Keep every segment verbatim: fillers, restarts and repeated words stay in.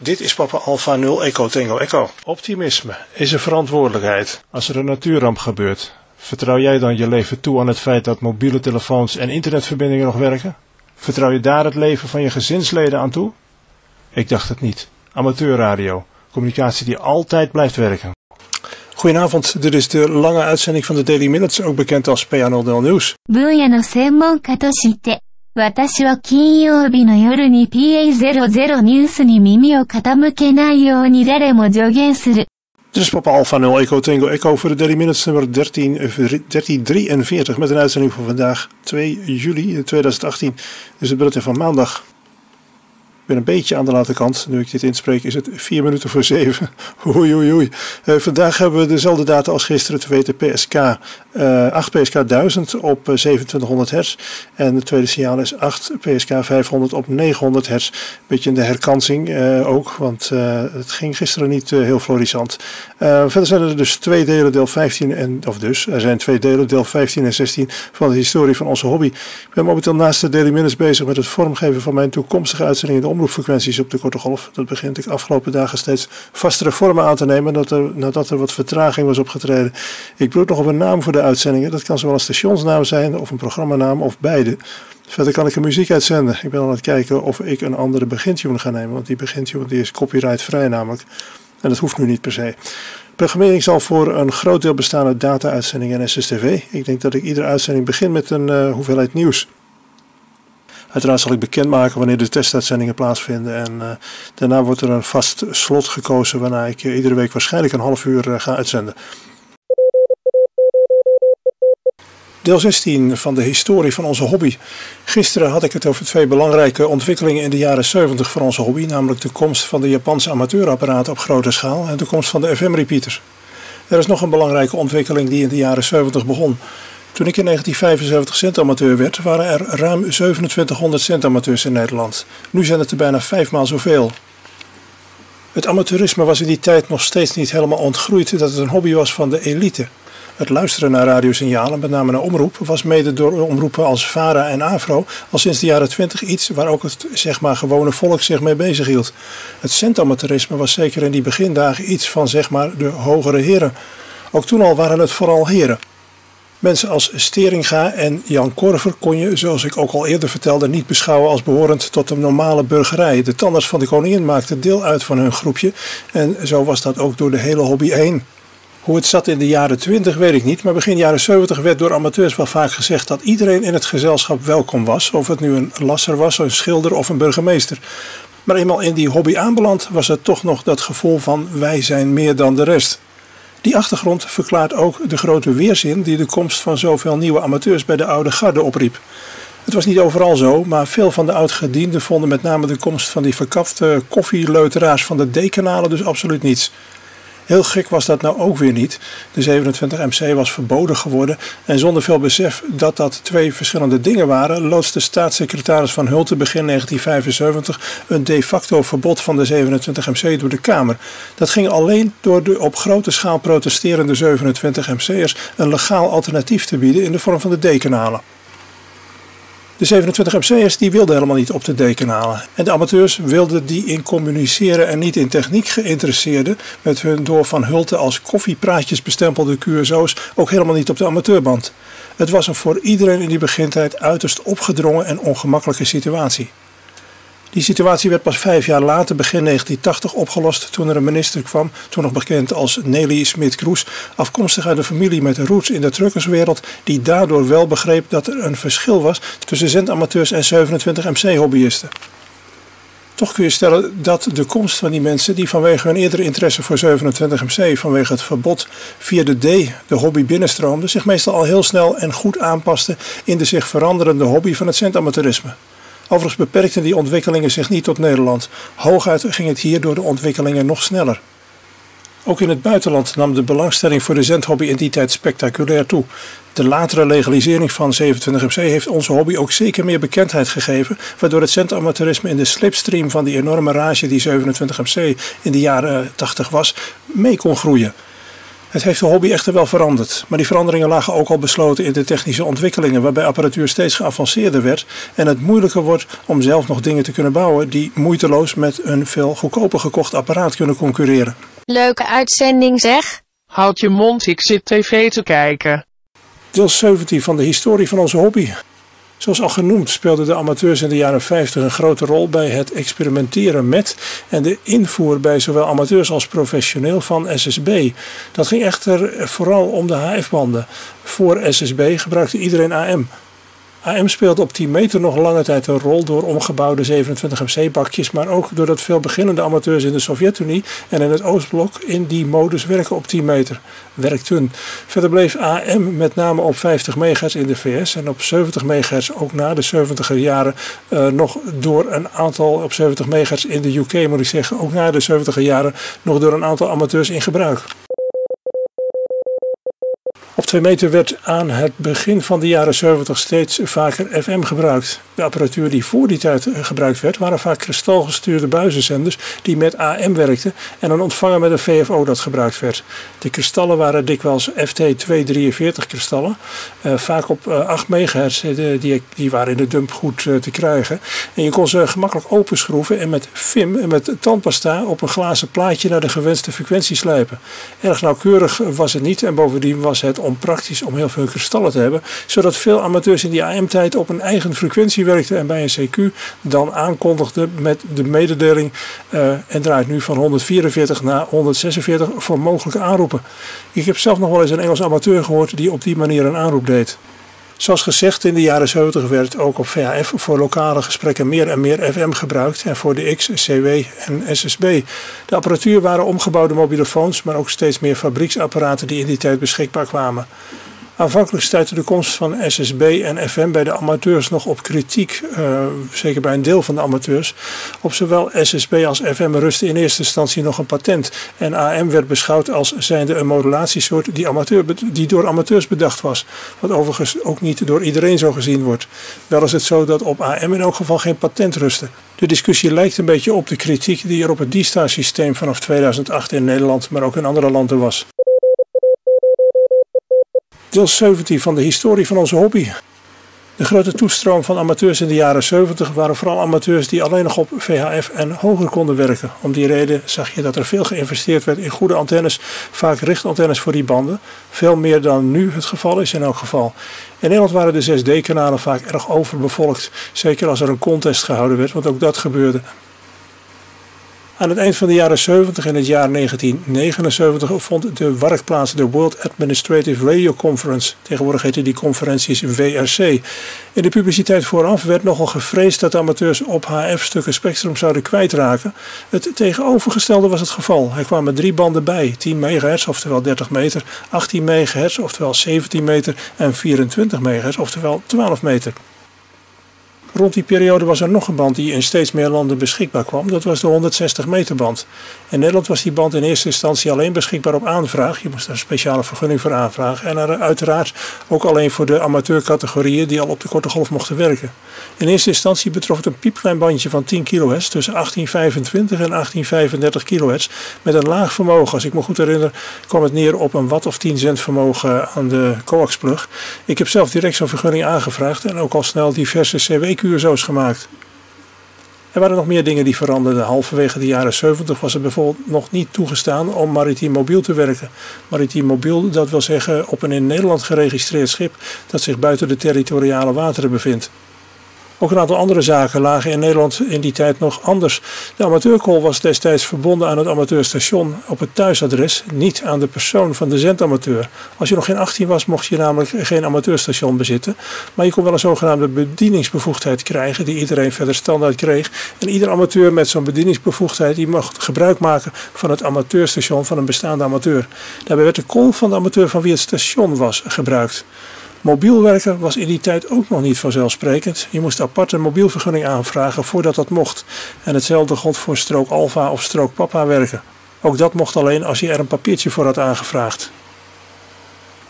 Dit is Papa Alpha nul Echo Tango Echo. Optimisme is een verantwoordelijkheid. Als er een natuurramp gebeurt, vertrouw jij dan je leven toe aan het feit dat mobiele telefoons en internetverbindingen nog werken? Vertrouw je daar het leven van je gezinsleden aan toe? Ik dacht het niet. Amateurradio. Communicatie die altijd blijft werken. Goedenavond, dit is de lange uitzending van de Daily Minutes, ook bekend als P A nul nul Nieuws. 分野の専門家として、私は金曜日の夜に P A ゼロゼロ ニュースに耳を傾けないように誰も助言する。 Dit is Papa Alpha nul Echo Tango Echo voor de Daily Minutes nummer dertien drieënveertig met een uitzending van vandaag twee juli tweeduizend achttien. Dus het bulletin van maandag. Ik ben een beetje aan de late kant. Nu ik dit inspreek is het vier minuten voor zeven. Oei oei oei. Uh, vandaag hebben we dezelfde data als gisteren, te weten P S K uh, acht P S K duizend op uh, zevenentwintighonderd hertz. En het tweede signaal is acht P S K vijfhonderd op negenhonderd hertz. Beetje in de herkansing uh, ook, want uh, het ging gisteren niet uh, heel florissant. Uh, verder zijn er dus twee delen, deel vijftien en, of dus, er zijn twee delen, deel vijftien en zestien van de historie van onze hobby. Ik ben momenteel naast de Daily Minutes bezig met het vormgeven van mijn toekomstige uitzendingen in de omroepfrequenties op de korte golf. Dat begint ik afgelopen dagen steeds vastere vormen aan te nemen nadat er, nadat er wat vertraging was opgetreden. Ik broed nog op een naam voor de uitzendingen. Dat kan zowel een stationsnaam zijn of een programmanaam of beide. Verder kan ik een muziek uitzenden. Ik ben aan het kijken of ik een andere begintune ga nemen, want die begintune die is copyrightvrij namelijk. En dat hoeft nu niet per se. Programmering zal voor een groot deel bestaan uit data-uitzendingen en S S T V. Ik denk dat ik iedere uitzending begin met een uh, hoeveelheid nieuws. Uiteraard zal ik bekendmaken wanneer de testuitzendingen plaatsvinden en uh, daarna wordt er een vast slot gekozen waarna ik uh, iedere week waarschijnlijk een half uur uh, ga uitzenden. Deel zestien van de historie van onze hobby. Gisteren had ik het over twee belangrijke ontwikkelingen in de jaren zeventig van onze hobby, namelijk de komst van de Japanse amateurapparaten op grote schaal en de komst van de F M-repeaters. Er is nog een belangrijke ontwikkeling die in de jaren zeventig begon. Toen ik in negentien vijfenzeventig centamateur werd, waren er ruim zevenentwintighonderd centamateurs in Nederland. Nu zijn het er bijna vijfmaal zoveel. Het amateurisme was in die tijd nog steeds niet helemaal ontgroeid dat het een hobby was van de elite. Het luisteren naar radiosignalen, met name naar omroep, was mede door omroepen als VARA en AVRO al sinds de jaren twintig iets waar ook het zeg maar gewone volk zich mee bezig hield. Het centamateurisme was zeker in die begindagen iets van zeg maar de hogere heren. Ook toen al waren het vooral heren. Mensen als Steringa en Jan Korver kon je, zoals ik ook al eerder vertelde, niet beschouwen als behorend tot de normale burgerij. De tandarts van de koningin maakte deel uit van hun groepje en zo was dat ook door de hele hobby heen. Hoe het zat in de jaren twintig weet ik niet, maar begin jaren zeventig werd door amateurs wel vaak gezegd dat iedereen in het gezelschap welkom was, of het nu een lasser was, een schilder of een burgemeester. Maar eenmaal in die hobby aanbeland was er toch nog dat gevoel van wij zijn meer dan de rest. Die achtergrond verklaart ook de grote weerzin die de komst van zoveel nieuwe amateurs bij de oude garde opriep. Het was niet overal zo, maar veel van de oudgedienden vonden met name de komst van die verkapte koffieleuteraars van de D-kanalen dus absoluut niets. Heel gek was dat nou ook weer niet. De zevenentwintig M C was verboden geworden en zonder veel besef dat dat twee verschillende dingen waren, loodste staatssecretaris Van Hulten begin negentien vijfenzeventig een de facto verbod van de zevenentwintig M C door de Kamer. Dat ging alleen door de op grote schaal protesterende zevenentwintig M C'ers een legaal alternatief te bieden in de vorm van de D-kanalen. De zevenentwintig M C'ers die wilden helemaal niet op de D-kanalen. En de amateurs wilden die in communiceren en niet in techniek geïnteresseerden met hun door Van Hulten als koffiepraatjes bestempelde Q S O's ook helemaal niet op de amateurband. Het was een voor iedereen in die begintijd uiterst opgedrongen en ongemakkelijke situatie. Die situatie werd pas vijf jaar later, begin negentien tachtig, opgelost toen er een minister kwam, toen nog bekend als Nelly Smit-Kroes, afkomstig uit een familie met roots in de truckerswereld, die daardoor wel begreep dat er een verschil was tussen zendamateurs en zevenentwintig M C-hobbyisten. Toch kun je stellen dat de komst van die mensen die vanwege hun eerdere interesse voor zevenentwintig M C vanwege het verbod via de D de hobby binnenstroomde, zich meestal al heel snel en goed aanpaste in de zich veranderende hobby van het zendamateurisme. Overigens beperkten die ontwikkelingen zich niet tot Nederland. Hooguit ging het hier door de ontwikkelingen nog sneller. Ook in het buitenland nam de belangstelling voor de zendhobby in die tijd spectaculair toe. De latere legalisering van zevenentwintig M C heeft onze hobby ook zeker meer bekendheid gegeven, waardoor het zendamateurisme in de slipstream van die enorme rage die zevenentwintig M C in de jaren tachtig was, mee kon groeien. Het heeft de hobby echter wel veranderd, maar die veranderingen lagen ook al besloten in de technische ontwikkelingen, waarbij apparatuur steeds geavanceerder werd en het moeilijker wordt om zelf nog dingen te kunnen bouwen die moeiteloos met een veel goedkoper gekocht apparaat kunnen concurreren. Leuke uitzending zeg. Houd je mond, ik zit tv te kijken. Deel zeventien van de historie van onze hobby. Zoals al genoemd speelden de amateurs in de jaren vijftig een grote rol bij het experimenteren met en de invoer bij zowel amateurs als professioneel van S S B. Dat ging echter vooral om de H F-banden. Voor S S B gebruikte iedereen A M. A M speelde op tien meter nog lange tijd een rol door omgebouwde zevenentwintig M C bakjes, maar ook doordat veel beginnende amateurs in de Sovjet-Unie en in het Oostblok in die modus werken op tien meter. Werkten. Verder bleef A M met name op vijftig megahertz in de V S en op zeventig megahertz ook na de zeventiger jaren uh, nog door een aantal, op zeventig megahertz in de U K moet ik zeggen, ook na de zeventiger jaren nog door een aantal amateurs in gebruik. Op twee meter werd aan het begin van de jaren zeventig steeds vaker F M gebruikt. De apparatuur die voor die tijd gebruikt werd waren vaak kristalgestuurde buizenzenders die met A M werkten en een ontvanger met een V F O dat gebruikt werd. De kristallen waren dikwijls F T tweehonderddrieënveertig kristallen, uh, vaak op uh, acht megahertz, de, die, die waren in de dump goed uh, te krijgen. En je kon ze gemakkelijk openschroeven en met film en met tandpasta op een glazen plaatje naar de gewenste frequentie slijpen. Erg nauwkeurig was het niet en bovendien was het onpraktisch om heel veel kristallen te hebben, zodat veel amateurs in die A M-tijd op een eigen frequentie werkten en bij een C Q dan aankondigden met de mededeling uh, en draait nu van honderdvierenveertig naar honderdzesenveertig voor mogelijke aanroepen. Ik heb zelf nog wel eens een Engelse amateur gehoord die op die manier een aanroep deed. Zoals gezegd, in de jaren zeventig werd ook op V H F voor lokale gesprekken meer en meer F M gebruikt en voor de X, C W en S S B. De apparatuur waren omgebouwde mobielefoons, maar ook steeds meer fabrieksapparaten die in die tijd beschikbaar kwamen. Aanvankelijk stuitte de komst van S S B en F M bij de amateurs nog op kritiek, uh, zeker bij een deel van de amateurs. Op zowel S S B als F M rustte in eerste instantie nog een patent en A M werd beschouwd als zijnde een modulatiesoort die, amateur, die door amateurs bedacht was, wat overigens ook niet door iedereen zo gezien wordt. Wel is het zo dat op A M in elk geval geen patent rustte. De discussie lijkt een beetje op de kritiek die er op het D-Star systeem vanaf tweeduizend acht in Nederland, maar ook in andere landen was. Deel zeventien van de historie van onze hobby. De grote toestroom van amateurs in de jaren zeventig waren vooral amateurs die alleen nog op V H F en hoger konden werken. Om die reden zag je dat er veel geïnvesteerd werd in goede antennes, vaak richtantennes voor die banden. Veel meer dan nu het geval is in elk geval. In Nederland waren de zes D kanalen vaak erg overbevolkt, zeker als er een contest gehouden werd, want ook dat gebeurde. Aan het eind van de jaren zeventig, in het jaar negentien negenenzeventig, vond de WARC plaats, de World Administrative Radio Conference. Tegenwoordig heette die conferenties W R C. In de publiciteit vooraf werd nogal gevreesd dat de amateurs op H F stukken spectrum zouden kwijtraken. Het tegenovergestelde was het geval. Er kwamen drie banden bij, tien megahertz, oftewel dertig meter, achttien megahertz, oftewel zeventien meter en vierentwintig megahertz, oftewel twaalf meter. Rond die periode was er nog een band die in steeds meer landen beschikbaar kwam. Dat was de honderdzestig meter band. In Nederland was die band in eerste instantie alleen beschikbaar op aanvraag. Je moest er een speciale vergunning voor aanvragen. En er uiteraard ook alleen voor de amateurcategorieën die al op de korte golf mochten werken. In eerste instantie betrof het een piepklein bandje van tien kilohertz tussen achttien vijfentwintig en achttien vijfendertig kilohertz. Met een laag vermogen. Als ik me goed herinner kwam het neer op een watt of tien cent vermogen aan de coaxplug. Ik heb zelf direct zo'n vergunning aangevraagd en ook al snel diverse C W Q S O's gemaakt. Er waren nog meer dingen die veranderden. Halverwege de jaren zeventig was het bijvoorbeeld nog niet toegestaan om maritiem mobiel te werken. Maritiem mobiel, dat wil zeggen op een in Nederland geregistreerd schip dat zich buiten de territoriale wateren bevindt. Ook een aantal andere zaken lagen in Nederland in die tijd nog anders. De amateurcall was destijds verbonden aan het amateurstation op het thuisadres, niet aan de persoon van de zendamateur. Als je nog geen achttien was, mocht je namelijk geen amateurstation bezitten. Maar je kon wel een zogenaamde bedieningsbevoegdheid krijgen, die iedereen verder standaard kreeg. En ieder amateur met zo'n bedieningsbevoegdheid die mocht gebruik maken van het amateurstation van een bestaande amateur. Daarbij werd de call van de amateur van wie het station was gebruikt. Mobiel werken was in die tijd ook nog niet vanzelfsprekend. Je moest apart een mobielvergunning aanvragen voordat dat mocht. En hetzelfde gold voor strook alfa of strook papa werken. Ook dat mocht alleen als je er een papiertje voor had aangevraagd.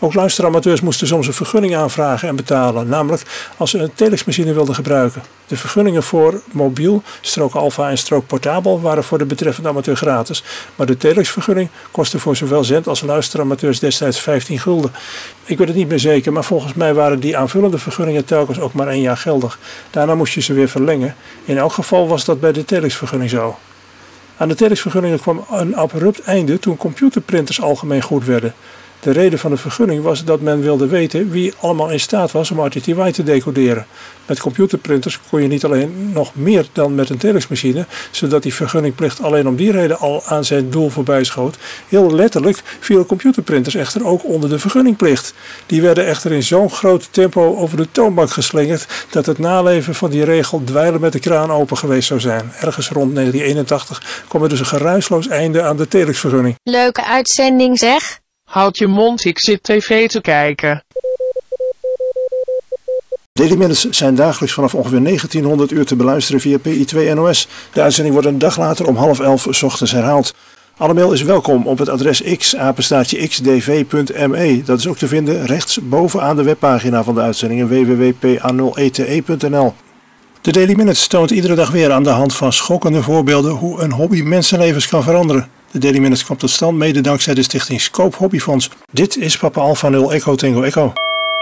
Ook luisteramateurs moesten soms een vergunning aanvragen en betalen, namelijk als ze een telexmachine wilden gebruiken. De vergunningen voor mobiel, strook alfa en strook portabel waren voor de betreffende amateur gratis, maar de telexvergunning kostte voor zowel zend- als luisteramateurs destijds vijftien gulden. Ik weet het niet meer zeker, maar volgens mij waren die aanvullende vergunningen telkens ook maar één jaar geldig. Daarna moest je ze weer verlengen. In elk geval was dat bij de telexvergunning zo. Aan de telexvergunningen kwam een abrupt einde toen computerprinters algemeen goed werden. De reden van de vergunning was dat men wilde weten wie allemaal in staat was om R T T Y te decoderen. Met computerprinters kon je niet alleen nog meer dan met een telexmachine, zodat die vergunningplicht alleen om die reden al aan zijn doel voorbij schoot. Heel letterlijk vielen computerprinters echter ook onder de vergunningplicht. Die werden echter in zo'n groot tempo over de toonbank geslingerd dat het naleven van die regel dweilen met de kraan open geweest zou zijn. Ergens rond negentien eenentachtig kwam er dus een geruisloos einde aan de telexvergunning. Leuke uitzending zeg. Houd je mond, ik zit tv te kijken. Daily Minutes zijn dagelijks vanaf ongeveer negentienhonderd uur te beluisteren via P I twee N O S. De uitzending wordt een dag later om half elf 's ochtends herhaald. Alle mail is welkom op het adres x, apenstaartje x d v punt m e. Dat is ook te vinden rechts bovenaan de webpagina van de uitzending w w w punt p a nul e t e punt n l. De Daily Minutes toont iedere dag weer aan de hand van schokkende voorbeelden hoe een hobby mensenlevens kan veranderen. De Daily Minutes komt tot stand mede dankzij de stichting Scope Hobbyfonds. Dit is Papa Alpha nul Echo Tango Echo.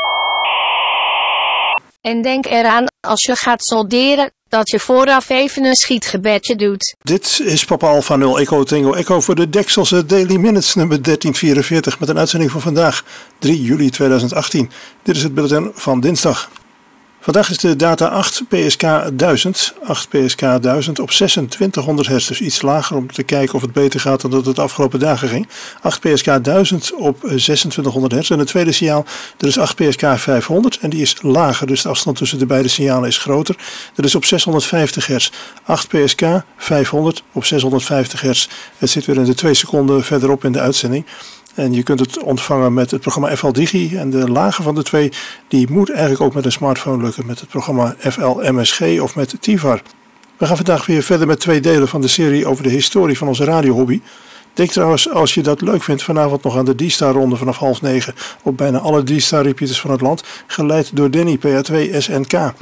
En denk eraan, als je gaat solderen, dat je vooraf even een schietgebedje doet. Dit is Papa Alpha nul Echo Tango Echo voor de Dekselse Daily Minutes nummer dertien vierenveertig met een uitzending van vandaag, drie juli tweeduizend achttien. Dit is het bulletin van dinsdag. Vandaag is de data acht P S K duizend, acht P S K duizend op zesentwintighonderd hertz, dus iets lager om te kijken of het beter gaat dan dat het de afgelopen dagen ging. acht P S K duizend op zesentwintighonderd hertz en het tweede signaal, er is acht P S K vijfhonderd en die is lager, dus de afstand tussen de beide signalen is groter. Dat is op zeshonderdvijftig hertz, acht P S K vijfhonderd op zeshonderdvijftig hertz. Het zit weer in de twee seconden verderop in de uitzending. En je kunt het ontvangen met het programma F L Digi. En de lage van de twee, die moet eigenlijk ook met een smartphone lukken. Met het programma F L M S G of met TiVar. We gaan vandaag weer verder met twee delen van de serie over de historie van onze radiohobby. Denk trouwens, als je dat leuk vindt, vanavond nog aan de D-Star ronde vanaf half negen. Op bijna alle D-Star repeaters van het land. Geleid door Danny P A twee S N K.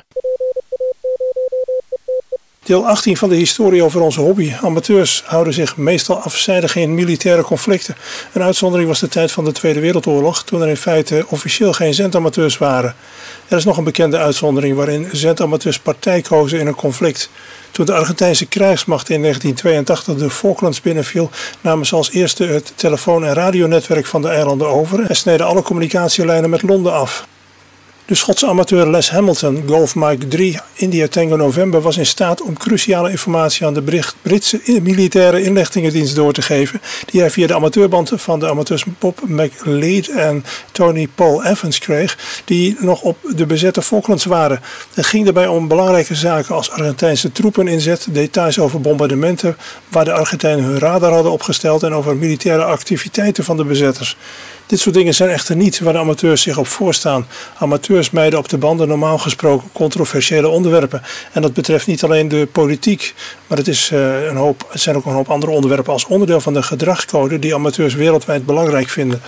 Deel achttien van de historie over onze hobby. Amateurs houden zich meestal afzijdig in militaire conflicten. Een uitzondering was de tijd van de Tweede Wereldoorlog, toen er in feite officieel geen zendamateurs waren. Er is nog een bekende uitzondering waarin zendamateurs partij kozen in een conflict. Toen de Argentijnse krijgsmacht in negentien tweeëntachtig de Falklands binnenviel, namen ze als eerste het telefoon- en radionetwerk van de eilanden over en sneden alle communicatielijnen met Londen af. De Schotse amateur Les Hamilton, Golf Mike drie, India Tango November, was in staat om cruciale informatie aan de Britse militaire inlichtingendienst door te geven, die hij via de amateurband van de amateurs Bob McLeod en Tony Paul Evans kreeg, die nog op de bezette Falklands waren. Het ging daarbij om belangrijke zaken als Argentijnse troepeninzet, details over bombardementen waar de Argentijnen hun radar hadden opgesteld en over militaire activiteiten van de bezetters. Dit soort dingen zijn echter niet waar de amateurs zich op voorstaan. Amateurs mijden op de banden normaal gesproken controversiële onderwerpen. En dat betreft niet alleen de politiek, maar het, is, uh, een hoop, het zijn ook een hoop andere onderwerpen als onderdeel van de gedragscode die amateurs wereldwijd belangrijk vinden.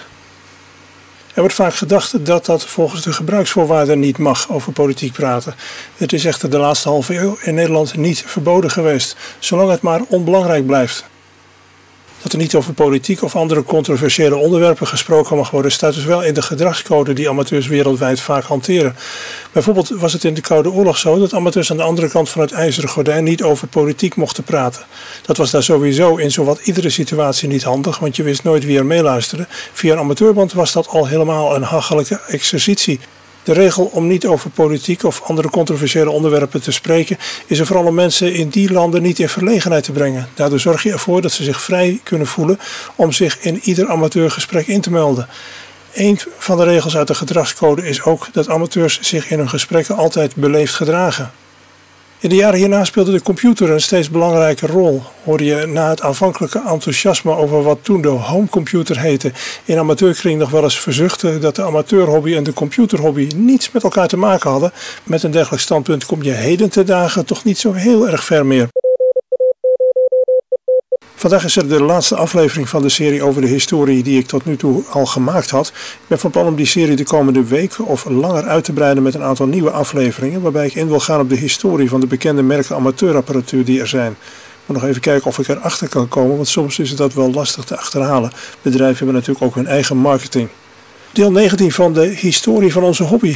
Er wordt vaak gedacht dat dat volgens de gebruiksvoorwaarden niet mag over politiek praten. Het is echter de laatste halve eeuw in Nederland niet verboden geweest, zolang het maar onbelangrijk blijft. Dat er niet over politiek of andere controversiële onderwerpen gesproken mag worden, staat dus wel in de gedragscode die amateurs wereldwijd vaak hanteren. Bijvoorbeeld was het in de Koude Oorlog zo dat amateurs aan de andere kant van het ijzeren gordijn niet over politiek mochten praten. Dat was daar sowieso in zowat iedere situatie niet handig, want je wist nooit wie er meeluisterde. Via een amateurband was dat al helemaal een hachelijke exercitie. De regel om niet over politiek of andere controversiële onderwerpen te spreken is er vooral om mensen in die landen niet in verlegenheid te brengen. Daardoor zorg je ervoor dat ze zich vrij kunnen voelen om zich in ieder amateurgesprek in te melden. Een van de regels uit de gedragscode is ook dat amateurs zich in hun gesprekken altijd beleefd gedragen. In de jaren hierna speelde de computer een steeds belangrijke rol. Hoorde je na het aanvankelijke enthousiasme over wat toen de homecomputer heette in amateurkring nog wel eens verzuchten dat de amateurhobby en de computerhobby niets met elkaar te maken hadden. Met een dergelijk standpunt kom je heden ten dagen toch niet zo heel erg ver meer. Vandaag is er de laatste aflevering van de serie over de historie die ik tot nu toe al gemaakt had. Ik ben van plan om die serie de komende weken of langer uit te breiden met een aantal nieuwe afleveringen, waarbij ik in wil gaan op de historie van de bekende merken amateurapparatuur die er zijn. Ik moet nog even kijken of ik erachter kan komen, want soms is het dat wel lastig te achterhalen. Bedrijven hebben natuurlijk ook hun eigen marketing. Deel negentien van de historie van onze hobby.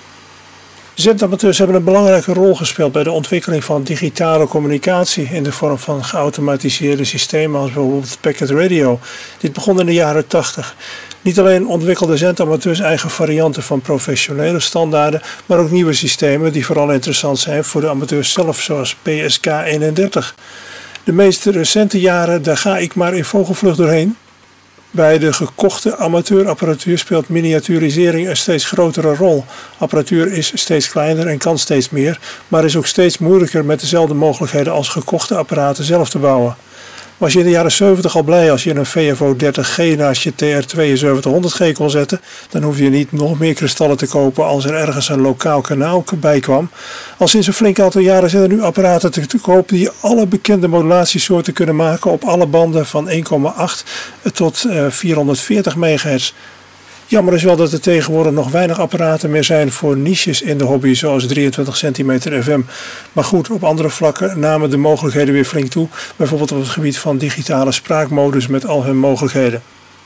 Zendamateurs hebben een belangrijke rol gespeeld bij de ontwikkeling van digitale communicatie in de vorm van geautomatiseerde systemen als bijvoorbeeld packet radio. Dit begon in de jaren tachtig. Niet alleen ontwikkelden zendamateurs eigen varianten van professionele standaarden, maar ook nieuwe systemen die vooral interessant zijn voor de amateurs zelf, zoals P S K eenendertig. De meest recente jaren, daar ga ik maar in vogelvlucht doorheen. Bij de gekochte amateurapparatuur speelt miniaturisering een steeds grotere rol. Apparatuur is steeds kleiner en kan steeds meer, maar is ook steeds moeilijker met dezelfde mogelijkheden als gekochte apparaten zelf te bouwen. Was je in de jaren zeventig al blij als je een V F O dertig G naast je T R tweeënzeventighonderd G kon zetten, dan hoef je niet nog meer kristallen te kopen als er ergens een lokaal kanaal bij kwam. Al sinds een flink aantal jaren zijn er nu apparaten te, te koop die alle bekende modulatiesoorten kunnen maken op alle banden van één komma acht tot uh, vierhonderdveertig megahertz. Jammer is wel dat er tegenwoordig nog weinig apparaten meer zijn voor niches in de hobby, zoals drieëntwintig centimeter F M. Maar goed, op andere vlakken namen de mogelijkheden weer flink toe, bijvoorbeeld op het gebied van digitale spraakmodus met al hun mogelijkheden.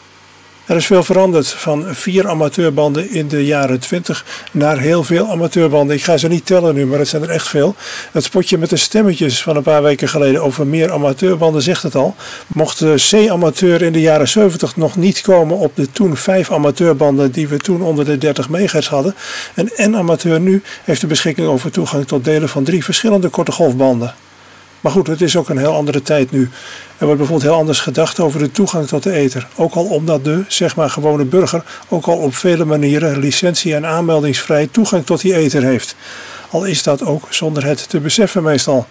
Er is veel veranderd, van vier amateurbanden in de jaren twintig naar heel veel amateurbanden. Ik ga ze niet tellen nu, maar het zijn er echt veel. Het spotje met de stemmetjes van een paar weken geleden over meer amateurbanden zegt het al. Mocht de C-amateur in de jaren zeventig nog niet komen op de toen vijf amateurbanden die we toen onder de dertig megahertz hadden, een N-amateur nu heeft de beschikking over toegang tot delen van drie verschillende korte golfbanden. Maar goed, het is ook een heel andere tijd nu. Er wordt bijvoorbeeld heel anders gedacht over de toegang tot de ether. Ook al omdat de, zeg maar gewone burger, ook al op vele manieren licentie- en aanmeldingsvrij toegang tot die ether heeft. Al is dat ook zonder het te beseffen meestal.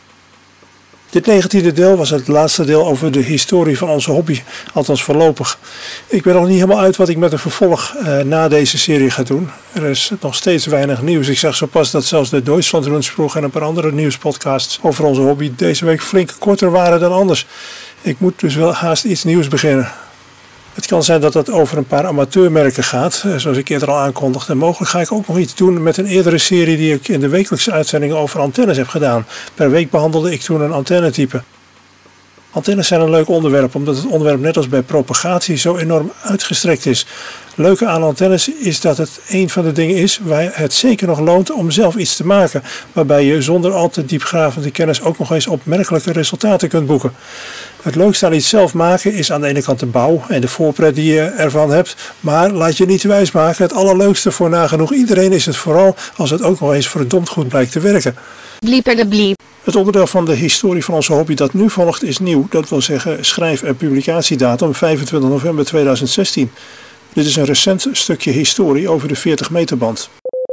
Dit negentiende deel was het laatste deel over de historie van onze hobby, althans voorlopig. Ik ben nog niet helemaal uit wat ik met een vervolg uh, na deze serie ga doen. Er is nog steeds weinig nieuws. Ik zag zo pas dat zelfs de Deutschlandrundspruch en een paar andere nieuwspodcasts over onze hobby deze week flink korter waren dan anders. Ik moet dus wel haast iets nieuws beginnen. Het kan zijn dat het over een paar amateurmerken gaat, zoals ik eerder al aankondigde. Mogelijk ga ik ook nog iets doen met een eerdere serie die ik in de wekelijkse uitzendingen over antennes heb gedaan. Per week behandelde ik toen een antennetype. Antennes zijn een leuk onderwerp, omdat het onderwerp net als bij propagatie zo enorm uitgestrekt is. Leuke aan antennes is dat het een van de dingen is waar het zeker nog loont om zelf iets te maken, waarbij je zonder al te diepgravende kennis ook nog eens opmerkelijke resultaten kunt boeken. Het leukste aan iets zelf maken is aan de ene kant de bouw en de voorpret die je ervan hebt, maar laat je niet wijs maken, het allerleukste voor nagenoeg iedereen is het vooral als het ook nog eens verdomd goed blijkt te werken. Blieper de bliep. Het onderdeel van de historie van onze hobby dat nu volgt is nieuw, dat wil zeggen schrijf- en publicatiedatum vijfentwintig november tweeduizend zestien. Dit is een recent stukje historie over de veertig meter band.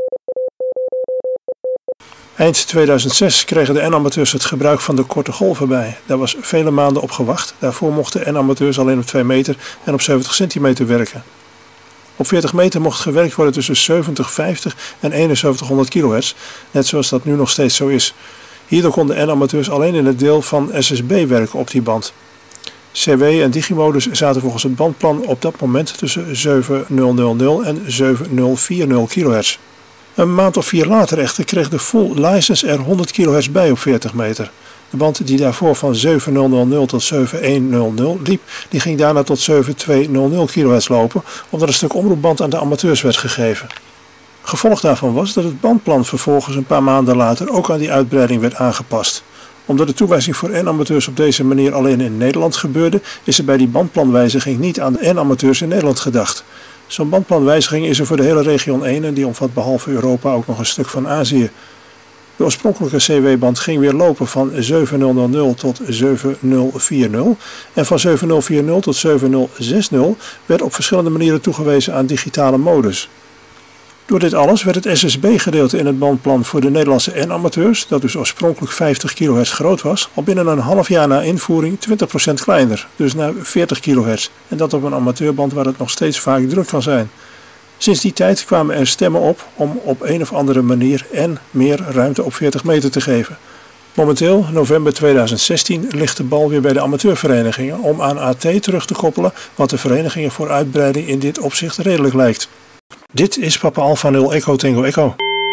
Eind tweeduizend zes kregen de N-amateurs het gebruik van de korte golven bij. Daar was vele maanden op gewacht. Daarvoor mochten N-amateurs alleen op twee meter en op zeventig centimeter werken. Op veertig meter mocht gewerkt worden tussen zeventig vijftig en eenenzeventighonderd kilohertz, net zoals dat nu nog steeds zo is. Hierdoor konden N-amateurs alleen in het deel van S S B werken op die band. C W en digimodus zaten volgens het bandplan op dat moment tussen zevenhonderd en zevenduizend vierenveertig kilohertz. Een maand of vier later echter kreeg de full license er honderd kilohertz bij op veertig meter. De band die daarvoor van zevenhonderd tot zevenhonderdhonderd liep, die ging daarna tot zevenduizend kilohertz lopen, omdat een stuk omroepband aan de amateurs werd gegeven. Gevolg daarvan was dat het bandplan vervolgens een paar maanden later ook aan die uitbreiding werd aangepast. Omdat de toewijzing voor N-amateurs op deze manier alleen in Nederland gebeurde, is er bij die bandplanwijziging niet aan de N-amateurs in Nederland gedacht. Zo'n bandplanwijziging is er voor de hele regio één en die omvat behalve Europa ook nog een stuk van Azië. De oorspronkelijke C W-band ging weer lopen van zevenhonderd tot zevenduizend vierenveertig en van zevenduizend vierenveertig tot zevenduizend zestig werd op verschillende manieren toegewezen aan digitale modus. Door dit alles werd het S S B-gedeelte in het bandplan voor de Nederlandse N-amateurs, dat dus oorspronkelijk vijftig kilohertz groot was, al binnen een half jaar na invoering twintig procent kleiner, dus naar veertig kilohertz, en dat op een amateurband waar het nog steeds vaak druk kan zijn. Sinds die tijd kwamen er stemmen op om op een of andere manier en meer ruimte op veertig meter te geven. Momenteel, november tweeduizend zestien, ligt de bal weer bij de amateurverenigingen om aan A T terug te koppelen wat de verenigingen voor uitbreiding in dit opzicht redelijk lijkt. Dit is Papa Alpha nul Echo Tango Echo.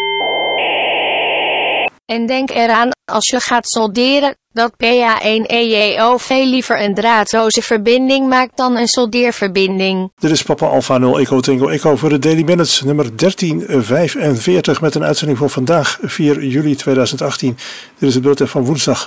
En denk eraan, als je gaat solderen, dat P A één E J O veel liever een draadloze verbinding maakt dan een soldeerverbinding. Dit is Papa Alpha nul Echo Tango Echo voor de Daily Minutes nummer dertien vijfenveertig met een uitzending voor vandaag, vier juli tweeduizend achttien. Dit is de bulletin van woensdag.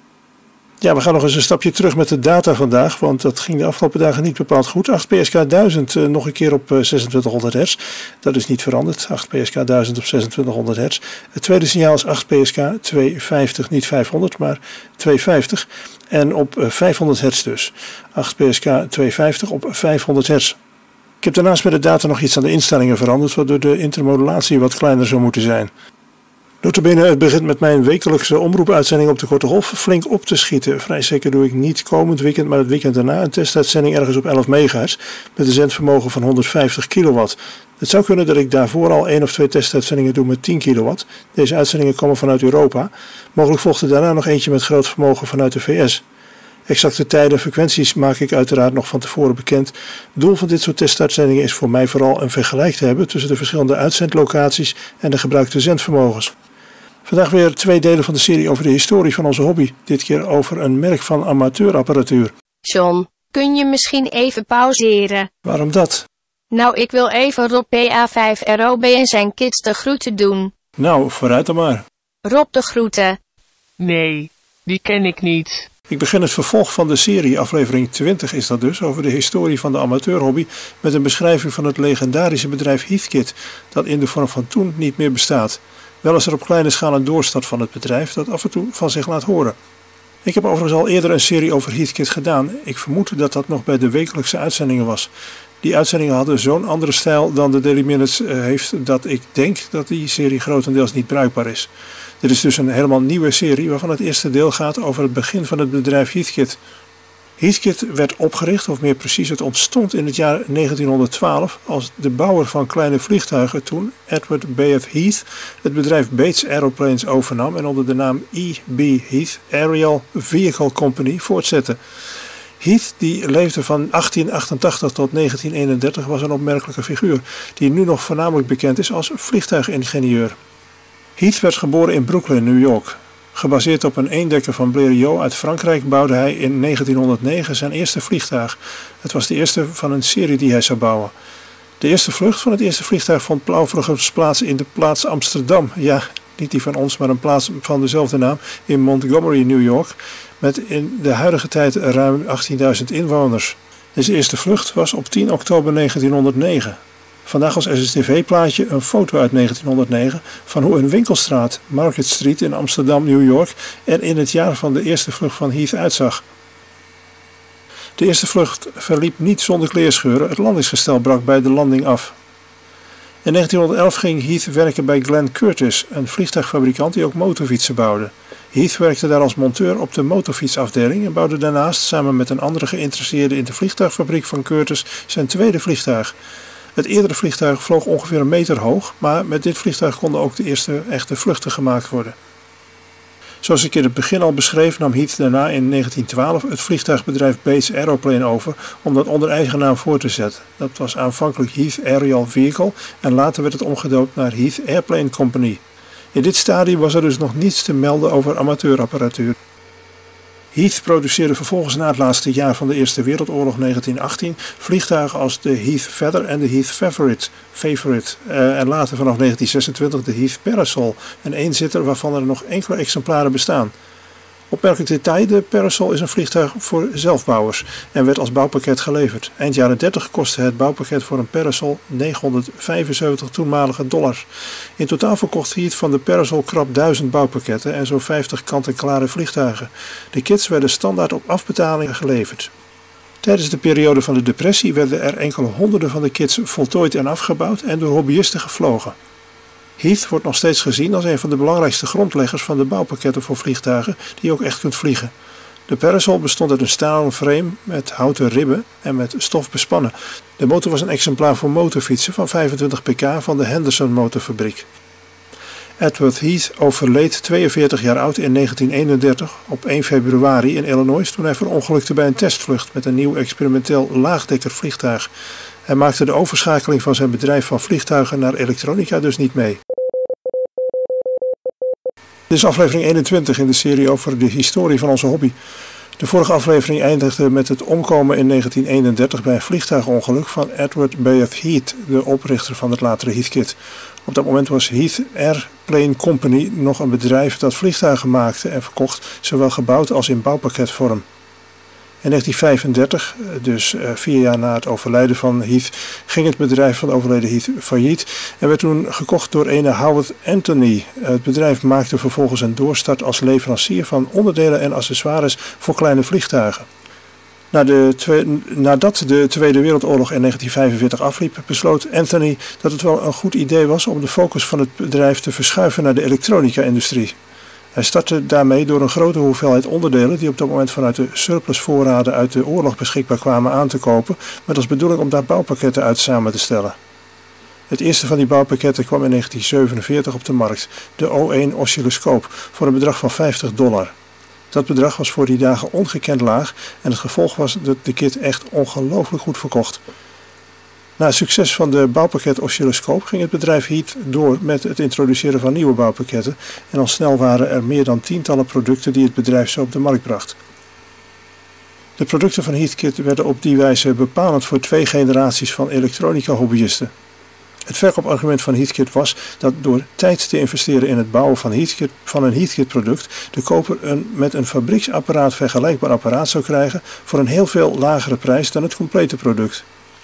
Ja, we gaan nog eens een stapje terug met de data vandaag, want dat ging de afgelopen dagen niet bepaald goed. acht P S K duizend uh, nog een keer op uh, zesentwintighonderd hertz. Dat is niet veranderd. acht P S K duizend op zesentwintighonderd hertz. Het tweede signaal is acht P S K tweehonderdvijftig, niet vijfhonderd, maar tweehonderdvijftig. En op uh, vijfhonderd hertz dus. acht P S K tweehonderdvijftig op vijfhonderd hertz. Ik heb daarnaast met de data nog iets aan de instellingen veranderd, waardoor de intermodulatie wat kleiner zou moeten zijn. Notabene, het begint met mijn wekelijkse omroepuitzending op de Korte Golf flink op te schieten. Vrij zeker doe ik niet komend weekend, maar het weekend daarna een testuitzending ergens op elf megahertz met een zendvermogen van honderdvijftig kilowatt. Het zou kunnen dat ik daarvoor al één of twee testuitzendingen doe met tien kilowatt. Deze uitzendingen komen vanuit Europa. Mogelijk volgt er daarna nog eentje met groot vermogen vanuit de V S. Exacte tijden en frequenties maak ik uiteraard nog van tevoren bekend. Het doel van dit soort testuitzendingen is voor mij vooral een vergelijk te hebben tussen de verschillende uitzendlocaties en de gebruikte zendvermogens. Vandaag weer twee delen van de serie over de historie van onze hobby. Dit keer over een merk van amateurapparatuur. John, kun je misschien even pauzeren? Waarom dat? Nou, ik wil even Rob P A vijf R O B en zijn kids de groeten doen. Nou, vooruit dan maar. Rob de groeten. Nee, die ken ik niet. Ik begin het vervolg van de serie, aflevering twintig is dat dus, over de historie van de amateurhobby met een beschrijving van het legendarische bedrijf Heathkit, dat in de vorm van toen niet meer bestaat. Wel is er op kleine schaal een doorstart van het bedrijf dat af en toe van zich laat horen. Ik heb overigens al eerder een serie over Heathkit gedaan. Ik vermoed dat dat nog bij de wekelijkse uitzendingen was. Die uitzendingen hadden zo'n andere stijl dan de Daily Minutes uh, heeft, dat ik denk dat die serie grotendeels niet bruikbaar is. Dit is dus een helemaal nieuwe serie waarvan het eerste deel gaat over het begin van het bedrijf Heathkit. Heathkit werd opgericht, of meer precies het ontstond in het jaar negentienhonderdtwaalf als de bouwer van kleine vliegtuigen toen, Edward Bayard Heath, het bedrijf Bates Aeroplanes overnam en onder de naam E B Heath Aerial Vehicle Company voortzette. Heath, die leefde van achttien achtentachtig tot negentien eenendertig, was een opmerkelijke figuur, die nu nog voornamelijk bekend is als vliegtuigingenieur. Heath werd geboren in Brooklyn, New York. Gebaseerd op een eendekker van Blériot uit Frankrijk bouwde hij in negentienhonderdnegen zijn eerste vliegtuig. Het was de eerste van een serie die hij zou bouwen. De eerste vlucht van het eerste vliegtuig vond overigens plaats in de plaats Amsterdam. Ja, niet die van ons, maar een plaats van dezelfde naam in Montgomery, New York, met in de huidige tijd ruim achttienduizend inwoners. Deze eerste vlucht was op tien oktober negentienhonderdnegen. Vandaag als S S T V-plaatje een foto uit negentienhonderdnegen van hoe een winkelstraat, Market Street in Amsterdam, New York, er in het jaar van de eerste vlucht van Heath uitzag. De eerste vlucht verliep niet zonder kleerscheuren, het landingsgestel brak bij de landing af. In negentienhonderdelf ging Heath werken bij Glenn Curtiss, een vliegtuigfabrikant die ook motorfietsen bouwde. Heath werkte daar als monteur op de motorfietsafdeling en bouwde daarnaast samen met een andere geïnteresseerde in de vliegtuigfabriek van Curtiss zijn tweede vliegtuig. Het eerdere vliegtuig vloog ongeveer een meter hoog, maar met dit vliegtuig konden ook de eerste echte vluchten gemaakt worden. Zoals ik in het begin al beschreef, nam Heath daarna in negentientwaalf het vliegtuigbedrijf Bates Aeroplane over om dat onder eigen naam voor te zetten. Dat was aanvankelijk Heath Aerial Vehicle en later werd het omgedoopt naar Heath Airplane Company. In dit stadium was er dus nog niets te melden over amateurapparatuur. Heath produceerde vervolgens na het laatste jaar van de Eerste Wereldoorlog negentien achttien vliegtuigen als de Heath Feather en de Heath Favorite, Favorite uh, en later vanaf negentien zesentwintig de Heath Parasol, een eenzitter waarvan er nog enkele exemplaren bestaan. Opmerkelijk detail, de Parasol is een vliegtuig voor zelfbouwers en werd als bouwpakket geleverd. Eind jaren dertig kostte het bouwpakket voor een Parasol negenhonderdvijfenzeventig toenmalige dollars. In totaal verkocht Heath van de Parasol krap duizend bouwpakketten en zo'n vijftig kant-en-klare vliegtuigen. De kits werden standaard op afbetaling geleverd. Tijdens de periode van de depressie werden er enkele honderden van de kits voltooid en afgebouwd en door hobbyisten gevlogen. Heath wordt nog steeds gezien als een van de belangrijkste grondleggers van de bouwpakketten voor vliegtuigen die je ook echt kunt vliegen. De Parasol bestond uit een stalen frame met houten ribben en met stof bespannen. De motor was een exemplaar voor motorfietsen van vijfentwintig pk van de Henderson motorfabriek. Edward Heath overleed tweeënveertig jaar oud in negentien eenendertig op één februari in Illinois toen hij verongelukte bij een testvlucht met een nieuw experimenteel laagdekker vliegtuig. Hij maakte de overschakeling van zijn bedrijf van vliegtuigen naar elektronica dus niet mee. Dit is aflevering eenentwintig in de serie over de historie van onze hobby. De vorige aflevering eindigde met het omkomen in negentien eenendertig bij een vliegtuigongeluk van Edward Bayard Heath, de oprichter van het latere Heathkit. Op dat moment was Heath Airplane Company nog een bedrijf dat vliegtuigen maakte en verkocht, zowel gebouwd als in bouwpakketvorm. In negentien vijfendertig, dus vier jaar na het overlijden van Heath, ging het bedrijf van de overleden Heath failliet en werd toen gekocht door ene Howard Anthony. Het bedrijf maakte vervolgens een doorstart als leverancier van onderdelen en accessoires voor kleine vliegtuigen. Na de twe- nadat de Tweede Wereldoorlog in negentien vijfenveertig afliep, besloot Anthony dat het wel een goed idee was om de focus van het bedrijf te verschuiven naar de elektronica-industrie. Hij startte daarmee door een grote hoeveelheid onderdelen die op dat moment vanuit de surplusvoorraden uit de oorlog beschikbaar kwamen aan te kopen, met als bedoeling om daar bouwpakketten uit samen te stellen. Het eerste van die bouwpakketten kwam in negentien zevenenveertig op de markt, de O één oscilloscoop, voor een bedrag van vijftig dollar. Dat bedrag was voor die dagen ongekend laag en het gevolg was dat de kit echt ongelooflijk goed verkocht. Na het succes van de bouwpakket oscilloscoop ging het bedrijf Heath door met het introduceren van nieuwe bouwpakketten en al snel waren er meer dan tientallen producten die het bedrijf zo op de markt bracht. De producten van Heathkit werden op die wijze bepalend voor twee generaties van elektronica-hobbyisten. Het verkoopargument van Heathkit was dat door tijd te investeren in het bouwen van, Heathkit, van een Heathkit-product de koper een met een fabrieksapparaat vergelijkbaar apparaat zou krijgen voor een heel veel lagere prijs dan het complete product.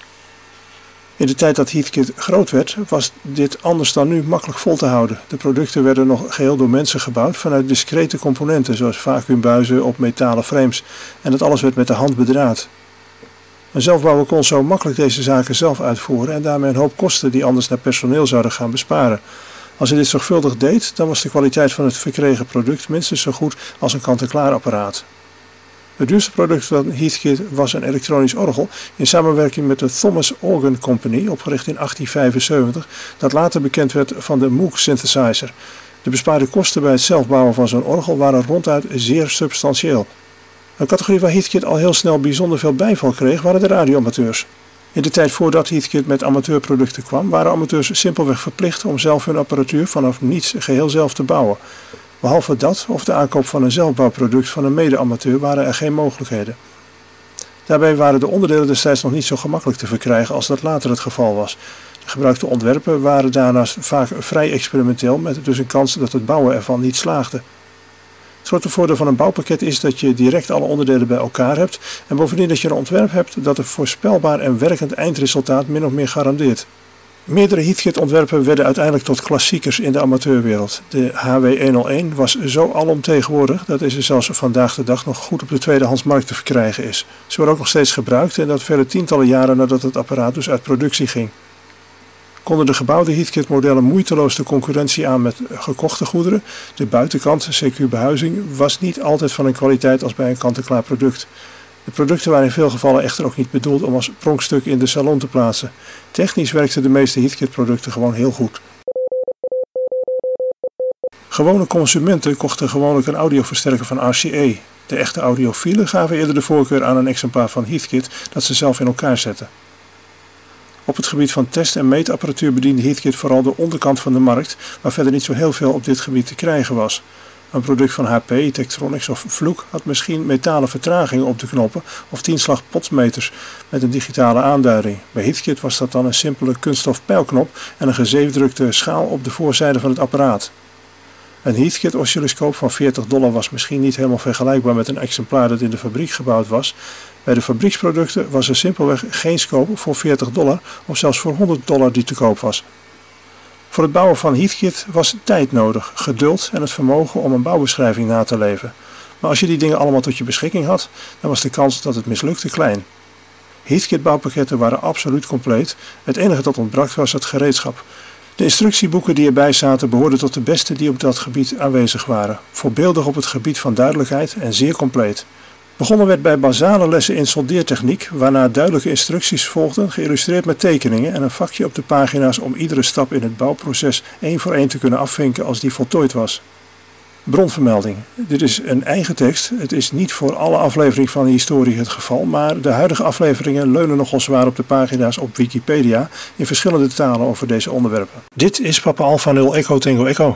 In de tijd dat Heathkit groot werd, was dit anders dan nu makkelijk vol te houden. De producten werden nog geheel door mensen gebouwd vanuit discrete componenten, zoals vacuümbuizen op metalen frames, en dat alles werd met de hand bedraad. Een zelfbouwer kon zo makkelijk deze zaken zelf uitvoeren en daarmee een hoop kosten die anders naar personeel zouden gaan besparen. Als hij dit zorgvuldig deed, dan was de kwaliteit van het verkregen product minstens zo goed als een kant-en-klaar apparaat. Het duurste product van Heathkit was een elektronisch orgel in samenwerking met de Thomas Organ Company, opgericht in achttien vijfenzeventig, dat later bekend werd van de Moog synthesizer. De bespaarde kosten bij het zelfbouwen van zo'n orgel waren ronduit zeer substantieel. Een categorie waar Heathkit al heel snel bijzonder veel bijval kreeg waren de radioamateurs. In de tijd voordat Heathkit met amateurproducten kwam, waren amateurs simpelweg verplicht om zelf hun apparatuur vanaf niets geheel zelf te bouwen. Behalve dat of de aankoop van een zelfbouwproduct van een mede-amateur waren er geen mogelijkheden. Daarbij waren de onderdelen destijds nog niet zo gemakkelijk te verkrijgen als dat later het geval was. De gebruikte ontwerpen waren daarnaast vaak vrij experimenteel, met dus een kans dat het bouwen ervan niet slaagde. Het grote voordeel van een bouwpakket is dat je direct alle onderdelen bij elkaar hebt en bovendien dat je een ontwerp hebt dat een voorspelbaar en werkend eindresultaat min of meer garandeert. Meerdere Heathkit-ontwerpen werden uiteindelijk tot klassiekers in de amateurwereld. De H W honderdéén was zo alomtegenwoordig dat deze zelfs vandaag de dag nog goed op de tweedehandsmarkt te verkrijgen is. Ze worden ook nog steeds gebruikt en dat vele tientallen jaren nadat het apparaat dus uit productie ging. Konden de gebouwde Heathkit-modellen moeiteloos de concurrentie aan met gekochte goederen. De buitenkant, C Q-behuizing, was niet altijd van een kwaliteit als bij een kant-en-klaar product. De producten waren in veel gevallen echter ook niet bedoeld om als pronkstuk in de salon te plaatsen. Technisch werkten de meeste Heathkit-producten gewoon heel goed. Gewone consumenten kochten gewoonlijk een audioversterker van R C A. De echte audiofielen gaven eerder de voorkeur aan een exemplaar van Heathkit dat ze zelf in elkaar zetten. Op het gebied van test- en meetapparatuur bediende Heathkit vooral de onderkant van de markt, waar verder niet zo heel veel op dit gebied te krijgen was. Een product van H P, Tektronix of Vloek had misschien metalen vertragingen op de knoppen of tienslag potmeters met een digitale aanduiding. Bij Heathkit was dat dan een simpele kunststof pijlknop en een gezeefdrukte schaal op de voorzijde van het apparaat. Een Heathkit oscilloscoop van veertig dollar was misschien niet helemaal vergelijkbaar met een exemplaar dat in de fabriek gebouwd was. Bij de fabrieksproducten was er simpelweg geen scope voor veertig dollar of zelfs voor honderd dollar die te koop was. Voor het bouwen van Heathkit was tijd nodig, geduld en het vermogen om een bouwbeschrijving na te leven. Maar als je die dingen allemaal tot je beschikking had, dan was de kans dat het mislukte klein. Heathkit bouwpakketten waren absoluut compleet, het enige dat ontbrak was het gereedschap. De instructieboeken die erbij zaten behoorden tot de beste die op dat gebied aanwezig waren, voorbeeldig op het gebied van duidelijkheid en zeer compleet. Begonnen werd bij basale lessen in soldeertechniek, waarna duidelijke instructies volgden, geïllustreerd met tekeningen en een vakje op de pagina's om iedere stap in het bouwproces één voor één te kunnen afvinken als die voltooid was. Bronvermelding. Dit is een eigen tekst. Het is niet voor alle afleveringen van de historie het geval, maar de huidige afleveringen leunen nogal zwaar op de pagina's op Wikipedia in verschillende talen over deze onderwerpen. Dit is Papa Alpha nul Echo Tango Echo.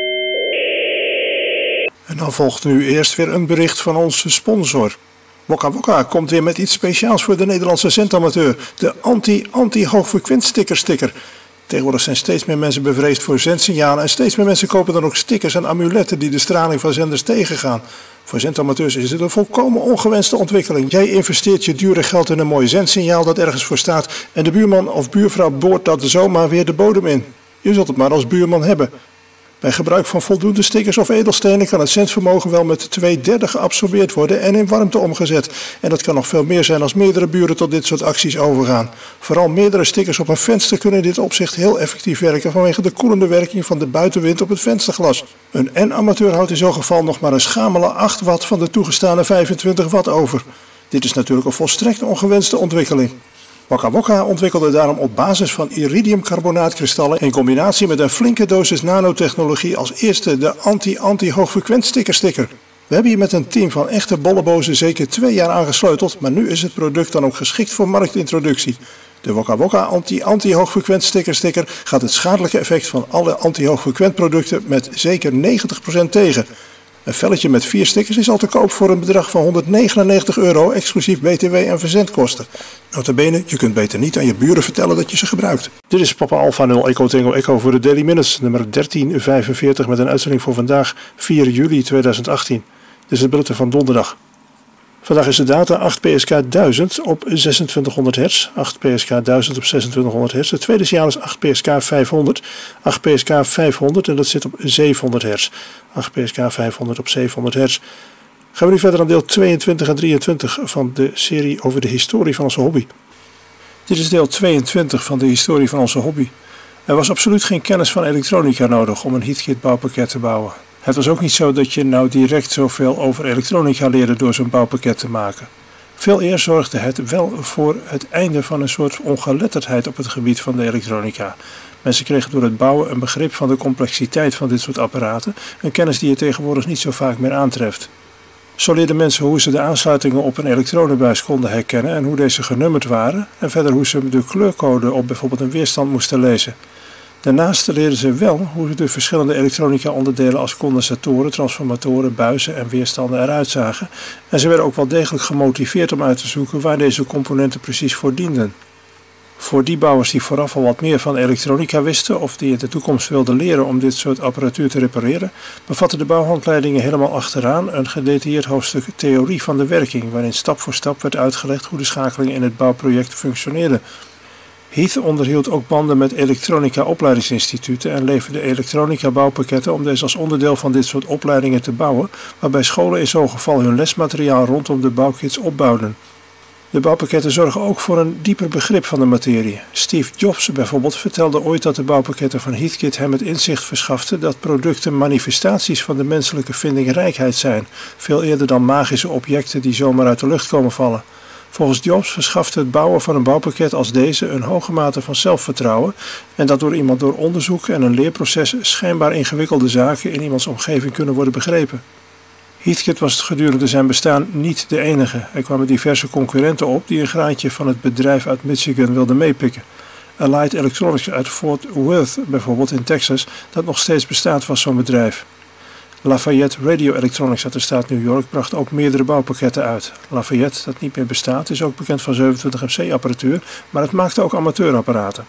En dan volgt nu eerst weer een bericht van onze sponsor. Wokka Wokka komt weer met iets speciaals voor de Nederlandse zendamateur. De anti-anti-hoogfrequent sticker sticker. Tegenwoordig zijn steeds meer mensen bevreesd voor zendzignalen en steeds meer mensen kopen dan ook stickers en amuletten die de straling van zenders tegengaan. Voor zendamateurs is het een volkomen ongewenste ontwikkeling. Jij investeert je dure geld in een mooi zendsignaal dat ergens voor staat en de buurman of buurvrouw boort dat zomaar weer de bodem in. Je zult het maar als buurman hebben. Bij gebruik van voldoende stickers of edelstenen kan het zendvermogen wel met twee derde geabsorbeerd worden en in warmte omgezet. En dat kan nog veel meer zijn als meerdere buren tot dit soort acties overgaan. Vooral meerdere stickers op een venster kunnen in dit opzicht heel effectief werken vanwege de koelende werking van de buitenwind op het vensterglas. Een N-amateur houdt in zo'n geval nog maar een schamele acht watt van de toegestane vijfentwintig watt over. Dit is natuurlijk een volstrekt ongewenste ontwikkeling. Wokka Wokka ontwikkelde daarom op basis van iridiumcarbonaatkristallen in combinatie met een flinke dosis nanotechnologie als eerste de anti-anti-hoogfrequent sticker sticker. We hebben hier met een team van echte bollebozen zeker twee jaar aangesleuteld, maar nu is het product dan ook geschikt voor marktintroductie. De Wokka Wokka anti-anti-hoogfrequent sticker sticker gaat het schadelijke effect van alle anti-hoogfrequent producten met zeker negentig procent tegen. Een velletje met vier stickers is al te koop voor een bedrag van honderdnegenennegentig euro, exclusief B T W en verzendkosten. Nota bene, je kunt beter niet aan je buren vertellen dat je ze gebruikt. Dit is Papa Alpha nul Echo Tango Echo voor de Daily Minutes, nummer dertien vijfenveertig met een uitzending voor vandaag, vier juli tweeduizend achttien. Dit is het bulletin van donderdag. Vandaag is de data acht P S K duizend op zesentwintighonderd hertz, acht P S K duizend op zesentwintighonderd hertz. Het tweede signaal is acht P S K vijfhonderd, acht P S K vijfhonderd en dat zit op zevenhonderd hertz, acht P S K vijfhonderd op zevenhonderd hertz. Gaan we nu verder aan deel tweeëntwintig en drieëntwintig van de serie over de historie van onze hobby. Dit is deel tweeëntwintig van de historie van onze hobby. Er was absoluut geen kennis van elektronica nodig om een Heathkit bouwpakket te bouwen. Het was ook niet zo dat je nou direct zoveel over elektronica leerde door zo'n bouwpakket te maken. Veel eer zorgde het wel voor het einde van een soort ongeletterdheid op het gebied van de elektronica. Mensen kregen door het bouwen een begrip van de complexiteit van dit soort apparaten, een kennis die je tegenwoordig niet zo vaak meer aantreft. Zo leerden mensen hoe ze de aansluitingen op een elektronenbuis konden herkennen en hoe deze genummerd waren, en verder hoe ze de kleurcode op bijvoorbeeld een weerstand moesten lezen. Daarnaast leerden ze wel hoe de verschillende elektronica-onderdelen als condensatoren, transformatoren, buizen en weerstanden eruit zagen. En ze werden ook wel degelijk gemotiveerd om uit te zoeken waar deze componenten precies voor dienden. Voor die bouwers die vooraf al wat meer van elektronica wisten of die in de toekomst wilden leren om dit soort apparatuur te repareren, bevatten de bouwhandleidingen helemaal achteraan een gedetailleerd hoofdstuk theorie van de werking, waarin stap voor stap werd uitgelegd hoe de schakelingen in het bouwproject functioneerden. Heath onderhield ook banden met elektronica-opleidingsinstituten en leverde elektronica-bouwpakketten om deze als onderdeel van dit soort opleidingen te bouwen, waarbij scholen in zo'n geval hun lesmateriaal rondom de bouwkits opbouwden. De bouwpakketten zorgen ook voor een dieper begrip van de materie. Steve Jobs bijvoorbeeld vertelde ooit dat de bouwpakketten van Heathkit hem het inzicht verschaften dat producten manifestaties van de menselijke vindingrijkheid zijn, veel eerder dan magische objecten die zomaar uit de lucht komen vallen. Volgens Jobs verschafte het bouwen van een bouwpakket als deze een hoge mate van zelfvertrouwen en dat door iemand door onderzoek en een leerproces schijnbaar ingewikkelde zaken in iemands omgeving kunnen worden begrepen. Heathkit was gedurende zijn bestaan niet de enige. Er kwamen diverse concurrenten op die een graantje van het bedrijf uit Michigan wilden meepikken. Allied Electronics uit Fort Worth, bijvoorbeeld in Texas, dat nog steeds bestaat, was zo'n bedrijf. Lafayette Radio Electronics uit de staat New York bracht ook meerdere bouwpakketten uit. Lafayette, dat niet meer bestaat, is ook bekend van zevenentwintig M C apparatuur, maar het maakte ook amateurapparaten.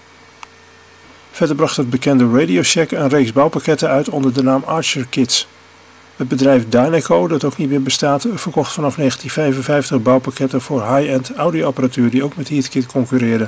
Verder bracht het bekende Radio Shack een reeks bouwpakketten uit onder de naam Archer Kits. Het bedrijf Dynaco, dat ook niet meer bestaat, verkocht vanaf negentien vijfenvijftig bouwpakketten voor high-end audioapparatuur die ook met Heathkit concurreerde.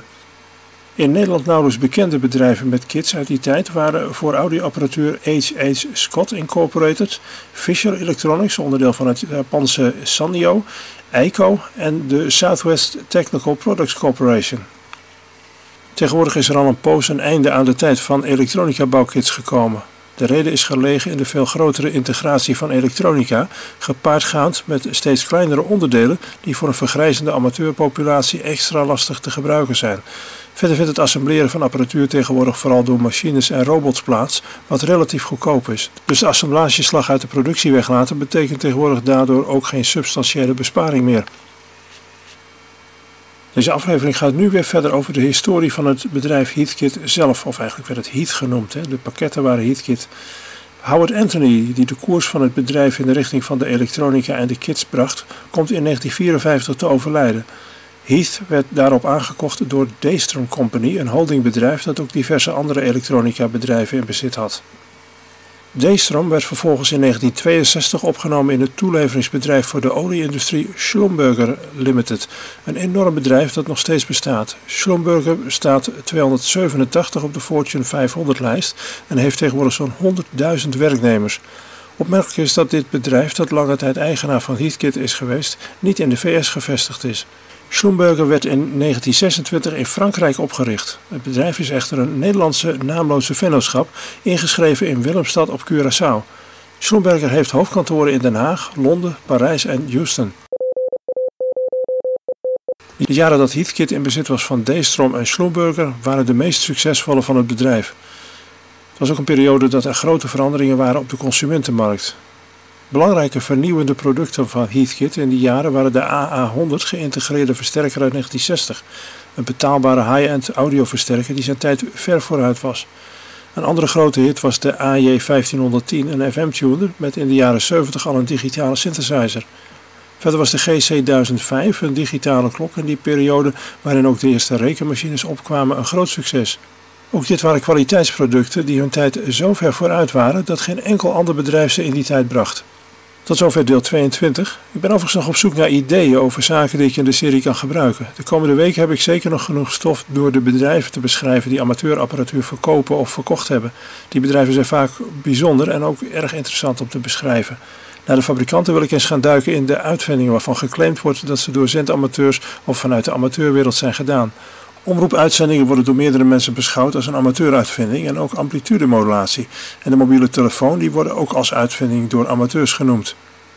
In Nederland nauwelijks bekende bedrijven met kits uit die tijd waren voor audioapparatuur H H Scott Incorporated, Fisher Electronics, onderdeel van het Japanse Sanyo, Eiko en de Southwest Technical Products Corporation. Tegenwoordig is er al een poos een einde aan de tijd van elektronica bouwkits gekomen. De reden is gelegen in de veel grotere integratie van elektronica, gepaardgaand met steeds kleinere onderdelen die voor een vergrijzende amateurpopulatie extra lastig te gebruiken zijn. Verder vindt het assembleren van apparatuur tegenwoordig vooral door machines en robots plaats, wat relatief goedkoop is. Dus de assemblageslag uit de productie weglaten betekent tegenwoordig daardoor ook geen substantiële besparing meer. Deze aflevering gaat nu weer verder over de historie van het bedrijf Heathkit zelf, of eigenlijk werd het Heath genoemd. Hè. De pakketten waren Heathkit. Howard Anthony, die de koers van het bedrijf in de richting van de elektronica en de kits bracht, komt in negentien vierenvijftig te overlijden. Heath werd daarop aangekocht door Daystrom Company, een holdingbedrijf dat ook diverse andere elektronica bedrijven in bezit had. Daystrom werd vervolgens in negentien tweeënzestig opgenomen in het toeleveringsbedrijf voor de olieindustrie Schlumberger Limited, een enorm bedrijf dat nog steeds bestaat. Schlumberger staat tweehonderdzevenentachtig op de Fortune vijfhonderd lijst en heeft tegenwoordig zo'n honderdduizend werknemers. Opmerkelijk is dat dit bedrijf, dat lange tijd eigenaar van Heathkit is geweest, niet in de V S gevestigd is. Schlumberger werd in negentien zesentwintig in Frankrijk opgericht. Het bedrijf is echter een Nederlandse naamloze vennootschap, ingeschreven in Willemstad op Curaçao. Schlumberger heeft hoofdkantoren in Den Haag, Londen, Parijs en Houston. De jaren dat Heathkit in bezit was van Daystrom en Schlumberger waren de meest succesvolle van het bedrijf. Het was ook een periode dat er grote veranderingen waren op de consumentenmarkt. Belangrijke vernieuwende producten van Heathkit in die jaren waren de A A honderd geïntegreerde versterker uit negentien zestig, een betaalbare high-end audioversterker die zijn tijd ver vooruit was. Een andere grote hit was de A J vijftienhonderdtien, een F M-tuner met in de jaren zeventig al een digitale synthesizer. Verder was de G C duizend vijf, een digitale klok in die periode waarin ook de eerste rekenmachines opkwamen, een groot succes. Ook dit waren kwaliteitsproducten die hun tijd zo ver vooruit waren dat geen enkel ander bedrijf ze in die tijd bracht. Tot zover deel tweeëntwintig. Ik ben overigens nog op zoek naar ideeën over zaken die ik in de serie kan gebruiken. De komende weken heb ik zeker nog genoeg stof door de bedrijven te beschrijven die amateurapparatuur verkopen of verkocht hebben. Die bedrijven zijn vaak bijzonder en ook erg interessant om te beschrijven. Naar de fabrikanten wil ik eens gaan duiken in de uitvindingen waarvan geclaimd wordt dat ze door zendamateurs of vanuit de amateurwereld zijn gedaan. Omroepuitzendingen worden door meerdere mensen beschouwd als een amateuruitvinding en ook amplitudemodulatie. En de mobiele telefoon die worden ook als uitvinding door amateurs genoemd.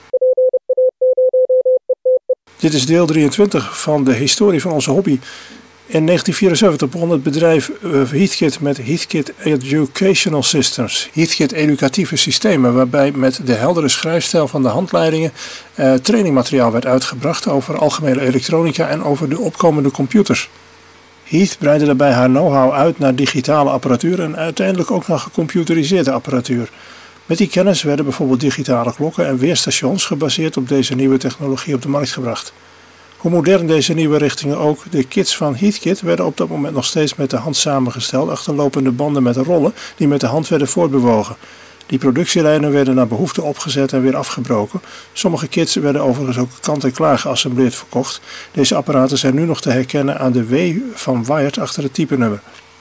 Dit is deel drieëntwintig van de historie van onze hobby. In negentien vierenzeventig begon het bedrijf Heathkit met Heathkit Educational Systems, Heathkit educatieve systemen, waarbij met de heldere schrijfstijl van de handleidingen eh, trainingmateriaal werd uitgebracht over algemene elektronica en over de opkomende computers. Heath breidde daarbij haar know-how uit naar digitale apparatuur en uiteindelijk ook naar gecomputeriseerde apparatuur. Met die kennis werden bijvoorbeeld digitale klokken en weerstations gebaseerd op deze nieuwe technologie op de markt gebracht. Hoe modern deze nieuwe richtingen ook, de kits van Heathkit werden op dat moment nog steeds met de hand samengesteld achter lopende banden met rollen die met de hand werden voortbewogen. Die productielijnen werden naar behoefte opgezet en weer afgebroken. Sommige kits werden overigens ook kant-en-klaar geassembleerd verkocht. Deze apparaten zijn nu nog te herkennen aan de W van Wired achter het typenummer.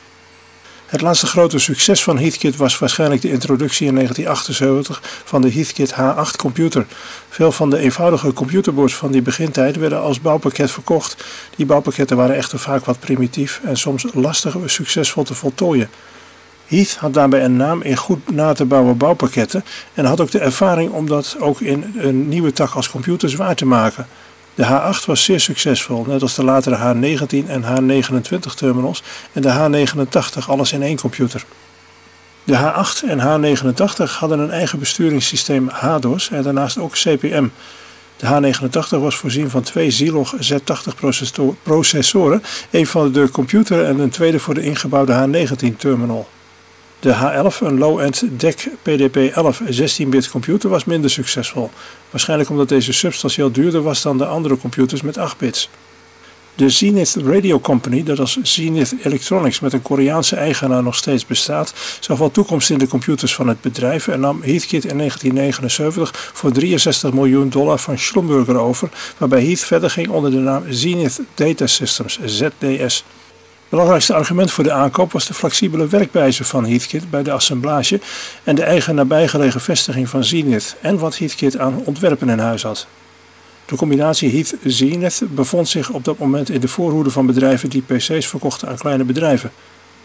Het laatste grote succes van Heathkit was waarschijnlijk de introductie in negentien achtenzeventig van de Heathkit H acht computer. Veel van de eenvoudige computerboards van die begintijd werden als bouwpakket verkocht. Die bouwpakketten waren echter vaak wat primitief en soms lastig succesvol te voltooien. Heath had daarbij een naam in goed na te bouwen bouwpakketten en had ook de ervaring om dat ook in een nieuwe tak als computers waar te maken. De H acht was zeer succesvol, net als de latere H negentien en H negenentwintig terminals en de H negenentachtig, alles in één computer. De H acht en H negenentachtig hadden een eigen besturingssysteem H DOS en daarnaast ook C P M. De H negenentachtig was voorzien van twee Zilog Z tachtig processoren, één voor de computer en een tweede voor de ingebouwde H negentien terminal. De H elf, een low-end D E C P D P elf zestien-bit computer, was minder succesvol. Waarschijnlijk omdat deze substantieel duurder was dan de andere computers met acht bits. De Zenith Radio Company, dat als Zenith Electronics met een Koreaanse eigenaar nog steeds bestaat, zag wel toekomst in de computers van het bedrijf en nam Heathkit in negentien negenenzeventig voor drieënzestig miljoen dollar van Schlumberger over, waarbij Heath verder ging onder de naam Zenith Data Systems, Z D S. Het belangrijkste argument voor de aankoop was de flexibele werkwijze van Heathkit bij de assemblage en de eigen nabijgelegen vestiging van Zenith en wat Heathkit aan ontwerpen in huis had. De combinatie Heath-Zenith bevond zich op dat moment in de voorhoede van bedrijven die P C's verkochten aan kleine bedrijven.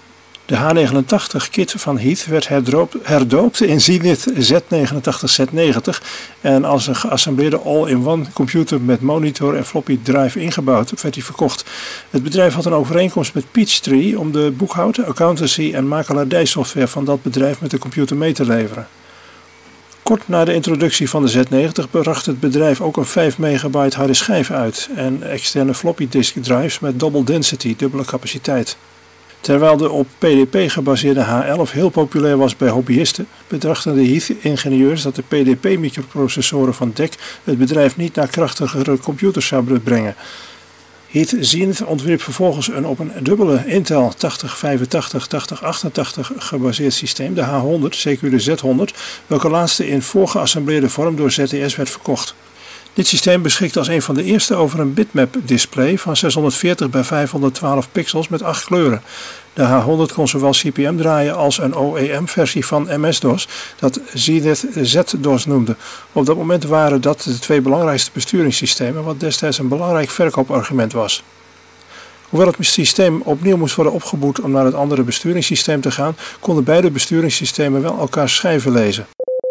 De H negenentachtig kit van Heath werd herdoopt in Zenith Z negenentachtig Z negentig en als een geassembleerde all-in-one computer met monitor en floppy drive ingebouwd werd die verkocht. Het bedrijf had een overeenkomst met Peachtree om de boekhouden, accountancy en makelaardijsoftware van dat bedrijf met de computer mee te leveren. Kort na de introductie van de Z negentig bracht het bedrijf ook een vijf megabyte harde schijf uit en externe floppy disk drives met double density, dubbele capaciteit. Terwijl de op P D P gebaseerde H elf heel populair was bij hobbyisten, bedachten de Heath-ingenieurs dat de P D P-microprocessoren van D E C het bedrijf niet naar krachtigere computers zou brengen. Heath Zenith ontwierp vervolgens een op een dubbele Intel tachtig vijfentachtig tachtig achtentachtig gebaseerd systeem, de H honderd, C Q de Z honderd, welke laatste in voorgeassembleerde vorm door Z T S werd verkocht. Dit systeem beschikte als een van de eerste over een bitmap display van zeshonderdveertig bij vijfhonderdtwaalf pixels met acht kleuren. De H honderd kon zowel C P M draaien als een O E M-versie van M S-DOS, dat Zenith Z-DOS noemde. Op dat moment waren dat de twee belangrijkste besturingssystemen, wat destijds een belangrijk verkoopargument was. Hoewel het systeem opnieuw moest worden opgeboot om naar het andere besturingssysteem te gaan, konden beide besturingssystemen wel elkaars schijven lezen.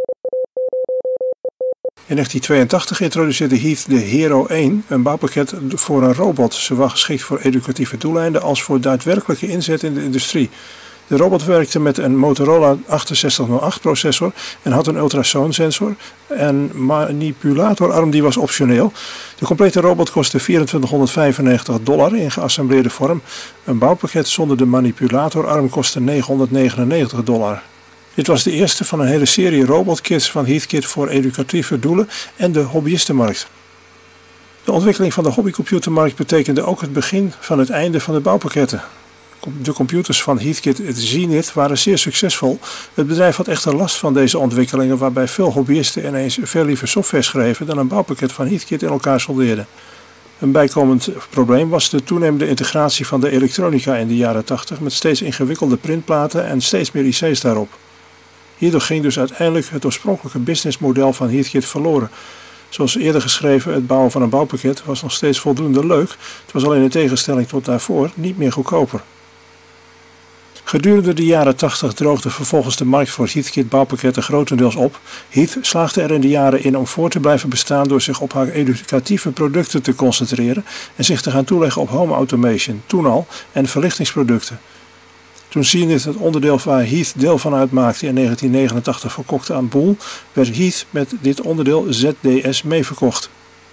In negentien tweeëntachtig introduceerde Heath de Hero één, een bouwpakket voor een robot, zowel geschikt voor educatieve doeleinden als voor daadwerkelijke inzet in de industrie. De robot werkte met een Motorola achtenzestig nul acht processor en had een ultrasoonsensor en manipulatorarm die was optioneel. De complete robot kostte vierentwintighonderdvijfennegentig dollar in geassembleerde vorm. Een bouwpakket zonder de manipulatorarm kostte negenhonderdnegenennegentig dollar. Dit was de eerste van een hele serie robotkits van Heathkit voor educatieve doelen en de hobbyistenmarkt. De ontwikkeling van de hobbycomputermarkt betekende ook het begin van het einde van de bouwpakketten. De computers van Heathkit Zenith waren zeer succesvol. Het bedrijf had echter last van deze ontwikkelingen waarbij veel hobbyisten ineens veel liever software schreven dan een bouwpakket van Heathkit in elkaar soldeerden. Een bijkomend probleem was de toenemende integratie van de elektronica in de jaren tachtig met steeds ingewikkelde printplaten en steeds meer I C's daarop. Hierdoor ging dus uiteindelijk het oorspronkelijke businessmodel van Heathkit verloren. Zoals eerder geschreven, het bouwen van een bouwpakket was nog steeds voldoende leuk, het was alleen in tegenstelling tot daarvoor niet meer goedkoper. Gedurende de jaren tachtig droogde vervolgens de markt voor Heathkit bouwpakketten grotendeels op. Heath slaagde er in de jaren in om voor te blijven bestaan door zich op haar educatieve producten te concentreren en zich te gaan toeleggen op home automation, toen al, en verlichtingsproducten. Toen Zenith het onderdeel waar Heath deel van uitmaakte in negentien negenentachtig verkocht aan Boel, werd Heath met dit onderdeel Z D S meeverkocht.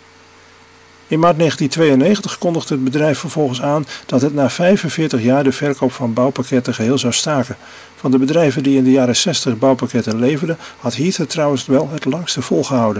In maart negentien tweeënnegentig kondigde het bedrijf vervolgens aan dat het na vijfenveertig jaar de verkoop van bouwpakketten geheel zou staken. Van de bedrijven die in de jaren zestig bouwpakketten leverden, had Heath het trouwens wel het langste volgehouden.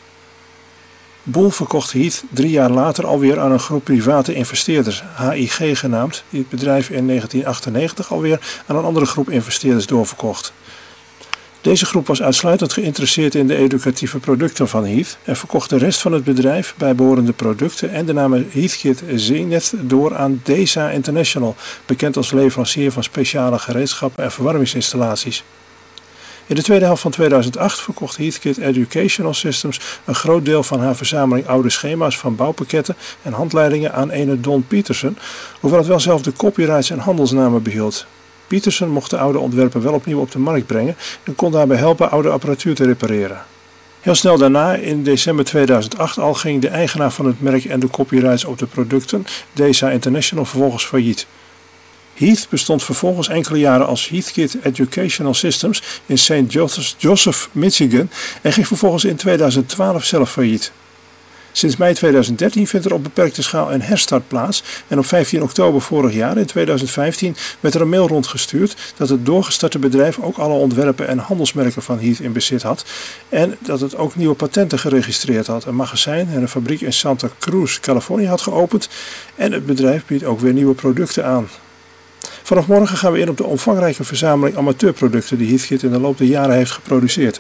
Boel verkocht Heath drie jaar later alweer aan een groep private investeerders, H I G genaamd, die het bedrijf in negentien achtennegentig alweer aan een andere groep investeerders doorverkocht. Deze groep was uitsluitend geïnteresseerd in de educatieve producten van Heath en verkocht de rest van het bedrijf, bijbehorende producten en de naam Heathkit Zenith door aan D E S A International, bekend als leverancier van speciale gereedschappen en verwarmingsinstallaties. In de tweede helft van tweeduizend acht verkocht Heathkit Educational Systems een groot deel van haar verzameling oude schema's van bouwpakketten en handleidingen aan ene Don Peterson, hoewel het wel zelf de copyrights en handelsnamen behield. Peterson mocht de oude ontwerpen wel opnieuw op de markt brengen en kon daarbij helpen oude apparatuur te repareren. Heel snel daarna, in december tweeduizend acht al, ging de eigenaar van het merk en de copyrights op de producten, D E S A International, vervolgens failliet. Heath bestond vervolgens enkele jaren als Heathkit Educational Systems in Saint Joseph, Michigan en ging vervolgens in tweeduizend twaalf zelf failliet. Sinds mei tweeduizend dertien vindt er op beperkte schaal een herstart plaats en op vijftien oktober vorig jaar, in tweeduizend vijftien, werd er een mail rondgestuurd dat het doorgestarte bedrijf ook alle ontwerpen en handelsmerken van Heath in bezit had en dat het ook nieuwe patenten geregistreerd had, een magazijn en een fabriek in Santa Cruz, Californië had geopend en het bedrijf biedt ook weer nieuwe producten aan. Vanaf morgen gaan we in op de omvangrijke verzameling amateurproducten die Heathkit in de loop der jaren heeft geproduceerd.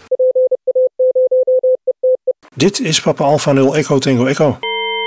Dit is Papa Alpha nul Echo Tango Echo.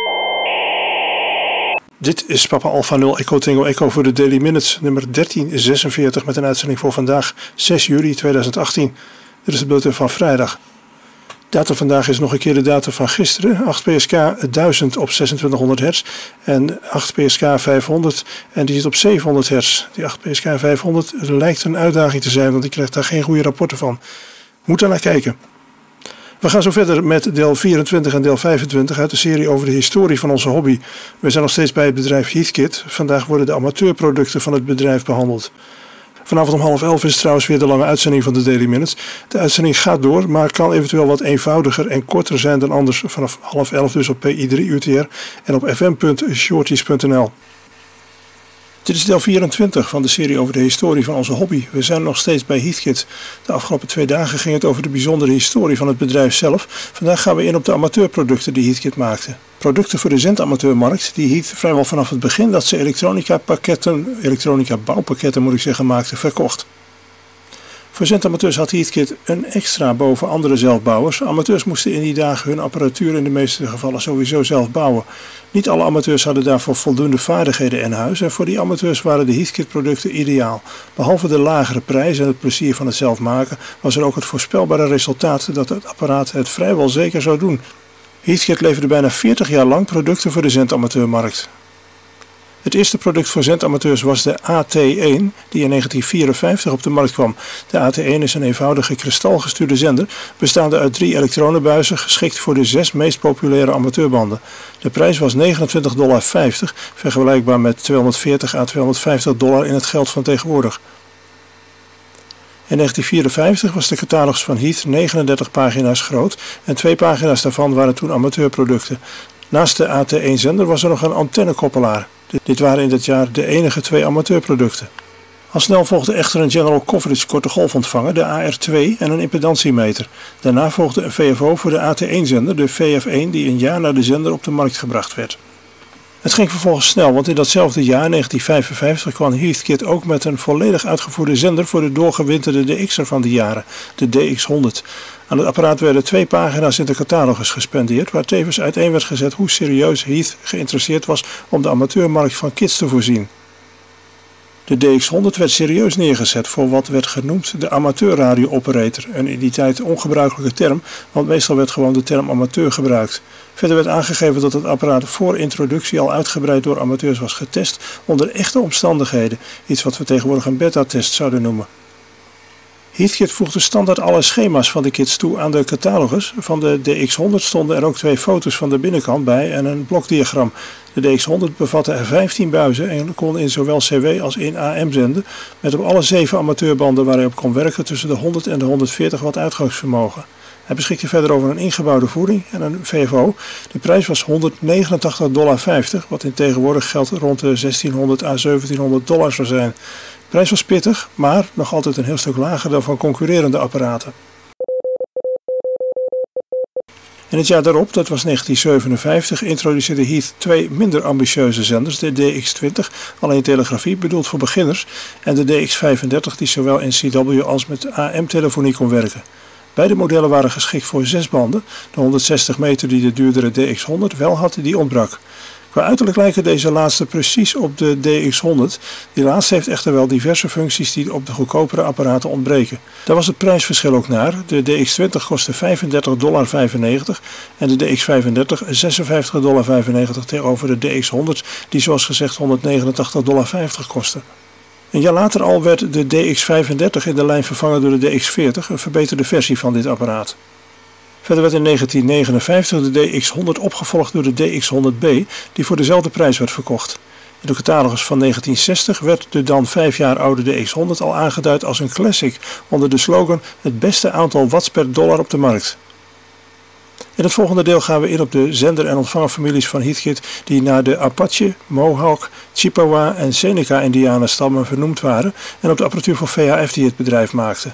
Dit is Papa Alpha nul Echo Tango Echo voor de Daily Minutes nummer dertien zesenveertig met een uitzending voor vandaag zes juli tweeduizend achttien. Dit is de bulletin van vrijdag. Data vandaag is nog een keer de data van gisteren. acht P S K duizend op zesentwintighonderd hertz en acht P S K vijfhonderd en die zit op zevenhonderd hertz. Die acht P S K vijfhonderd lijkt een uitdaging te zijn, want ik krijg daar geen goede rapporten van. Moet daar naar kijken. We gaan zo verder met deel vierentwintig en deel vijfentwintig uit de serie over de historie van onze hobby. We zijn nog steeds bij het bedrijf Heathkit. Vandaag worden de amateurproducten van het bedrijf behandeld. Vanavond om half elf is trouwens weer de lange uitzending van de Daily Minutes. De uitzending gaat door, maar kan eventueel wat eenvoudiger en korter zijn dan anders vanaf half elf dus op P I drie U T R en op f m punt shorties punt n l. Dit is deel vierentwintig van de serie over de historie van onze hobby. We zijn nog steeds bij Heathkit. De afgelopen twee dagen ging het over de bijzondere historie van het bedrijf zelf. Vandaag gaan we in op de amateurproducten die Heathkit maakte. Producten voor de zendamateurmarkt die Heath vrijwel vanaf het begin dat ze elektronica pakketten, elektronica bouwpakketten moet ik zeggen, maakte, verkocht. Voor zendamateurs had Heathkit een extra boven andere zelfbouwers. Amateurs moesten in die dagen hun apparatuur in de meeste gevallen sowieso zelf bouwen. Niet alle amateurs hadden daarvoor voldoende vaardigheden in huis en voor die amateurs waren de Heathkit producten ideaal. Behalve de lagere prijs en het plezier van het zelf maken was er ook het voorspelbare resultaat dat het apparaat het vrijwel zeker zou doen. Heathkit leverde bijna veertig jaar lang producten voor de zendamateurmarkt. Het eerste product voor zendamateurs was de A T één, die in negentien vierenvijftig op de markt kwam. De A T één is een eenvoudige kristalgestuurde zender, bestaande uit drie elektronenbuizen, geschikt voor de zes meest populaire amateurbanden. De prijs was negenentwintig dollar vijftig, vergelijkbaar met tweehonderdveertig à tweehonderdvijftig dollar in het geld van tegenwoordig. In negentien vierenvijftig was de catalogus van Heath negenendertig pagina's groot en twee pagina's daarvan waren toen amateurproducten. Naast de A T één zender was er nog een antennekoppelaar. Dit waren in dat jaar de enige twee amateurproducten. Al snel volgde echter een General Coverage korte golfontvanger, de A R twee en een impedantiemeter. Daarna volgde een V F O voor de A T één zender, de V F één die een jaar na de zender op de markt gebracht werd. Het ging vervolgens snel, want in datzelfde jaar, negentien vijfenvijftig, kwam Heathkit ook met een volledig uitgevoerde zender voor de doorgewinterde D X'er van die jaren, de D X honderd. Aan het apparaat werden twee pagina's in de catalogus gespendeerd, waar tevens uiteen werd gezet hoe serieus Heath geïnteresseerd was om de amateurmarkt van kits te voorzien. De D X honderd werd serieus neergezet voor wat werd genoemd de amateurradio-operator, een in die tijd ongebruikelijke term, want meestal werd gewoon de term amateur gebruikt. Verder werd aangegeven dat het apparaat voor introductie al uitgebreid door amateurs was getest onder echte omstandigheden, iets wat we tegenwoordig een beta-test zouden noemen. Heathkit voegde standaard alle schema's van de kits toe aan de catalogus. Van de D X honderd stonden er ook twee foto's van de binnenkant bij en een blokdiagram. De D X honderd bevatte er vijftien buizen en kon in zowel C W als in A M zenden, met op alle zeven amateurbanden waar hij op kon werken tussen de honderd en de honderdveertig watt uitgangsvermogen. Hij beschikte verder over een ingebouwde voeding en een V F O. De prijs was honderdnegenentachtig dollar vijftig, wat in tegenwoordig geld rond de zestienhonderd à zeventienhonderd dollar zou zijn. De prijs was pittig, maar nog altijd een heel stuk lager dan van concurrerende apparaten. In het jaar daarop, dat was negentien zevenenvijftig, introduceerde Heath twee minder ambitieuze zenders, de D X twintig, alleen telegrafie, bedoeld voor beginners, en de D X vijfendertig, die zowel in C W als met A M-telefonie kon werken. Beide modellen waren geschikt voor zes banden, de honderdzestig meter die de duurdere D X honderd wel had, die ontbrak. Qua uiterlijk lijken deze laatste precies op de D X honderd. Die laatste heeft echter wel diverse functies die op de goedkopere apparaten ontbreken. Daar was het prijsverschil ook naar. De D X twintig kostte vijfendertig dollar vijfennegentig en de D X vijfendertig zesenvijftig dollar vijfennegentig tegenover de D X honderd die zoals gezegd honderdnegenentachtig dollar vijftig kostte. Een jaar later al werd de D X vijfendertig in de lijn vervangen door de D X veertig, een verbeterde versie van dit apparaat. Verder werd in negentien negenenvijftig de D X honderd opgevolgd door de D X honderd B, die voor dezelfde prijs werd verkocht. In de catalogus van negentien zestig werd de dan vijf jaar oude D X honderd al aangeduid als een classic onder de slogan het beste aantal watts per dollar op de markt. In het volgende deel gaan we in op de zender- en ontvangerfamilies van Heathkit die naar de Apache, Mohawk, Chippewa en Seneca-indianenstammen vernoemd waren en op de apparatuur voor V H F die het bedrijf maakte.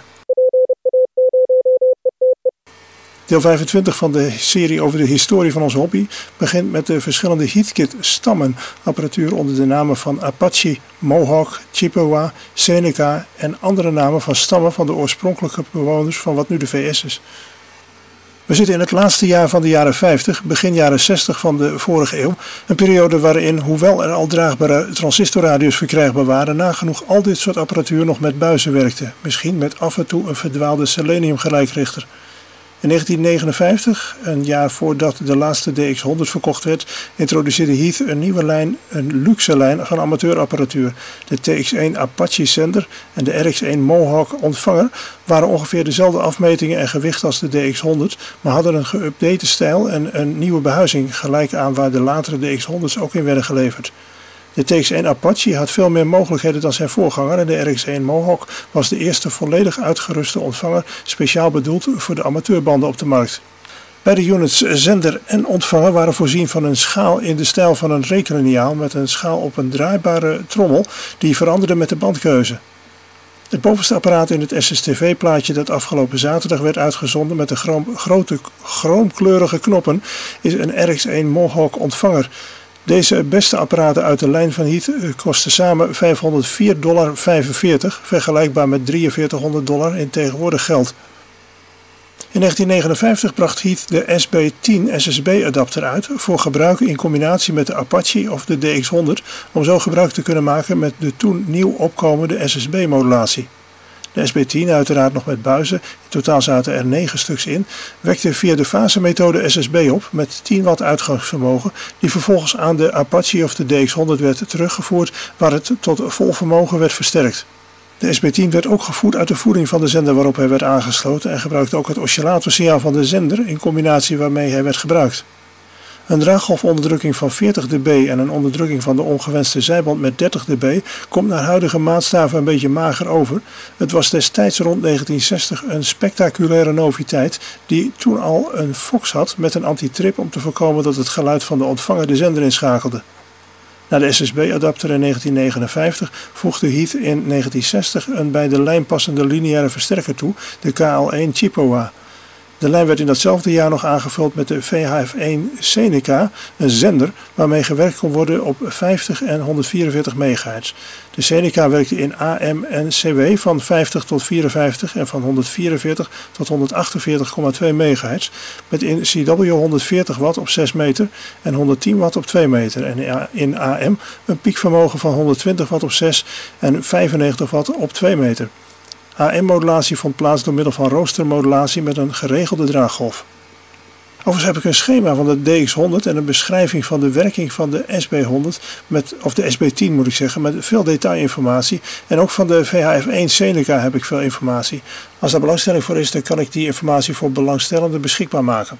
Deel vijfentwintig van de serie over de historie van onze hobby begint met de verschillende Heathkit-stammen, apparatuur onder de namen van Apache, Mohawk, Chippewa, Seneca en andere namen van stammen van de oorspronkelijke bewoners van wat nu de V S is. We zitten in het laatste jaar van de jaren vijftig, begin jaren zestig van de vorige eeuw, een periode waarin, hoewel er al draagbare transistorradio's verkrijgbaar waren, nagenoeg al dit soort apparatuur nog met buizen werkte, misschien met af en toe een verdwaalde seleniumgelijkrichter. In negentien negenenvijftig, een jaar voordat de laatste D X honderd verkocht werd, introduceerde Heath een nieuwe lijn, een luxe lijn van amateurapparatuur. De T X één Apache zender en de R X één Mohawk ontvanger waren ongeveer dezelfde afmetingen en gewicht als de D X honderd, maar hadden een geüpdate stijl en een nieuwe behuizing, gelijk aan waar de latere D X honderd's ook in werden geleverd. De T X één Apache had veel meer mogelijkheden dan zijn voorganger en de R X één Mohawk was de eerste volledig uitgeruste ontvanger speciaal bedoeld voor de amateurbanden op de markt. Beide units zender en ontvanger waren voorzien van een schaal in de stijl van een rekenliniaal met een schaal op een draaibare trommel die veranderde met de bandkeuze. Het bovenste apparaat in het S S T V-plaatje dat afgelopen zaterdag werd uitgezonden met de chroom, grote chroomkleurige knoppen is een R X één Mohawk ontvanger. Deze beste apparaten uit de lijn van Heath kosten samen vijfhonderdvier dollar vijfenveertig, vergelijkbaar met drieënveertighonderd dollar in tegenwoordig geld. In negentien negenenvijftig bracht Heath de S B tien S S B-adapter uit voor gebruik in combinatie met de Apache of de D X honderd om zo gebruik te kunnen maken met de toen nieuw opkomende S S B-modulatie. De S B tien, uiteraard nog met buizen, in totaal zaten er negen stuks in, wekte via de fasemethode S S B op met tien watt uitgangsvermogen, die vervolgens aan de Apache of de D X honderd werd teruggevoerd, waar het tot vol vermogen werd versterkt. De S B tien werd ook gevoerd uit de voeding van de zender waarop hij werd aangesloten en gebruikte ook het oscillatorsignaal van de zender in combinatie waarmee hij werd gebruikt. Een draaggolfonderdrukking van veertig dB en een onderdrukking van de ongewenste zijband met dertig dB komt naar huidige maatstaven een beetje mager over. Het was destijds rond negentien zestig een spectaculaire noviteit die toen al een Fox had met een antitrip om te voorkomen dat het geluid van de ontvanger de zender inschakelde. Na de S S B-adapter in negentien negenenvijftig voegde Heath in negentien zestig een bij de lijn passende lineaire versterker toe, de K L één Chippewa. De lijn werd in datzelfde jaar nog aangevuld met de V H F één Seneca, een zender waarmee gewerkt kon worden op vijftig en honderdvierenveertig megahertz. De Seneca werkte in A M en C W van vijftig tot vierenvijftig en van honderdvierenveertig tot honderdachtenveertig komma twee megahertz, met in C W honderdveertig watt op zes meter en honderdtien watt op twee meter en in A M een piekvermogen van honderdtwintig watt op zes en vijfennegentig watt op twee meter. A M-modulatie vond plaats door middel van roostermodulatie met een geregelde draaggolf. Overigens heb ik een schema van de D X honderd en een beschrijving van de werking van de S B honderd, met, of de S B tien moet ik zeggen, met veel detailinformatie. En ook van de V H F één Seneca heb ik veel informatie. Als daar belangstelling voor is, dan kan ik die informatie voor belangstellenden beschikbaar maken.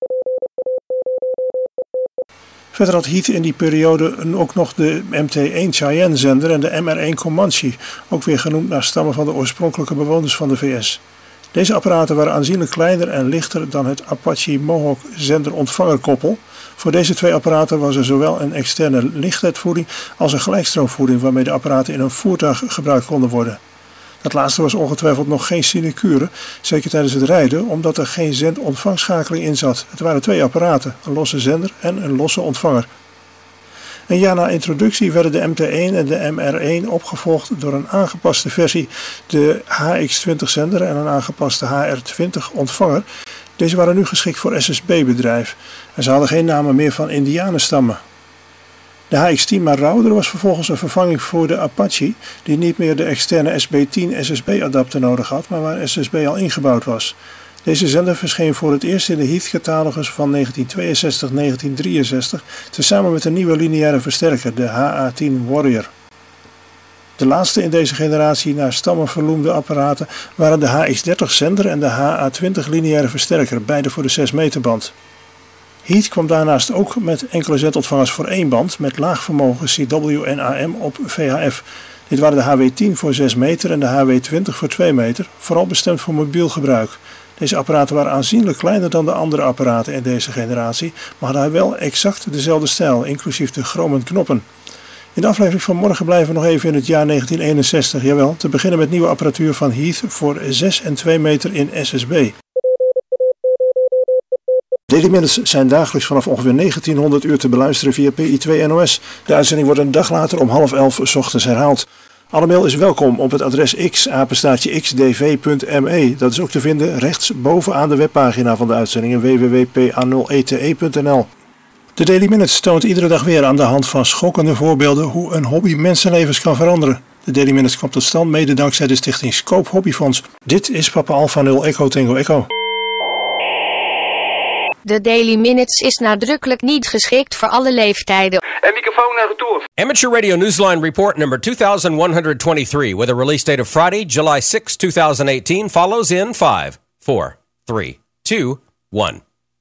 Verder had Heath in die periode ook nog de M T één Cheyenne zender en de M R één Comanche, ook weer genoemd naar stammen van de oorspronkelijke bewoners van de V S. Deze apparaten waren aanzienlijk kleiner en lichter dan het Apache Mohawk zender-ontvangerkoppel. Voor deze twee apparaten was er zowel een externe lichtheidvoeding als een gelijkstroomvoeding waarmee de apparaten in een voertuig gebruikt konden worden. Dat laatste was ongetwijfeld nog geen sinecure, zeker tijdens het rijden, omdat er geen zend-ontvangschakeling in zat. Het waren twee apparaten, een losse zender en een losse ontvanger. Een jaar na introductie werden de M T één en de M R één opgevolgd door een aangepaste versie, de H X twintig zender en een aangepaste H R twintig ontvanger. Deze waren nu geschikt voor S S B-bedrijf en ze hadden geen namen meer van indianenstammen. De H X tien Marauder was vervolgens een vervanging voor de Apache, die niet meer de externe S B tien S S B-adapter nodig had, maar waar S S B al ingebouwd was. Deze zender verscheen voor het eerst in de Heath-catalogus van negentien tweeënzestig tot negentien drieënzestig, tezamen met een nieuwe lineaire versterker, de H A tien Warrior. De laatste in deze generatie naar stammen vernoemde apparaten waren de H X dertig zender en de H A twintig lineaire versterker, beide voor de zes meter band. Heath kwam daarnaast ook met enkele zentontvangers voor één band met laag vermogen C W en A M op V H F. Dit waren de H W tien voor zes meter en de H W twintig voor twee meter, vooral bestemd voor mobiel gebruik. Deze apparaten waren aanzienlijk kleiner dan de andere apparaten in deze generatie, maar hadden wel exact dezelfde stijl, inclusief de chromen knoppen. In de aflevering van morgen blijven we nog even in het jaar negentien eenenzestig, jawel, te beginnen met nieuwe apparatuur van Heath voor zes en twee meter in S S B. Daily Minutes zijn dagelijks vanaf ongeveer negentienhonderd uur te beluisteren via P I twee N O S. De uitzending wordt een dag later om half elf 's ochtends herhaald. Alle mail is welkom op het adres x, apenstaartje x d v punt m e. Dat is ook te vinden rechts bovenaan de webpagina van de uitzendingen w w w punt p a nul e t e punt n l. De Daily Minutes toont iedere dag weer aan de hand van schokkende voorbeelden hoe een hobby mensenlevens kan veranderen. De Daily Minutes komt tot stand mede dankzij de stichting Scope Hobbyfonds. Dit is Papa Alpha nul Echo Tango Echo. De Daily Minutes is nadrukkelijk niet geschikt voor alle leeftijden. En microfoon naar retour. Amateur Radio Newsline Report number two thousand one hundred twenty-three with a release date of Friday, July sixth, two thousand eighteen follows in five, four, three, two, one.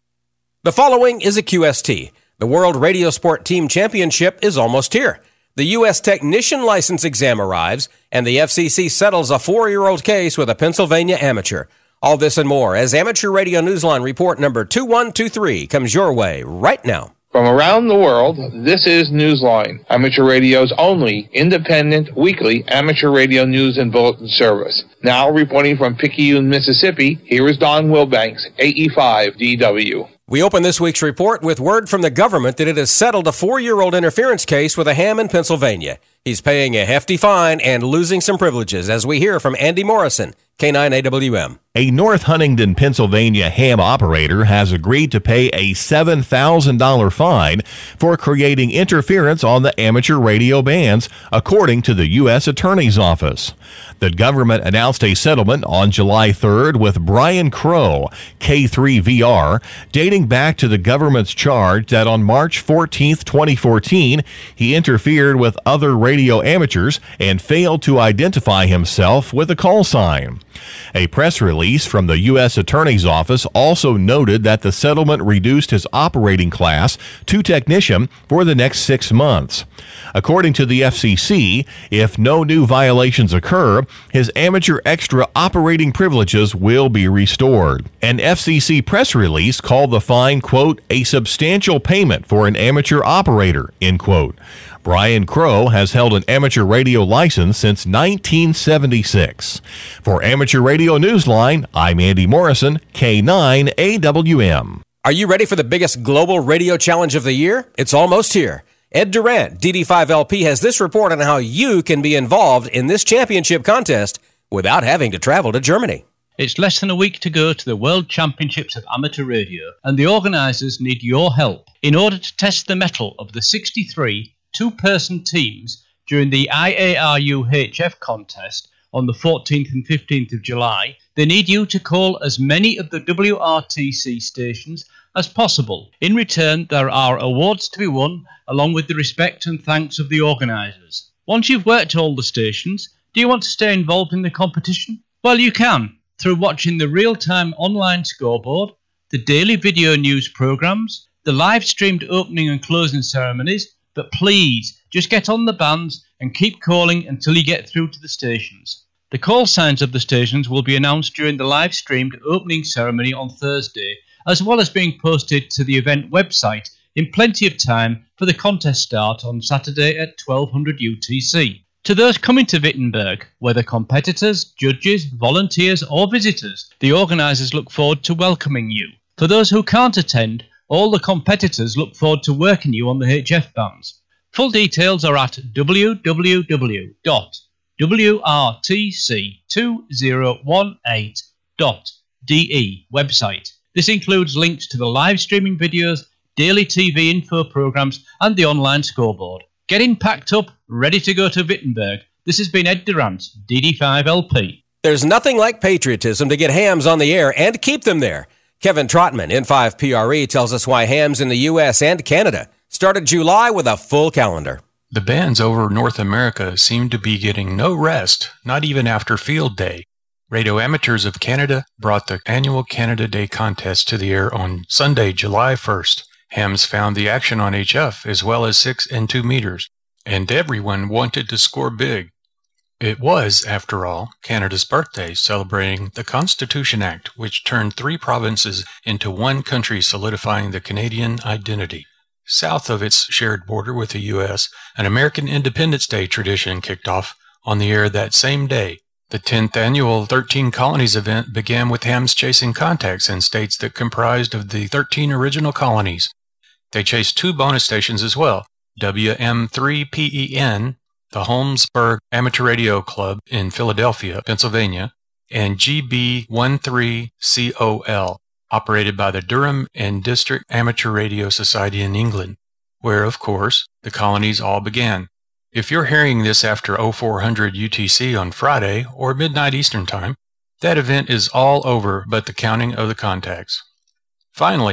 The following is a Q S T. The World Radio Sport Team Championship is almost here. The U S Technician License exam arrives, and the F C C settles a four-year-old case with a Pennsylvania amateur. All this and more as Amateur Radio Newsline Report number two one two three comes your way right now. From around the world, this is Newsline, Amateur Radio's only independent weekly amateur radio news and bulletin service. Now reporting from Picayune, Mississippi, here is Don Wilbanks, A E five D W. We open this week's report with word from the government that it has settled a four-year-old interference case with a ham in Pennsylvania. He's paying a hefty fine and losing some privileges, as we hear from Andy Morrison, K nine A W M. A North Huntingdon, Pennsylvania ham operator has agreed to pay a seven thousand dollars fine for creating interference on the amateur radio bands, according to the U S Attorney's Office. The government announced a settlement on July third with Brian Crow, K three V R, dating back to the government's charge that on March fourteenth, twenty fourteen, he interfered with other radio amateurs and failed to identify himself with a call sign. A press release from the U S Attorney's Office also noted that the settlement reduced his operating class to technician for the next six months. According to the F C C, if no new violations occur, his amateur extra operating privileges will be restored. An F C C press release called the fine, quote, a substantial payment for an amateur operator, end quote. Brian Crow has held an amateur radio license since nineteen seventy-six. For Amateur Radio Newsline, I'm Andy Morrison, K nine A W M. Are you ready for the biggest global radio challenge of the year? It's almost here. Ed Durant, D D five L P, has this report on how you can be involved in this championship contest without having to travel to Germany. It's less than a week to go to the World Championships of Amateur Radio, and the organisers need your help in order to test the mettle of the sixty-three two-person teams during the I A R U H F contest on the fourteenth and fifteenth of July. They need you to call as many of the W R T C stations as possible. In return, there are awards to be won, along with the respect and thanks of the organisers. Once you've worked all the stations, do you want to stay involved in the competition? Well, you can, through watching the real-time online scoreboard, the daily video news programmes, the live-streamed opening and closing ceremonies, but please, just get on the bands and keep calling until you get through to the stations. The call signs of the stations will be announced during the live-streamed opening ceremony on Thursday, as well as being posted to the event website in plenty of time for the contest start on Saturday at twelve hundred U T C. To those coming to Wittenberg, whether competitors, judges, volunteers or visitors, the organisers look forward to welcoming you. For those who can't attend, all the competitors look forward to working you on the H F bands. Full details are at w w w dot w r t c two thousand eighteen dot d e website. This includes links to the live streaming videos, daily T V info programs and the online scoreboard. Getting packed up, ready to go to Wittenberg. This has been Ed Durant, D D five L P. There's nothing like patriotism to get hams on the air and keep them there. Kevin Trotman, N five P R E, tells us why hams in the U S and Canada started July with a full calendar. The bands over North America seem to be getting no rest, not even after Field Day. Radio Amateurs of Canada brought the annual Canada Day contest to the air on Sunday, July first. Hams found the action on H F as well as six and two meters, and everyone wanted to score big. It was, after all, Canada's birthday, celebrating the Constitution Act, which turned three provinces into one country, solidifying the Canadian identity. South of its shared border with the U S, an American Independence Day tradition kicked off on the air that same day. The tenth annual thirteen Colonies event began with hams chasing contacts in states that comprised of the thirteen original colonies. They chased two bonus stations as well, W M three P E N, the Holmesburg Amateur Radio Club in Philadelphia, Pennsylvania, and G B thirteen C O L, operated by the Durham and District Amateur Radio Society in England, where, of course, the colonies all began. If you're hearing this after oh four hundred U T C on Friday or midnight Eastern Time, that event is all over but the counting of the contacts. Finally,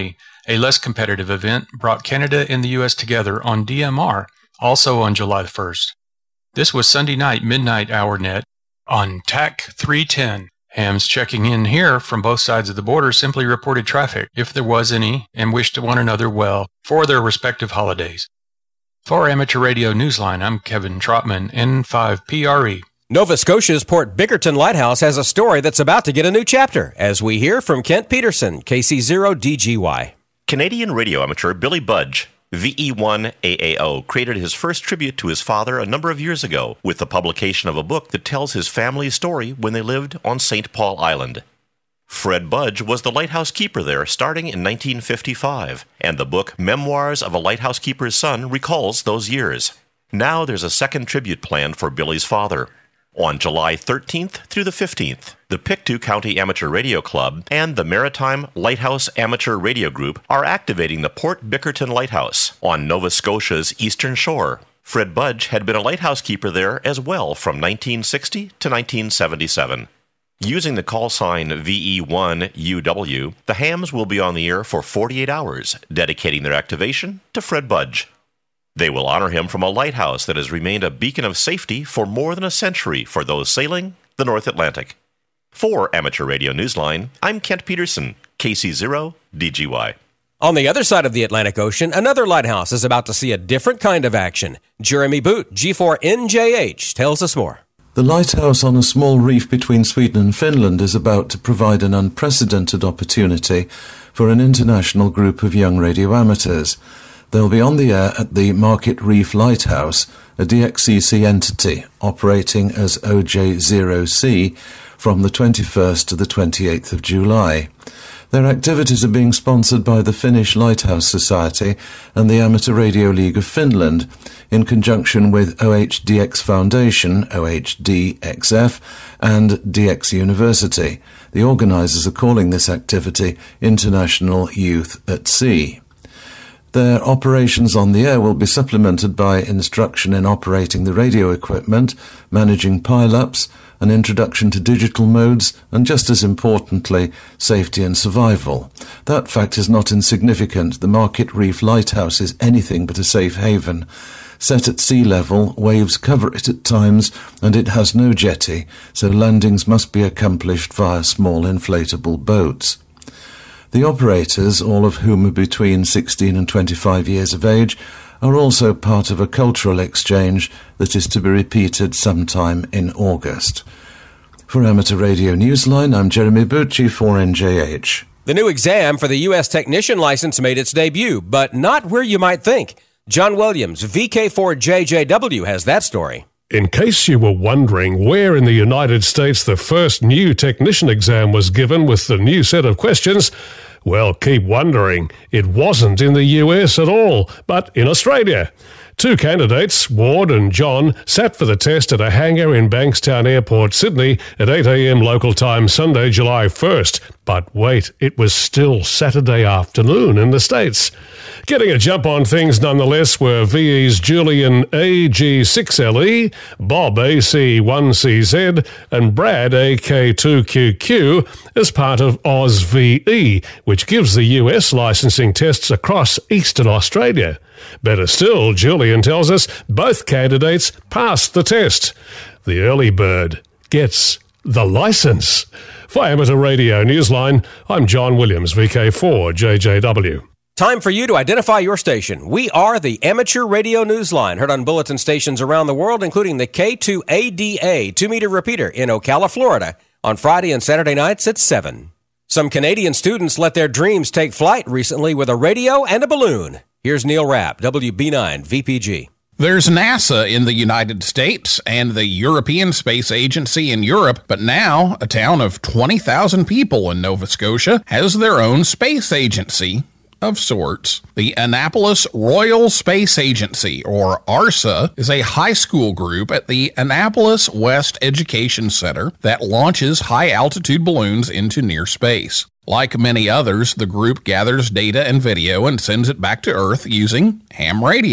A less competitive event brought Canada and the U S together on D M R, also on July first. This was Sunday night midnight hour net on T A C three ten. Hams checking in here from both sides of the border simply reported traffic, if there was any, and wished one another well for their respective holidays. For Amateur Radio Newsline, I'm Kevin Trotman, N five P R E. Nova Scotia's Port Bickerton Lighthouse has a story that's about to get a new chapter, as we hear from Kent Peterson, K C zero D G Y. Canadian radio amateur Billy Budge, V E one A A O, created his first tribute to his father a number of years ago with the publication of a book that tells his family's story when they lived on Saint Paul Island. Fred Budge was the lighthouse keeper there starting in nineteen fifty-five, and the book Memoirs of a Lighthouse Keeper's Son recalls those years. Now there's a second tribute planned for Billy's father. On July thirteenth through the fifteenth, the Pictou County Amateur Radio Club and the Maritime Lighthouse Amateur Radio Group are activating the Port Bickerton Lighthouse on Nova Scotia's eastern shore. Fred Budge had been a lighthouse keeper there as well from nineteen sixty to nineteen seventy-seven. Using the call sign V E one U W, the hams will be on the air for forty-eight hours, dedicating their activation to Fred Budge. They will honor him from a lighthouse that has remained a beacon of safety for more than a century for those sailing the North Atlantic. For Amateur Radio Newsline, I'm Kent Peterson, K C zero D G Y. On the other side of the Atlantic Ocean, another lighthouse is about to see a different kind of action. Jeremy Boot, G four N J H, tells us more. The lighthouse on a small reef between Sweden and Finland is about to provide an unprecedented opportunity for an international group of young radio amateurs. They'll be on the air at the Market Reef Lighthouse, a D X C C entity operating as O J zero C from the twenty-first to the twenty-eighth of July. Their activities are being sponsored by the Finnish Lighthouse Society and the Amateur Radio League of Finland, in conjunction with O H D X Foundation, O H D X F, and D X University. The organisers are calling this activity International Youth at Sea. Their operations on the air will be supplemented by instruction in operating the radio equipment, managing pile-ups, an introduction to digital modes, and just as importantly, safety and survival. That fact is not insignificant. The Market Reef Lighthouse is anything but a safe haven. Set at sea level, waves cover it at times, and it has no jetty, so landings must be accomplished via small inflatable boats. The operators, all of whom are between sixteen and twenty-five years of age, are also part of a cultural exchange that is to be repeated sometime in August. For Amateur Radio Newsline, I'm Jeremy Bucci for N J H. The new exam for the U S technician license made its debut, but not where you might think. John Williams, V K four J J W, has that story. In case you were wondering where in the United States the first new technician exam was given with the new set of questions, well, keep wondering. It wasn't in the U S at all, but in Australia. Two candidates, Ward and John, sat for the test at a hangar in Bankstown Airport, Sydney, at eight a.m. local time Sunday, July first. But wait, it was still Saturday afternoon in the States. Getting a jump on things nonetheless were V E's Julian A G six L E, Bob A C one C Z, and Brad A K two Q Q as part of Oz V E, which gives the U S licensing tests across eastern Australia. Better still, Julian tells us, both candidates passed the test. The early bird gets the license. For Amateur Radio Newsline, I'm John Williams, V K four J J W. Time for you to identify your station. We are the Amateur Radio Newsline, heard on bulletin stations around the world, including the K two A D A two-meter repeater in Ocala, Florida, on Friday and Saturday nights at seven. Some Canadian students let their dreams take flight recently with a radio and a balloon. Here's Neil Rapp, W B nine V P G. There's NASA in the United States and the European Space Agency in Europe, but now a town of twenty thousand people in Nova Scotia has their own space agency of sorts. The Annapolis Royal Space Agency, or ARSA, is a high school group at the Annapolis West Education Center that launches high-altitude balloons into near space. Like many others, the group gathers data and video and sends it back to Earth using ham radio.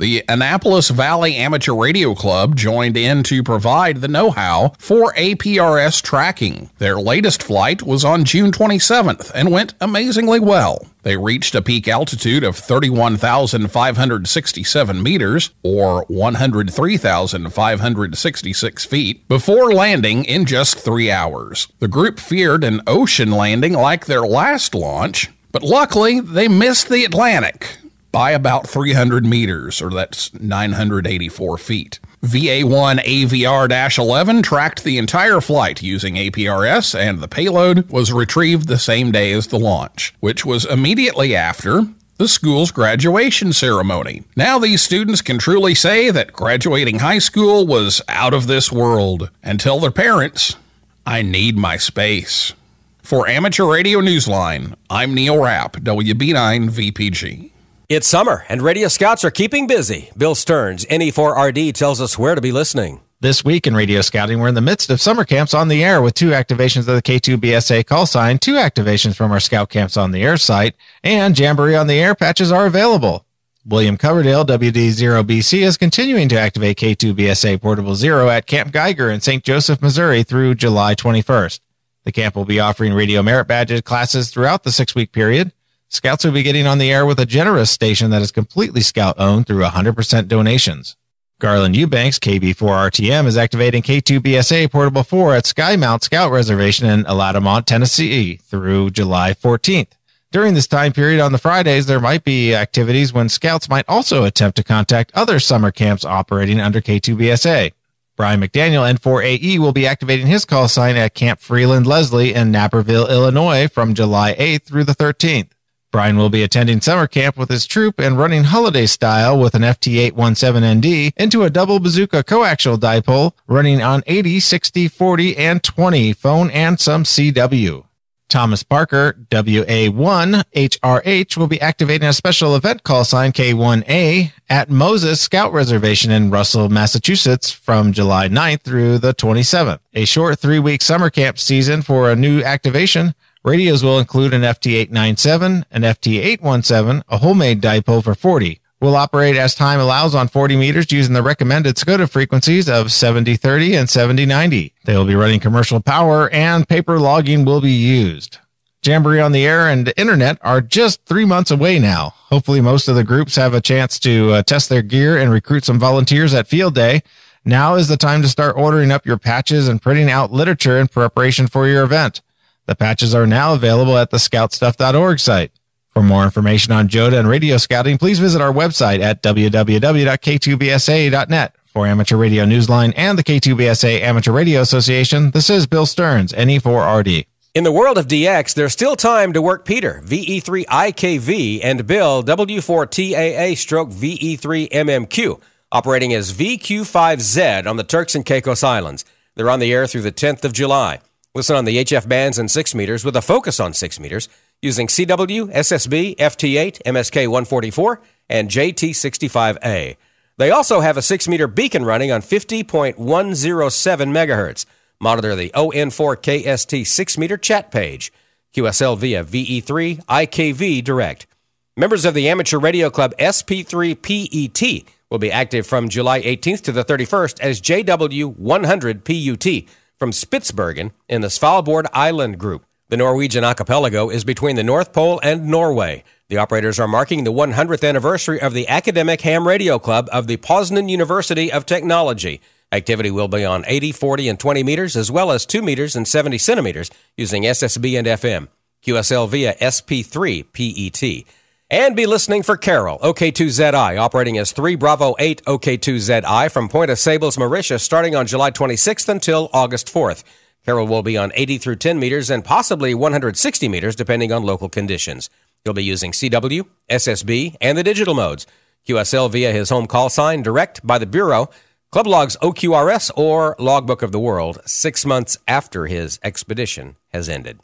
The Annapolis Valley Amateur Radio Club joined in to provide the know-how for A P R S tracking. Their latest flight was on June twenty-seventh and went amazingly well. They reached a peak altitude of thirty-one thousand five hundred sixty-seven meters, or one hundred three thousand five hundred sixty-six feet, before landing in just three hours. The group feared an ocean landing like their last launch, but luckily they missed the Atlantic by about three hundred meters, or that's nine hundred eighty-four feet. V A one A V R eleven tracked the entire flight using A P R S, and the payload was retrieved the same day as the launch, which was immediately after the school's graduation ceremony. Now these students can truly say that graduating high school was out of this world, and tell their parents, I need my space. For Amateur Radio Newsline, I'm Neil Rapp, W B nine V P G. It's summer, and Radio Scouts are keeping busy. Bill Stearns, N E four R D, tells us where to be listening. This week in Radio Scouting, we're in the midst of summer camps on the air with two activations of the K two B S A call sign, two activations from our Scout Camps on the Air site, and Jamboree on the Air patches are available. William Coverdale, W D zero B C, is continuing to activate K two B S A Portable Zero at Camp Geiger in Saint Joseph, Missouri through July twenty-first. The camp will be offering radio merit badges classes throughout the six-week period. Scouts will be getting on the air with a generous station that is completely Scout-owned through one hundred percent donations. Garland Eubanks, K B four R T M, is activating K two B S A Portable four at Skymount Scout Reservation in Alatamont, Tennessee through July fourteenth. During this time period on the Fridays, there might be activities when Scouts might also attempt to contact other summer camps operating under K two B S A. Brian McDaniel, N four A E, will be activating his call sign at Camp Freeland Leslie in Naperville, Illinois from July eighth through the thirteenth. Brian will be attending summer camp with his troop and running holiday style with an F T eight seventeen N D into a double bazooka coaxial dipole running on eighty, sixty, forty, and twenty phone and some C W. Thomas Parker, W A one H R H, will be activating a special event call sign K one A at Moses Scout Reservation in Russell, Massachusetts from July ninth through the twenty-seventh. A short three-week summer camp season for a new activation. Radios will include an F T eight ninety-seven, an F T eight seventeen, a homemade dipole for forty. Will operate as time allows on forty meters using the recommended SCOTA frequencies of seventy thirty and seventy ninety. They will be running commercial power and paper logging will be used. Jamboree on the Air and Internet are just three months away now. Hopefully most of the groups have a chance to uh, test their gear and recruit some volunteers at Field Day. Now is the time to start ordering up your patches and printing out literature in preparation for your event. The patches are now available at the scout stuff dot org site. For more information on J O D A and radio scouting, please visit our website at w w w dot k two b s a dot net. For Amateur Radio Newsline and the K two B S A Amateur Radio Association, this is Bill Stearns, N E four R D. In the world of D X, there's still time to work Peter, V E three I K V, and Bill, W four T A A stroke V E three M M Q, operating as V Q five Z on the Turks and Caicos Islands. They're on the air through the tenth of July. Listen on the H F bands and six meters with a focus on six meters using C W, S S B, F T eight, M S K one forty-four, and J T sixty-five A. They also have a six meter beacon running on fifty point one oh seven megahertz. Monitor the O N four K S T six meter chat page. Q S L via V E three I K V Direct. Members of the Amateur Radio Club S P three P E T will be active from July eighteenth to the thirty-first as J W one hundred P U T from Spitsbergen in the Svalbard Island Group. The Norwegian archipelago is between the North Pole and Norway. The operators are marking the one hundredth anniversary of the Academic Ham Radio Club of the Poznan University of Technology. Activity will be on eighty, forty, and twenty meters, as well as two meters and seventy centimeters using S S B and F M. Q S L via S P three P E T. And be listening for Carol, O K two Z I, operating as three Bravo eight O K two Z I from Point of Sables, Mauritius, starting on July twenty-sixth until August fourth. Carol will be on eighty through ten meters and possibly one hundred sixty meters, depending on local conditions. He'll be using C W, S S B, and the digital modes. Q S L via his home call sign, direct by the Bureau, Club Logs O Q R S, or Logbook of the World, six months after his expedition has ended.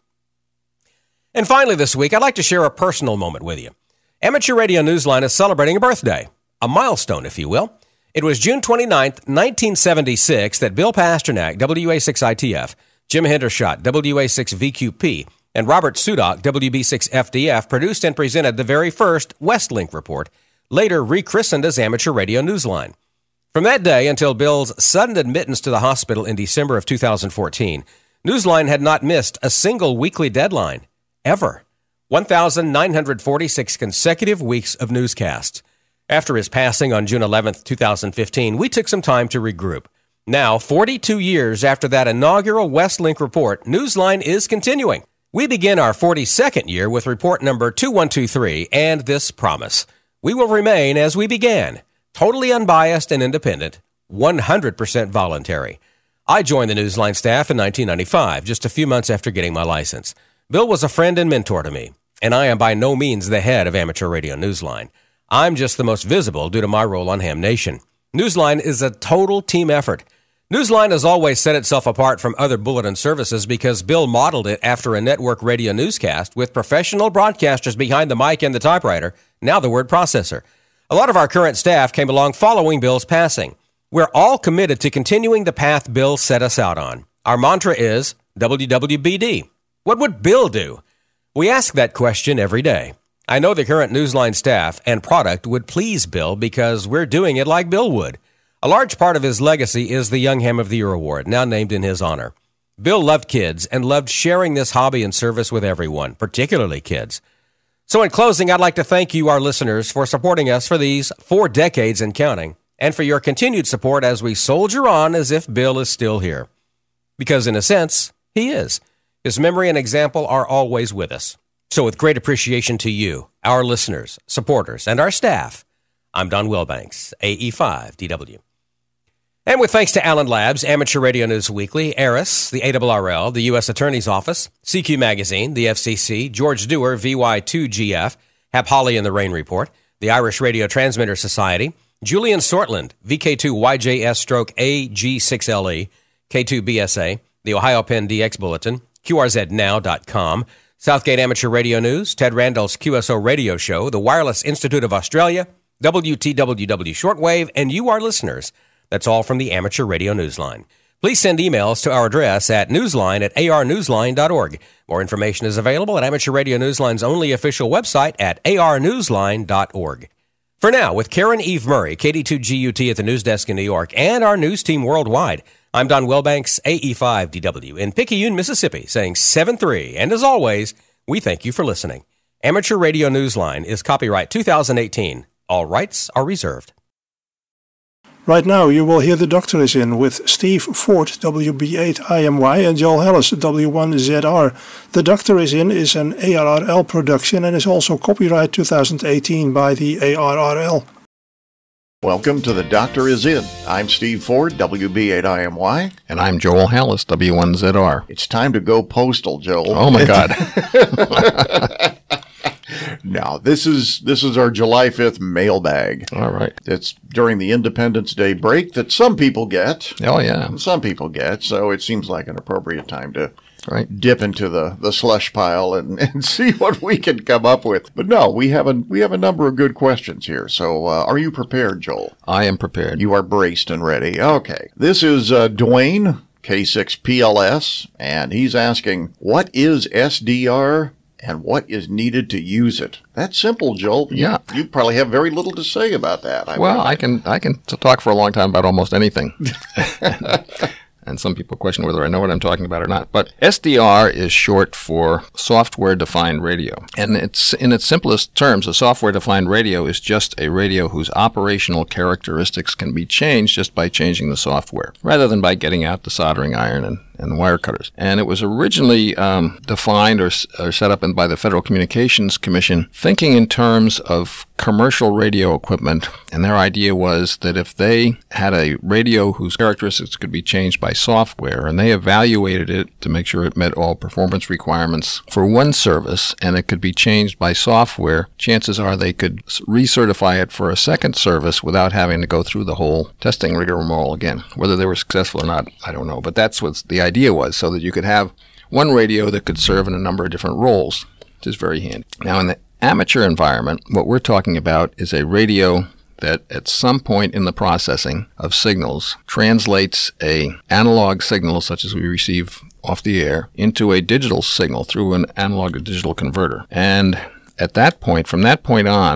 And finally this week, I'd like to share a personal moment with you. Amateur Radio Newsline is celebrating a birthday, a milestone, if you will. It was June twenty-ninth, nineteen seventy-six, that Bill Pasternak, W A six I T F, Jim Hendershot, W A six V Q P, and Robert Sudak, W B six F D F, produced and presented the very first Westlink report, later rechristened as Amateur Radio Newsline. From that day until Bill's sudden admittance to the hospital in December of two thousand fourteen, Newsline had not missed a single weekly deadline, ever. one thousand nine hundred forty-six consecutive weeks of newscasts. After his passing on June eleventh, two thousand fifteen, we took some time to regroup. Now, forty-two years after that inaugural Westlink report, Newsline is continuing. We begin our forty-second year with report number two one two three and this promise. We will remain as we began, totally unbiased and independent, one hundred percent voluntary. I joined the Newsline staff in nineteen ninety-five, just a few months after getting my license. Bill was a friend and mentor to me, and I am by no means the head of Amateur Radio Newsline. I'm just the most visible due to my role on Ham Nation. Newsline is a total team effort. Newsline has always set itself apart from other bulletin services because Bill modeled it after a network radio newscast with professional broadcasters behind the mic and the typewriter, now the word processor. A lot of our current staff came along following Bill's passing. We're all committed to continuing the path Bill set us out on. Our mantra is W W B D. What would Bill do? We ask that question every day. I know the current Newsline staff and product would please Bill because we're doing it like Bill would. A large part of his legacy is the Young Ham of the Year Award, now named in his honor. Bill loved kids and loved sharing this hobby and service with everyone, particularly kids. So in closing, I'd like to thank you, our listeners, for supporting us for these four decades and counting, and for your continued support as we soldier on as if Bill is still here. Because in a sense, he is. His memory and example are always with us. So with great appreciation to you, our listeners, supporters, and our staff, I'm Don Wilbanks, A E five D W. And with thanks to Allen Labs, Amateur Radio News Weekly, ARIS, the A R R L, the U S Attorney's Office, C Q Magazine, the F C C, George Dewar, V Y two G F, Hap Holly and the Rain Report, the Irish Radio Transmitter Society, Julian Sortland, V K two Y J S stroke A G six L E, K two B S A, the Ohio Penn D X Bulletin, Q R Z now dot com, Southgate Amateur Radio News, Ted Randall's Q S O Radio Show, the Wireless Institute of Australia, W T W W Shortwave, and you, our listeners. That's all from the Amateur Radio Newsline. Please send emails to our address at newsline at a r newsline dot org. More information is available at Amateur Radio Newsline's only official website at a r newsline dot org. For now, with Karen Eve Murray, K D two G U T at the news desk in New York, and our news team worldwide, I'm Don Wilbanks, A E five D W, in Picayune, Mississippi, saying seven three, and as always, we thank you for listening. Amateur Radio Newsline is copyright two thousand eighteen. All rights are reserved. Right now, you will hear The Doctor Is In with Steve Ford, W B eight I M Y, and Joel Hallis, W one Z R. The Doctor Is In is an A R R L production and is also copyright two thousand eighteen by the A R R L. Welcome to The Doctor Is In. I'm Steve Ford, W B eight I M Y. And I'm Joel Hallis, W one Z R. It's time to go postal, Joel. Oh, my God. Now, this is this is our July fifth mailbag. All right. It's during the Independence Day break that some people get. Oh, yeah. Some people get, so it seems like an appropriate time to right. dip into the, the slush pile and, and see what we can come up with. But no, we have a, we have a number of good questions here. So uh, are you prepared, Joel? I am prepared. You are braced and ready. Okay. This is uh, Dwayne, K six P L S, and he's asking, what is S D R? And what is needed to use it? That's simple, Joel. Yeah. You, you probably have very little to say about that. I well, mean. I can I can talk for a long time about almost anything. And some people question whether I know what I'm talking about or not. But S D R is short for software-defined radio. And it's in its simplest terms, a software-defined radio is just a radio whose operational characteristics can be changed just by changing the software, rather than by getting out the soldering iron and and wire cutters. And it was originally um, defined or, or set up in, by the Federal Communications Commission, thinking in terms of commercial radio equipment. And their idea was that if they had a radio whose characteristics could be changed by software, and they evaluated it to make sure it met all performance requirements for one service, and it could be changed by software, chances are they could recertify it for a second service without having to go through the whole testing rigmarole again. Whether they were successful or not, I don't know. But that's what the idea was, so that you could have one radio that could serve in a number of different roles, which is very handy. Now, in the amateur environment, what we're talking about is a radio that at some point in the processing of signals translates a analog signal, such as we receive off the air, into a digital signal through an analog to digital converter. And at that point, from that point on,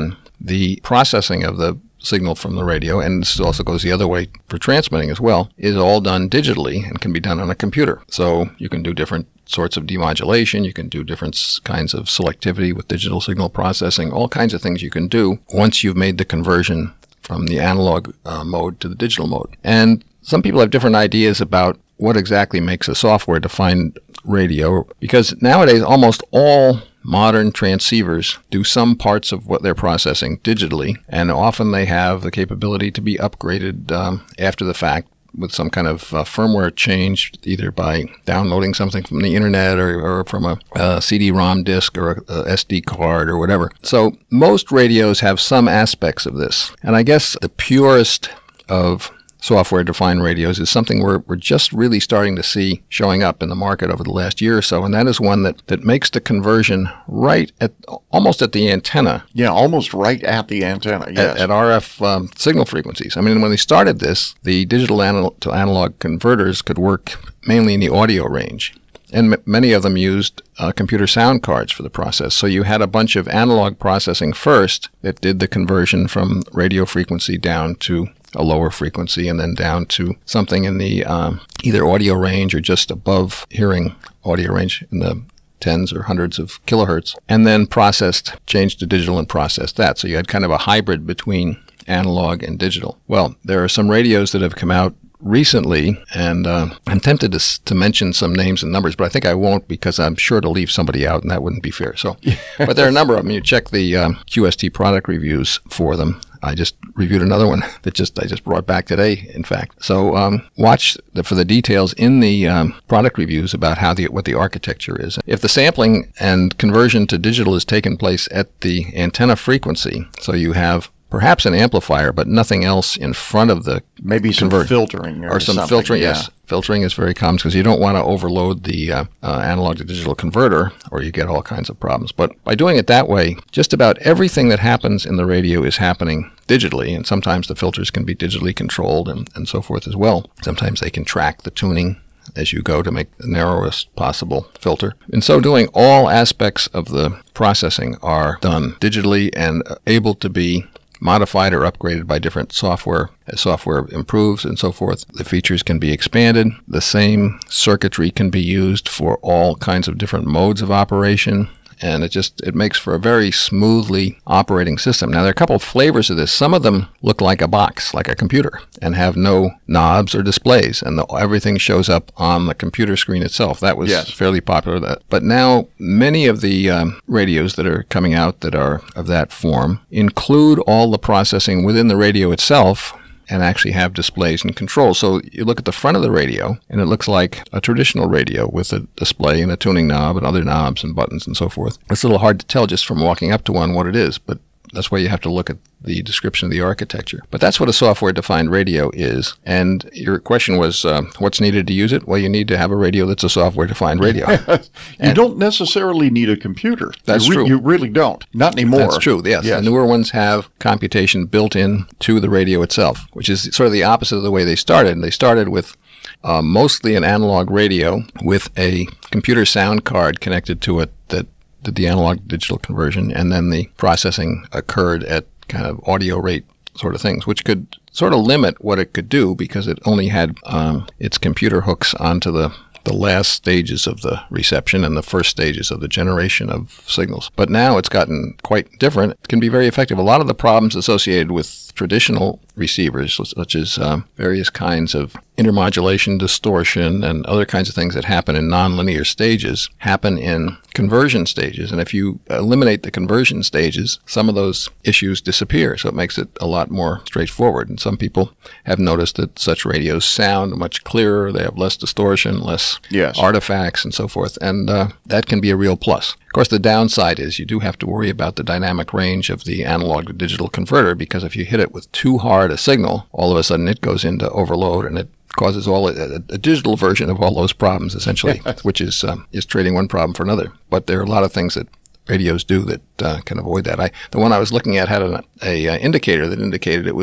the processing of the signal from the radio, and this also goes the other way for transmitting as well, is all done digitally and can be done on a computer. So you can do different sorts of demodulation, you can do different kinds of selectivity with digital signal processing, all kinds of things you can do once you've made the conversion from the analog uh, mode to the digital mode. And some people have different ideas about what exactly makes a software-defined radio, because nowadays almost all modern transceivers do some parts of what they're processing digitally, and often they have the capability to be upgraded um, after the fact with some kind of uh, firmware change, either by downloading something from the internet or, or from a, a C D ROM disk or a, a S D card or whatever. So most radios have some aspects of this. And I guess the purest of software-defined radios is something we're, we're just really starting to see showing up in the market over the last year or so, and that is one that, that makes the conversion right at almost at the antenna. Yeah, almost right at the antenna, yes. At, at R F um, signal frequencies. I mean, when they started this, the digital anal- to analog converters could work mainly in the audio range. And m- many of them used uh, computer sound cards for the process. So you had a bunch of analog processing first that did the conversion from radio frequency down to a lower frequency, and then down to something in the um, either audio range or just above hearing audio range in the tens or hundreds of kilohertz, and then processed, changed to digital and processed that. So you had kind of a hybrid between analog and digital. Well, there are some radios that have come out recently, and uh, I'm tempted to, to mention some names and numbers, but I think I won't because I'm sure to leave somebody out, and that wouldn't be fair. So, but there are a number of them. You check the um, Q S T product reviews for them. I just reviewed another one that just I just brought back today, in fact. So um, watch the, for the details in the um, product reviews about how the what the architecture is. If the sampling and conversion to digital is taking place at the antenna frequency, so you have perhaps an amplifier, but nothing else in front of the maybe some convert- filtering or, or some something, filtering. yeah. Yes, filtering is very common because you don't want to overload the uh, uh, analog to digital converter, or you get all kinds of problems. But by doing it that way, just about everything that happens in the radio is happening digitally, and sometimes the filters can be digitally controlled and, and so forth as well. Sometimes they can track the tuning as you go to make the narrowest possible filter. In so doing, all aspects of the processing are done digitally and able to be modified or upgraded by different software. As software improves and so forth, the features can be expanded. The same circuitry can be used for all kinds of different modes of operation. And it just it makes for a very smoothly operating system. Now, there are a couple of flavors of this. Some of them look like a box, like a computer, and have no knobs or displays, and the, everything shows up on the computer screen itself. That was yes. fairly popular. That, but now, many of the um, radios that are coming out that are of that form include all the processing within the radio itself, and actually have displays and controls. So you look at the front of the radio, and it looks like a traditional radio with a display and a tuning knob and other knobs and buttons and so forth. It's a little hard to tell just from walking up to one what it is, but that's why you have to look at the description of the architecture. But that's what a software-defined radio is. And your question was, uh, what's needed to use it? Well, you need to have a radio that's a software-defined radio. you and don't necessarily need a computer. That's you re- true. You really don't. Not anymore. That's true, yes. yes. The newer ones have computation built in to the radio itself, which is sort of the opposite of the way they started. They started with uh, mostly an analog radio with a computer sound card connected to it that did the analog digital conversion, and then the processing occurred at kind of audio rate sort of things, which could sort of limit what it could do because it only had um, its computer hooks onto the the last stages of the reception and the first stages of the generation of signals. But now it's gotten quite different. It can be very effective. A lot of the problems associated with traditional receivers, such as um, various kinds of intermodulation, distortion, and other kinds of things that happen in nonlinear stages, happen in conversion stages. And if you eliminate the conversion stages, some of those issues disappear. So it makes it a lot more straightforward. And some people have noticed that such radios sound much clearer. They have less distortion, less yes. artifacts, and so forth. And uh, that can be a real plus. Of course, the downside is you do have to worry about the dynamic range of the analog to digital converter, because if you hit it with too hard a signal, all of a sudden it goes into overload and it causes all a, a, a digital version of all those problems, essentially, which is um, is trading one problem for another. But there are a lot of things that radios do that uh, can avoid that. I the one I was looking at had an a, a indicator that indicated it was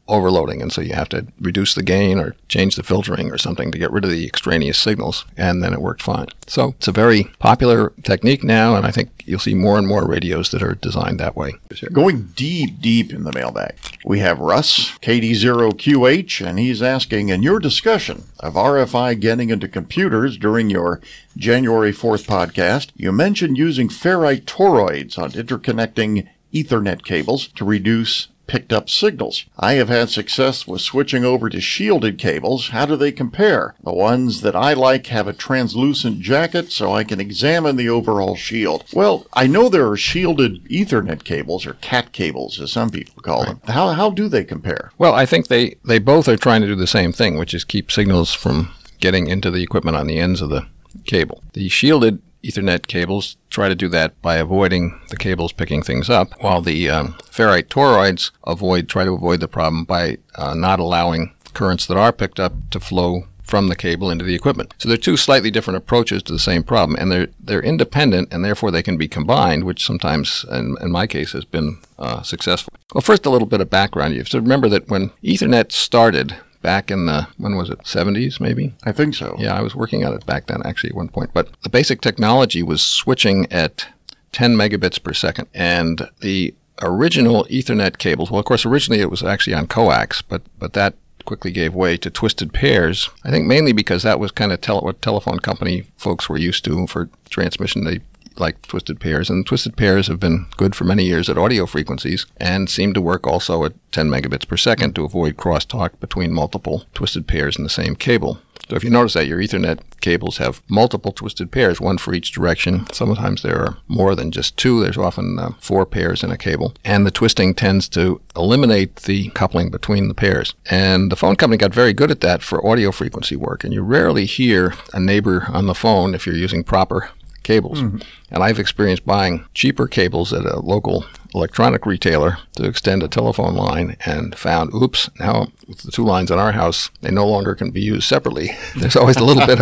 overloading, and so you have to reduce the gain or change the filtering or something to get rid of the extraneous signals, and then it worked fine. So it's a very popular technique now, and I think you'll see more and more radios that are designed that way. Going deep, deep in the mailbag, we have Russ, K D zero Q H, and he's asking, in your discussion of R F I getting into computers during your January fourth podcast, you mentioned using ferrite toroids on interconnecting Ethernet cables to reduce picked up signals. I have had success with switching over to shielded cables. How do they compare? The ones that I like have a translucent jacket so I can examine the overall shield. Well, I know there are shielded Ethernet cables, or cat cables as some people call them. How, how do they compare? Well, I think they, they both are trying to do the same thing, which is keep signals from getting into the equipment on the ends of the cable. The shielded Ethernet cables try to do that by avoiding the cables picking things up, while the um, ferrite toroids avoid try to avoid the problem by uh, not allowing currents that are picked up to flow from the cable into the equipment. So they're two slightly different approaches to the same problem, and they're they're independent, and therefore they can be combined, which sometimes, in, in my case, has been uh, successful. Well, first, a little bit of background. You have to remember that when Ethernet started, back in the, when was it, seventies maybe? I think so. Yeah, I was working on it back then actually at one point. But the basic technology was switching at ten megabits per second. And the original Ethernet cables, well, of course, originally it was actually on coax, but, but that quickly gave way to twisted pairs. I think mainly because that was kind of tele- what telephone company folks were used to for transmission. They like twisted pairs, and twisted pairs have been good for many years at audio frequencies and seem to work also at ten megabits per second to avoid crosstalk between multiple twisted pairs in the same cable. So if you notice that your Ethernet cables have multiple twisted pairs, one for each direction. Sometimes there are more than just two. There's often uh, four pairs in a cable. And the twisting tends to eliminate the coupling between the pairs. And the phone company got very good at that for audio frequency work. And you rarely hear a neighbor on the phone if you're using proper cables. Mm-hmm. And I've experienced buying cheaper cables at a local electronic retailer to extend a telephone line and found, oops, now with the two lines in our house, they no longer can be used separately. There's always a little bit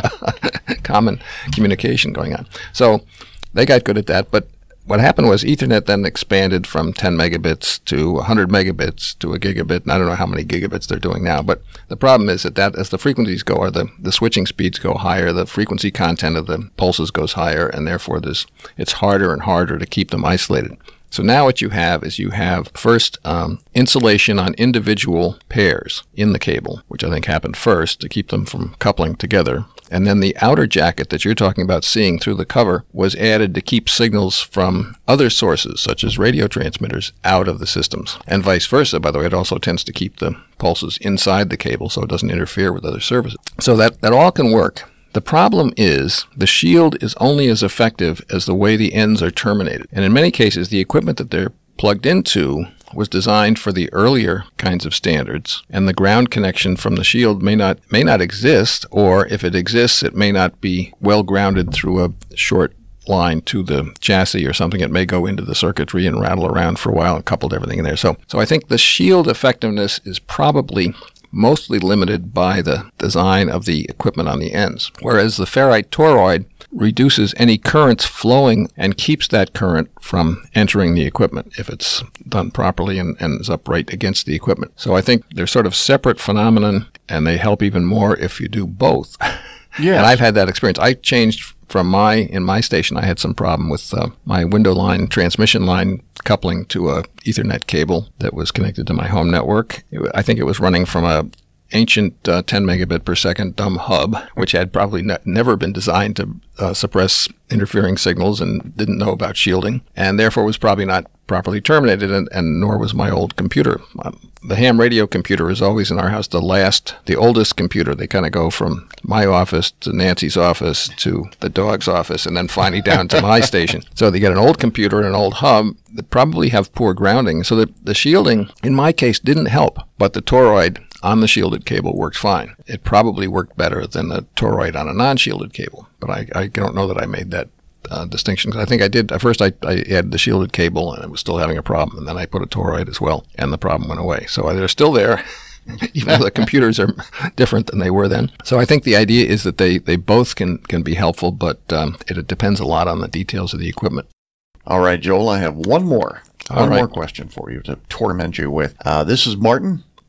of common communication going on. So they got good at that, but what happened was Ethernet then expanded from ten megabits to one hundred megabits to a gigabit, and I don't know how many gigabits they're doing now, but the problem is that, that as the frequencies go, or the, the switching speeds go higher, the frequency content of the pulses goes higher, and therefore there's, it's harder and harder to keep them isolated. So now what you have is you have first um, insulation on individual pairs in the cable, which I think happened first to keep them from coupling together. And then the outer jacket that you're talking about seeing through the cover was added to keep signals from other sources, such as radio transmitters, out of the systems. And vice versa, by the way, it also tends to keep the pulses inside the cable so it doesn't interfere with other services. So that, that all can work. The problem is the shield is only as effective as the way the ends are terminated. And in many cases, the equipment that they're plugged into was designed for the earlier kinds of standards, and the ground connection from the shield may not may not exist, or if it exists, it may not be well grounded through a short line to the chassis or something. It may go into the circuitry and rattle around for a while and coupled everything in there. So, so I think the shield effectiveness is probably mostly limited by the design of the equipment on the ends, whereas the ferrite toroid reduces any currents flowing and keeps that current from entering the equipment if it's done properly and, and is upright against the equipment. So I think they're sort of separate phenomenon, and they help even more if you do both. Yeah. And I've had that experience. I changed from my, in my station, I had some problem with uh, my window line, transmission line coupling to a Ethernet cable that was connected to my home network. It, I think it was running from a ancient uh, ten megabit per second dumb hub, which had probably ne- never been designed to uh, suppress interfering signals and didn't know about shielding, and therefore was probably not properly terminated, and, and nor was my old computer. Um, the ham radio computer is always in our house the last, the oldest computer. They kind of go from my office to Nancy's office to the dog's office, and then finally down to my station. So they get an old computer and an old hub that probably have poor grounding. So the, the shielding, in my case, didn't help, but the toroid on the shielded cable worked fine. It probably worked better than the toroid on a non-shielded cable, but I, I don't know that I made that uh, distinction. I think I did. At first, I, I added the shielded cable, and it was still having a problem, and then I put a toroid as well, and the problem went away. So they're still there, even though the computers are different than they were then. So I think the idea is that they, they both can, can be helpful, but um, it, it depends a lot on the details of the equipment. All right, Joel, I have one more. All one right. more question for you to torment you with. Uh, this is Martin.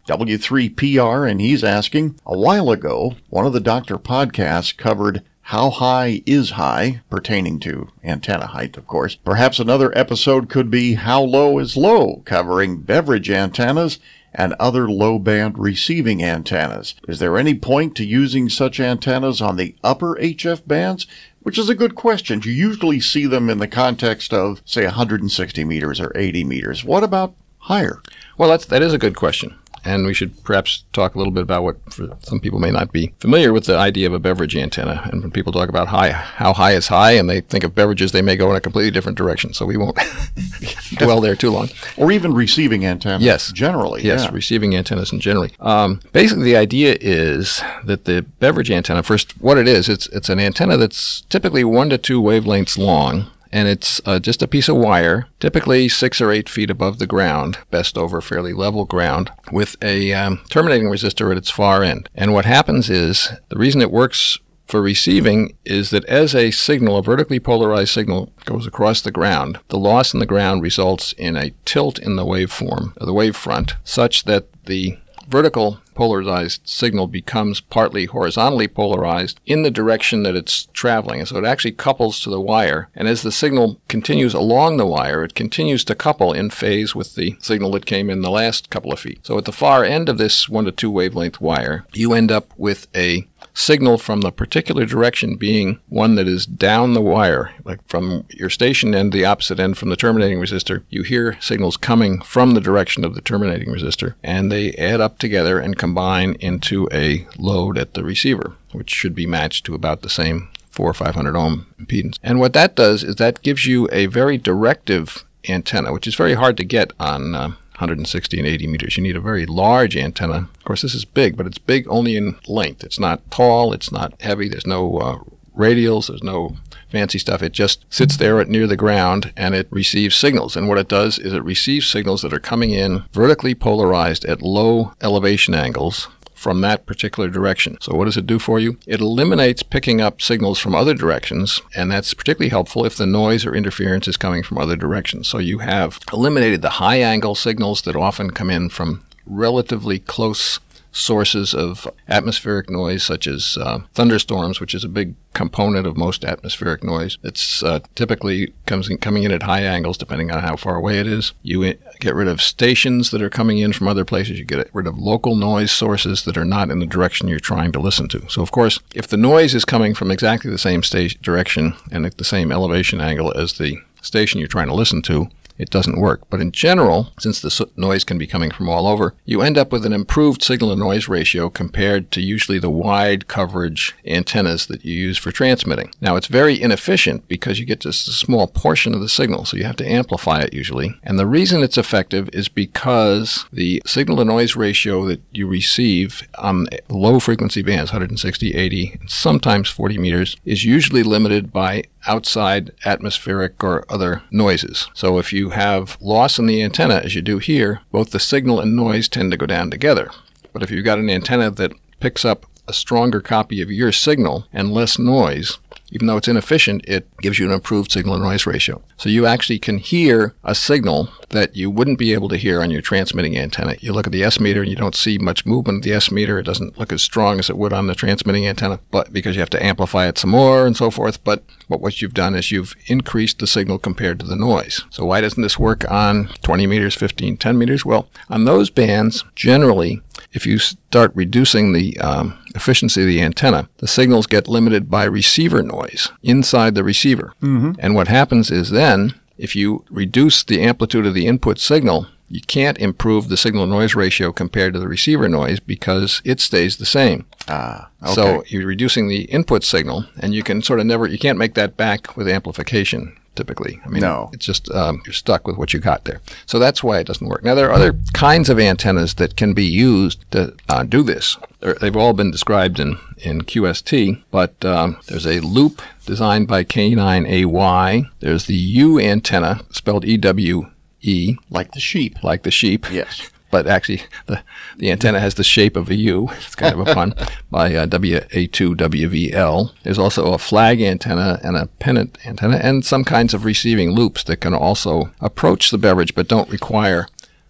W three P R, and he's asking, a while ago, one of the Doctor podcasts covered how high is high, pertaining to antenna height, of course. Perhaps another episode could be how low is low, covering beverage antennas and other low-band receiving antennas. Is there any point to using such antennas on the upper H F bands? Which is a good question. You usually see them in the context of, say, one hundred sixty meters or eighty meters. What about higher? Well, that's, that is a good question. And we should perhaps talk a little bit about what, for some people may not be familiar with the idea of a beverage antenna. And when people talk about high, how high is high, and they think of beverages, they may go in a completely different direction. So we won't dwell there too long. Or even receiving antennas. Yes. Generally. Yes, yeah. Receiving antennas in generally. Um, basically, the idea is that the beverage antenna, first, what it is, it's, it's an antenna that's typically one to two wavelengths long. And it's uh, just a piece of wire, typically six or eight feet above the ground, best over fairly level ground, with a um, terminating resistor at its far end. And what happens is, the reason it works for receiving is that as a signal, a vertically polarized signal, goes across the ground, the loss in the ground results in a tilt in the waveform, or the wavefront, such that the vertical polarized signal becomes partly horizontally polarized in the direction that it's traveling. And so it actually couples to the wire. And as the signal continues along the wire, it continues to couple in phase with the signal that came in the last couple of feet. So at the far end of this one to two wavelength wire, you end up with a signal from the particular direction being one that is down the wire, like from your station end to the opposite end from the terminating resistor. You hear signals coming from the direction of the terminating resistor, and they add up together and combine into a load at the receiver, which should be matched to about the same four or five hundred ohm impedance. And what that does is that gives you a very directive antenna, which is very hard to get on uh, one hundred sixty and eighty meters. You need a very large antenna. Of course, this is big, but it's big only in length. It's not tall, it's not heavy, there's no uh, radials, there's no fancy stuff. It just sits there at near the ground, and it receives signals. And what it does is it receives signals that are coming in vertically polarized at low elevation angles from that particular direction. So what does it do for you? It eliminates picking up signals from other directions, and that's particularly helpful if the noise or interference is coming from other directions. So you have eliminated the high angle signals that often come in from relatively close sources of atmospheric noise, such as uh, thunderstorms, which is a big component of most atmospheric noise. It's uh, typically comes in, coming in at high angles, depending on how far away it is. You I- get rid of stations that are coming in from other places. You get rid of local noise sources that are not in the direction you're trying to listen to. So, of course, if the noise is coming from exactly the same sta- direction and at the same elevation angle as the station you're trying to listen to, it doesn't work. But in general, since the noise can be coming from all over, you end up with an improved signal-to-noise ratio compared to usually the wide coverage antennas that you use for transmitting. Now, it's very inefficient because you get just a small portion of the signal, so you have to amplify it usually. And the reason it's effective is because the signal-to-noise ratio that you receive on low-frequency bands, one hundred sixty, eighty, and sometimes forty meters, is usually limited by outside atmospheric or other noises. So if you have loss in the antenna, as you do here, both the signal and noise tend to go down together. But if you've got an antenna that picks up a stronger copy of your signal and less noise, even though it's inefficient, it gives you an improved signal-to-noise ratio. So you actually can hear a signal that you wouldn't be able to hear on your transmitting antenna. You look at the S-meter and you don't see much movement of the S-meter. It doesn't look as strong as it would on the transmitting antenna, but because you have to amplify it some more and so forth. But, but what you've done is you've increased the signal compared to the noise. So why doesn't this work on twenty meters, fifteen, ten meters? Well, on those bands, generally, if you start reducing the um, efficiency of the antenna, the signals get limited by receiver noise inside the receiver. Mm-hmm. And what happens is then, if you reduce the amplitude of the input signal, you can't improve the signal-noise ratio compared to the receiver noise because it stays the same. Ah, okay. So you're reducing the input signal, and you can sort of never, you can't make that back with amplification. Typically. I mean, no. It's just um, you're stuck with what you got there. So that's why it doesn't work. Now, there are other kinds of antennas that can be used to uh, do this. They're, they've all been described in, in Q S T, but um, there's a loop designed by K nine A Y. There's the U antenna, spelled E W E. Like the sheep. Like the sheep. Yes. But actually, the, the antenna has the shape of a U. It's kind of a pun. By uh, W A two W V L. There's also a flag antenna and a pennant antenna and some kinds of receiving loops that can also approach the beverage but don't require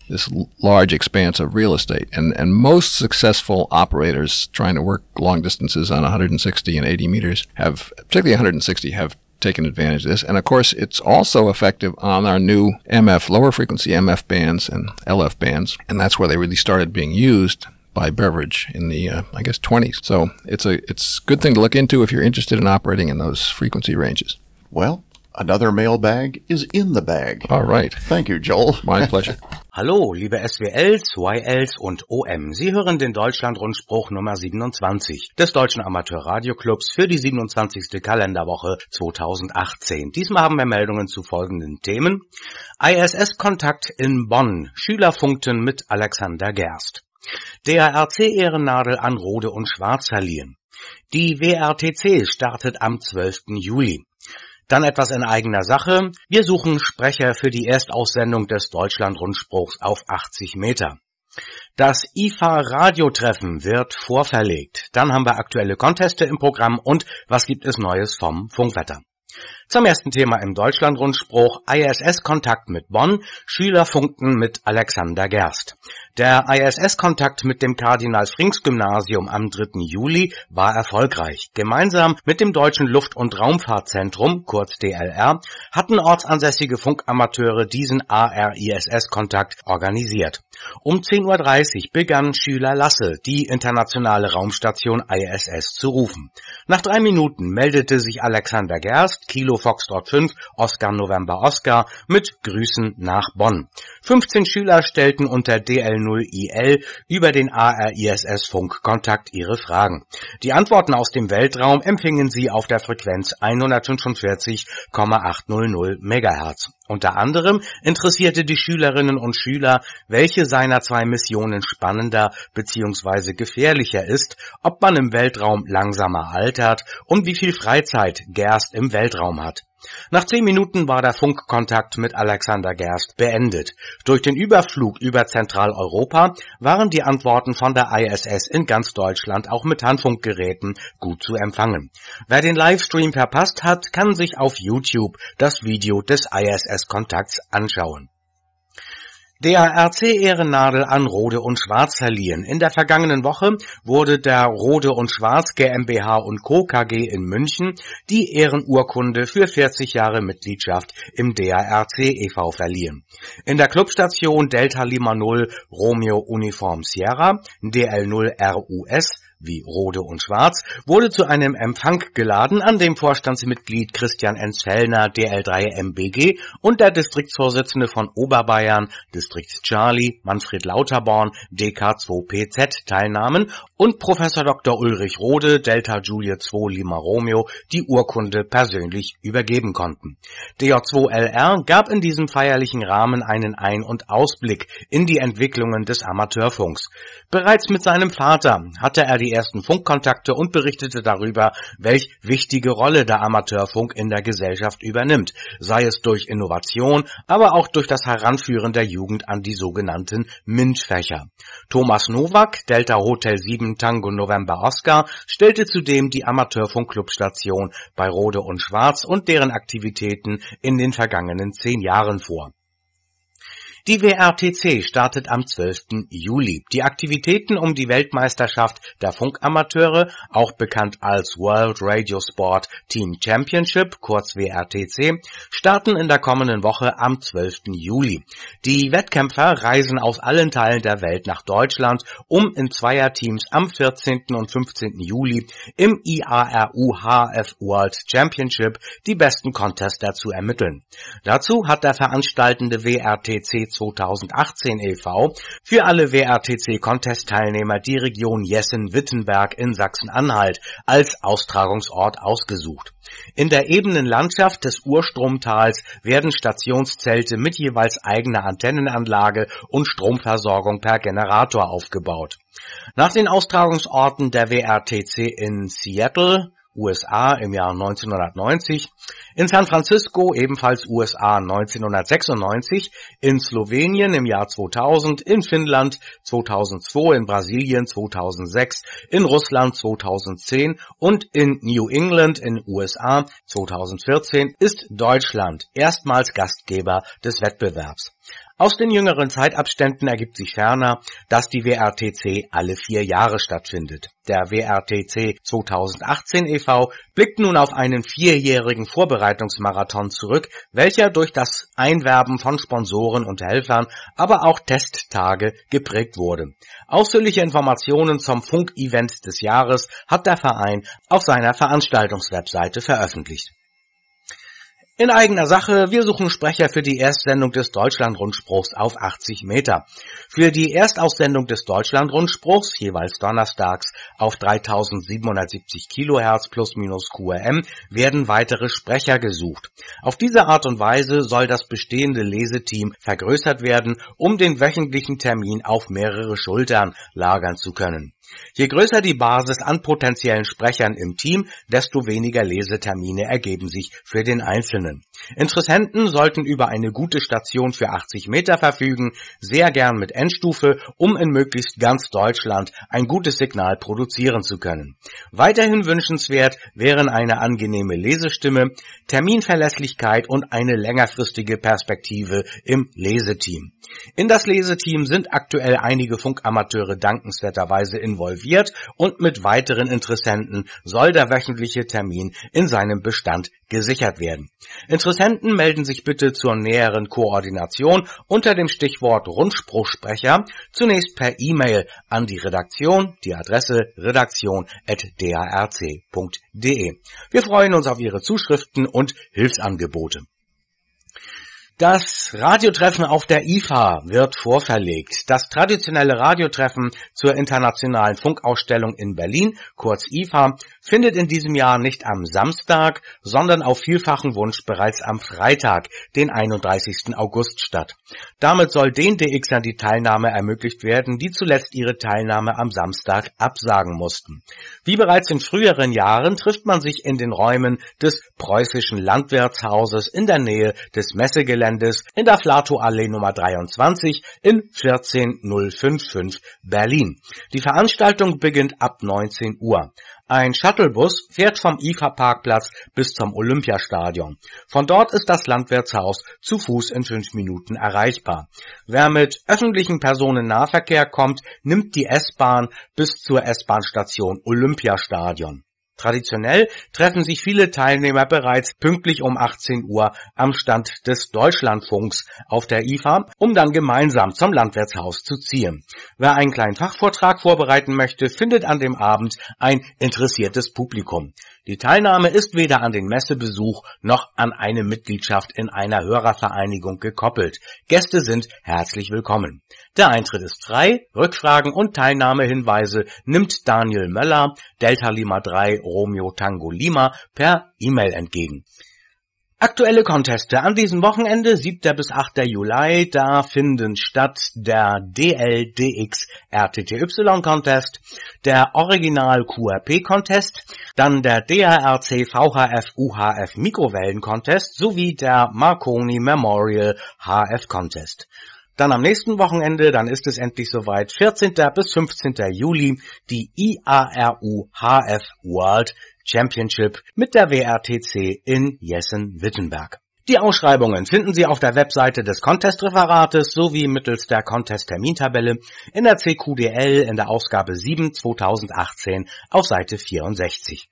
this large expanse of real estate. And, and most successful operators trying to work long distances on one hundred sixty and eighty meters have, particularly one hundred sixty, have taken advantage of this. And of course, it's also effective on our new M F, lower frequency M F bands and L F bands. And that's where they really started being used by Beveridge in the, uh, I guess, twenties. So it's a it's a good thing to look into if you're interested in operating in those frequency ranges. Well, another mailbag is in the bag. All right. Thank you, Joel. My pleasure. Hallo, liebe S W Ls, Y Ls und O M. Sie hören den Deutschlandrundspruch Nummer siebenundzwanzig des Deutschen Amateurradioclubs für die siebenundzwanzigste Kalenderwoche zweitausendachtzehn. Diesmal haben wir Meldungen zu folgenden Themen. I S S-Kontakt in Bonn. Schüler funkten mit Alexander Gerst. D A R C-Ehrennadel an Rode und Schwarz verliehen. Die W R T C startet am zwölften Juli. Dann etwas in eigener Sache. Wir suchen Sprecher für die Erstaussendung des Deutschlandrundspruchs auf achtzig Meter. Das I F A-Radiotreffen wird vorverlegt. Dann haben wir aktuelle Conteste im Programm und was gibt es Neues vom Funkwetter. Zum ersten Thema im Deutschlandrundspruch I S S-Kontakt mit Bonn, Schüler funkten mit Alexander Gerst. Der I S S-Kontakt mit dem Kardinal-Frings-Gymnasium am dritten Juli war erfolgreich. Gemeinsam mit dem Deutschen Luft- und Raumfahrtzentrum, kurz D L R, hatten ortsansässige Funkamateure diesen A R I S S-Kontakt organisiert. Um zehn Uhr dreißig begann Schüler Lasse, die internationale Raumstation I S S zu rufen. Nach drei Minuten meldete sich Alexander Gerst, Kilo Foxtrot fünf, Oscar November Oscar, mit Grüßen nach Bonn. fünfzehn Schüler stellten unter D L null I L über den A R I S S-Funkkontakt ihre Fragen. Die Antworten aus dem Weltraum empfingen sie auf der Frequenz hundertfünfundvierzig Komma achthundert Megahertz. Unter anderem interessierte die Schülerinnen und Schüler, welche seiner zwei Missionen spannender bzw. gefährlicher ist, ob man im Weltraum langsamer altert und wie viel Freizeit Gerst im Weltraum hat. Nach zehn Minuten war der Funkkontakt mit Alexander Gerst beendet. Durch den Überflug über Zentraleuropa waren die Antworten von der I S S in ganz Deutschland auch mit Handfunkgeräten gut zu empfangen. Wer den Livestream verpasst hat, kann sich auf YouTube das Video des I S S-Kontakts anschauen. D A R C-Ehrennadel an Rode und Schwarz verliehen. In der vergangenen Woche wurde der Rode und Schwarz GmbH und Co. K G in München die Ehrenurkunde für vierzig Jahre Mitgliedschaft im D A R C e V verliehen. In der Clubstation Delta Lima null Romeo Uniform Sierra, D L null R U S, wie Rode und Schwarz, wurde zu einem Empfang geladen, an dem Vorstandsmitglied Christian Enzfellner, D L drei M B G, und der Distriktsvorsitzende von Oberbayern, Distrikt Charlie, Manfred Lauterborn, D K zwei P Z, teilnahmen und Professor Doktor Ulrich Rode, Delta Juliet zwei Lima Romeo, die Urkunde persönlich übergeben konnten. D J zwei L R gab in diesem feierlichen Rahmen einen Ein- und Ausblick in die Entwicklungen des Amateurfunks. Bereits mit seinem Vater hatte er die ersten Funkkontakte und berichtete darüber, welch wichtige Rolle der Amateurfunk in der Gesellschaft übernimmt, sei es durch Innovation, aber auch durch das Heranführen der Jugend an die sogenannten MINT-Fächer. Thomas Nowak, Delta Hotel sieben Tango November Oscar, stellte zudem die Amateurfunk-Clubstation bei Rode und Schwarz und deren Aktivitäten in den vergangenen zehn Jahren vor. Die W R T C startet am zwölften Juli. Die Aktivitäten um die Weltmeisterschaft der Funkamateure, auch bekannt als World Radio Sport Team Championship, kurz W R T C, starten in der kommenden Woche am zwölften Juli. Die Wettkämpfer reisen aus allen Teilen der Welt nach Deutschland, um in Zweierteams am vierzehnten und fünfzehnten Juli im I A R U H F World Championship die besten Contester zu ermitteln. Dazu hat der veranstaltende W R T C zweitausendachtzehn e V für alle W R T C-Contest-Teilnehmer die Region Jessen-Wittenberg in Sachsen-Anhalt als Austragungsort ausgesucht. In der ebenen Landschaft des Urstromtals werden Stationszelte mit jeweils eigener Antennenanlage und Stromversorgung per Generator aufgebaut. Nach den Austragungsorten der W R T C in Seattle, U S A im Jahr neunzehnhundertneunzig, in San Francisco ebenfalls U S A neunzehnhundertsechsundneunzig, in Slowenien im Jahr zweitausend, in Finnland zweitausendzwei, in Brasilien zweitausendsechs, in Russland zweitausendzehn und in New England in U S A zweitausendvierzehn ist Deutschland erstmals Gastgeber des Wettbewerbs. Aus den jüngeren Zeitabständen ergibt sich ferner, dass die W R T C alle vier Jahre stattfindet. Der W R T C zweitausendachtzehn e V blickt nun auf einen vierjährigen Vorbereitungsmarathon zurück, welcher durch das Einwerben von Sponsoren und Helfern, aber auch Testtage geprägt wurde. Ausführliche Informationen zum Funk-Event des Jahres hat der Verein auf seiner Veranstaltungswebseite veröffentlicht. In eigener Sache, wir suchen Sprecher für die Erstsendung des Deutschlandrundspruchs auf achtzig Meter. Für die Erstaussendung des Deutschlandrundspruchs, jeweils donnerstags auf dreitausendsiebenhundertsiebzig Kilohertz plus minus Q R M, werden weitere Sprecher gesucht. Auf diese Art und Weise soll das bestehende Leseteam vergrößert werden, um den wöchentlichen Termin auf mehrere Schultern lagern zu können. Je größer die Basis an potenziellen Sprechern im Team, desto weniger Lesetermine ergeben sich für den Einzelnen. Interessenten sollten über eine gute Station für achtzig Meter verfügen, sehr gern mit Endstufe, um in möglichst ganz Deutschland ein gutes Signal produzieren zu können. Weiterhin wünschenswert wären eine angenehme Lesestimme, Terminverlässlichkeit und eine längerfristige Perspektive im Leseteam. In das Leseteam sind aktuell einige Funkamateure dankenswerterweise involviert und mit weiteren Interessenten soll der wöchentliche Termin in seinem Bestand gesichert werden. Interessenten melden sich bitte zur näheren Koordination unter dem Stichwort Rundspruchsprecher zunächst per E-Mail an die Redaktion, die Adresse redaktion at d h r c punkt d e. Wir freuen uns auf Ihre Zuschriften und Hilfsangebote. Das Radiotreffen auf der I F A wird vorverlegt. Das traditionelle Radiotreffen zur internationalen Funkausstellung in Berlin, kurz I F A, findet in diesem Jahr nicht am Samstag, sondern auf vielfachen Wunsch bereits am Freitag, den einunddreißigsten August statt. Damit soll den D Xern die Teilnahme ermöglicht werden, die zuletzt ihre Teilnahme am Samstag absagen mussten. Wie bereits in früheren Jahren trifft man sich in den Räumen des Preußischen Landwirtshauses in der Nähe des Messegeländes in der Flatow-Allee Nummer dreiundzwanzig in vierzehn null fünfundfünfzig Berlin. Die Veranstaltung beginnt ab neunzehn Uhr. Ein Shuttlebus fährt vom I F A-Parkplatz bis zum Olympiastadion. Von dort ist das Landwirtshaus zu Fuß in fünf Minuten erreichbar. Wer mit öffentlichem Personennahverkehr kommt, nimmt die S-Bahn bis zur S-Bahn-Station Olympiastadion. Traditionell treffen sich viele Teilnehmer bereits pünktlich um achtzehn Uhr am Stand des Deutschlandfunks auf der I F A, um dann gemeinsam zum Landwirtshaus zu ziehen. Wer einen kleinen Fachvortrag vorbereiten möchte, findet an dem Abend ein interessiertes Publikum. Die Teilnahme ist weder an den Messebesuch noch an eine Mitgliedschaft in einer Hörervereinigung gekoppelt. Gäste sind herzlich willkommen. Der Eintritt ist frei, Rückfragen und Teilnahmehinweise nimmt Daniel Möller, Delta Lima drei Romeo Tango Lima, per E-Mail entgegen. Aktuelle Conteste an diesem Wochenende, siebter bis achter Juli, da finden statt der D L D X R T T Y Contest, der Original Q R P Contest, dann der D R R C V H F U H F Mikrowellen Contest sowie der Marconi Memorial H F Contest. Dann am nächsten Wochenende, dann ist es endlich soweit, vierzehnten bis fünfzehnten Juli, die I A R U H F World Championship mit der W R T C in Jessen-Wittenberg. Die Ausschreibungen finden Sie auf der Webseite des Contest-Referates sowie mittels der Contest-Termintabelle in der C Q D L in der Ausgabe sieben zweitausendachtzehn auf Seite vierundsechzig.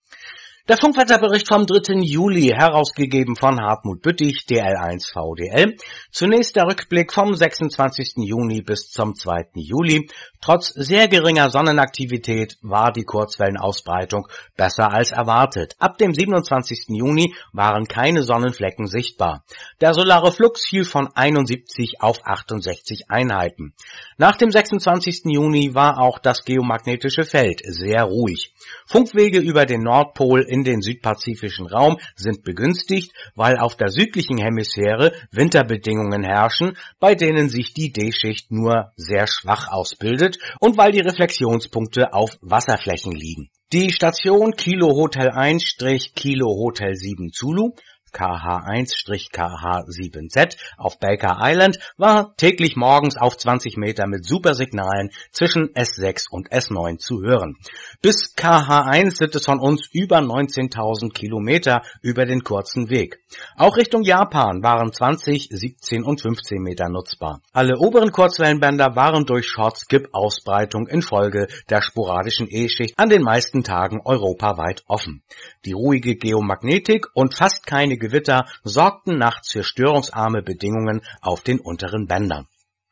Der Funkwetterbericht vom dritten Juli, herausgegeben von Hartmut Büttich, D L eins V D L. Zunächst der Rückblick vom sechsundzwanzigsten Juni bis zum zweiten Juli. Trotz sehr geringer Sonnenaktivität war die Kurzwellenausbreitung besser als erwartet. Ab dem siebenundzwanzigsten Juni waren keine Sonnenflecken sichtbar. Der solare Flux fiel von einundsiebzig auf achtundsechzig Einheiten. Nach dem sechsundzwanzigsten Juni war auch das geomagnetische Feld sehr ruhig. Funkwege über den Nordpol in den südpazifischen Raum sind begünstigt, weil auf der südlichen Hemisphäre Winterbedingungen herrschen, bei denen sich die D-Schicht nur sehr schwach ausbildet und weil die Reflexionspunkte auf Wasserflächen liegen. Die Station Kilo Hotel eins Kilo Hotel sieben Zulu K H eins K H sieben Z auf Baker Island war täglich morgens auf zwanzig Meter mit Supersignalen zwischen S sechs und S neun zu hören. Bis K H eins sind es von uns über neunzehntausend Kilometer über den kurzen Weg. Auch Richtung Japan waren zwanzig, siebzehn und fünfzehn Meter nutzbar. Alle oberen Kurzwellenbänder waren durch Short-Skip-Ausbreitung infolge der sporadischen E-Schicht an den meisten Tagen europaweit offen. Die ruhige Geomagnetik und fast keine Gewitter sorgten nachts für störungsarme Bedingungen auf den unteren Bändern.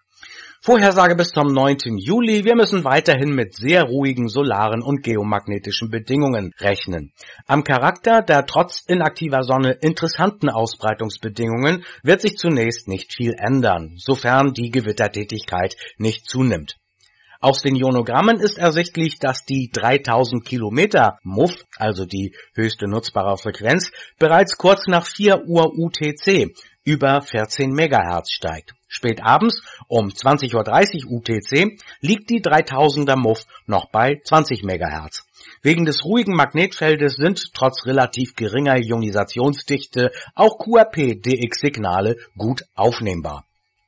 Vorhersage bis zum neunten Juli. Wir müssen weiterhin mit sehr ruhigen solaren und geomagnetischen Bedingungen rechnen. Am Charakter der trotz inaktiver Sonne interessanten Ausbreitungsbedingungen wird sich zunächst nicht viel ändern, sofern die Gewittertätigkeit nicht zunimmt. Aus den Ionogrammen ist ersichtlich, dass die dreitausend Kilometer M U F, also die höchste nutzbare Frequenz, bereits kurz nach vier Uhr U T C über vierzehn Megahertz steigt. Spät abends um zwanzig Uhr dreißig U T C liegt die dreitausender M U F noch bei zwanzig Megahertz. Wegen des ruhigen Magnetfeldes sind trotz relativ geringer Ionisationsdichte auch Q R P-D X-Signale gut aufnehmbar.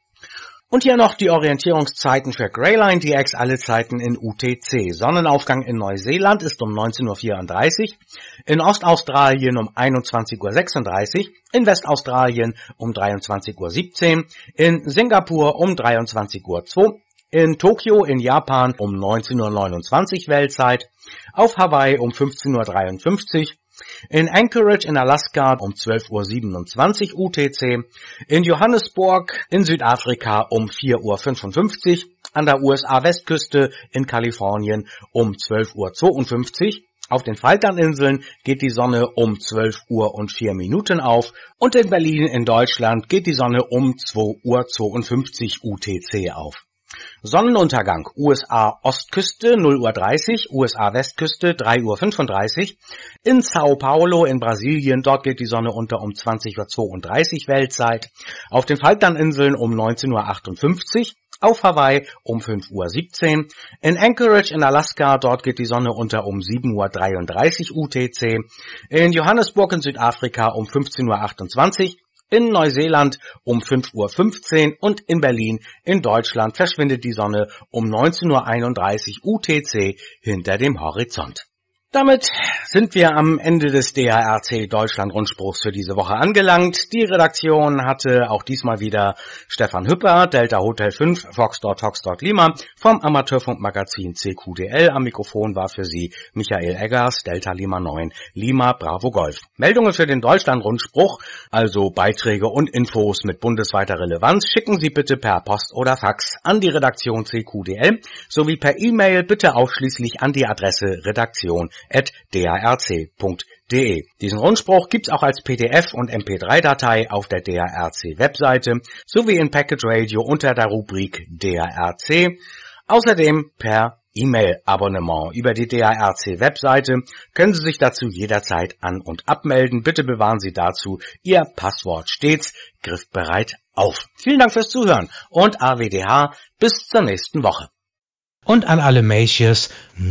Und hier noch die Orientierungszeiten für Greyline D X, alle Zeiten in U T C. Sonnenaufgang in Neuseeland ist um neunzehn Uhr vierunddreißig, in Ostaustralien um einundzwanzig Uhr sechsunddreißig, in Westaustralien um dreiundzwanzig Uhr siebzehn, in Singapur um dreiundzwanzig Uhr zwei, in Tokio in Japan um neunzehn Uhr neunundzwanzig Weltzeit, auf Hawaii um fünfzehn Uhr dreiundfünfzig, in Anchorage in Alaska um zwölf Uhr siebenundzwanzig U T C, in Johannesburg in Südafrika um vier Uhr fünfundfünfzig, an der U S A-Westküste in Kalifornien um zwölf Uhr zweiundfünfzig, auf den Falklandinseln geht die Sonne um zwölf Uhr und vier Minuten auf und in Berlin in Deutschland geht die Sonne um zwei Uhr zweiundfünfzig U T C auf. Sonnenuntergang U S A-Ostküste null Uhr dreißig, U S A-Westküste drei Uhr fünfunddreißig, in Sao Paulo in Brasilien, dort geht die Sonne unter um zwanzig Uhr zweiunddreißig Weltzeit, auf den Falklandinseln um neunzehn Uhr achtundfünfzig, auf Hawaii um fünf Uhr siebzehn, in Anchorage in Alaska, dort geht die Sonne unter um sieben Uhr dreiunddreißig U T C, in Johannesburg in Südafrika um fünfzehn Uhr achtundzwanzig, in Neuseeland um fünf Uhr fünfzehn und in Berlin in Deutschland verschwindet die Sonne um neunzehn Uhr einunddreißig U T C hinter dem Horizont. Damit sind wir am Ende des D H R C Deutschland Rundspruchs für diese Woche angelangt. Die Redaktion hatte auch diesmal wieder Stefan Hüpper, Delta Hotel fünf, Foxtrot Foxtrot Lima vom Amateurfunkmagazin C Q D L. Am Mikrofon war für Sie Michael Eggers, Delta Lima neun, Lima Bravo Golf. Meldungen für den Deutschland Rundspruch, also Beiträge und Infos mit bundesweiter Relevanz, schicken Sie bitte per Post oder Fax an die Redaktion C Q D L sowie per E-Mail bitte ausschließlich an die Adresse redaktion at d h r c punkt d e. Diesen Rundspruch gibt's auch als P D F und M P drei Datei auf der D H R C Webseite sowie in Packet Radio unter der Rubrik D H R C. Außerdem per E-Mail-Abonnement über die D H R C Webseite können Sie sich dazu jederzeit an- und abmelden. Bitte bewahren Sie dazu Ihr Passwort stets griffbereit auf. Vielen Dank fürs Zuhören und A W D H bis zur nächsten Woche. Und an alle Mailshiers,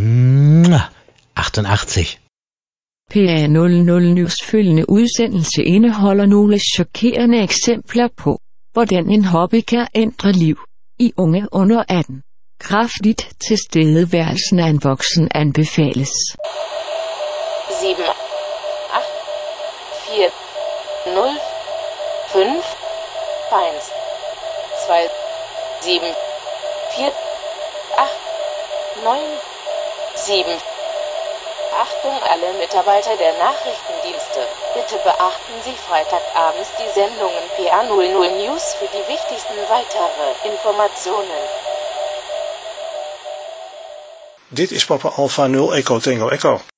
achtundachtzig. P A nul nul News følgende udsendelse indeholder nogle chokerende eksempler på, hvordan en hobby kan ændre liv i unge under atten. Kraftigt tilstedeværelsen af en voksen anbefales. sieben, acht, vier, nul, fünf, eins, zwei, sieben, vier, acht, neun, sieben. Achtung alle Mitarbeiter der Nachrichtendienste. Bitte beachten Sie Freitagabends die Sendungen P A nul null News für die wichtigsten weitere Informationen. Dit is Papa Alpha nul Echo Tango Echo.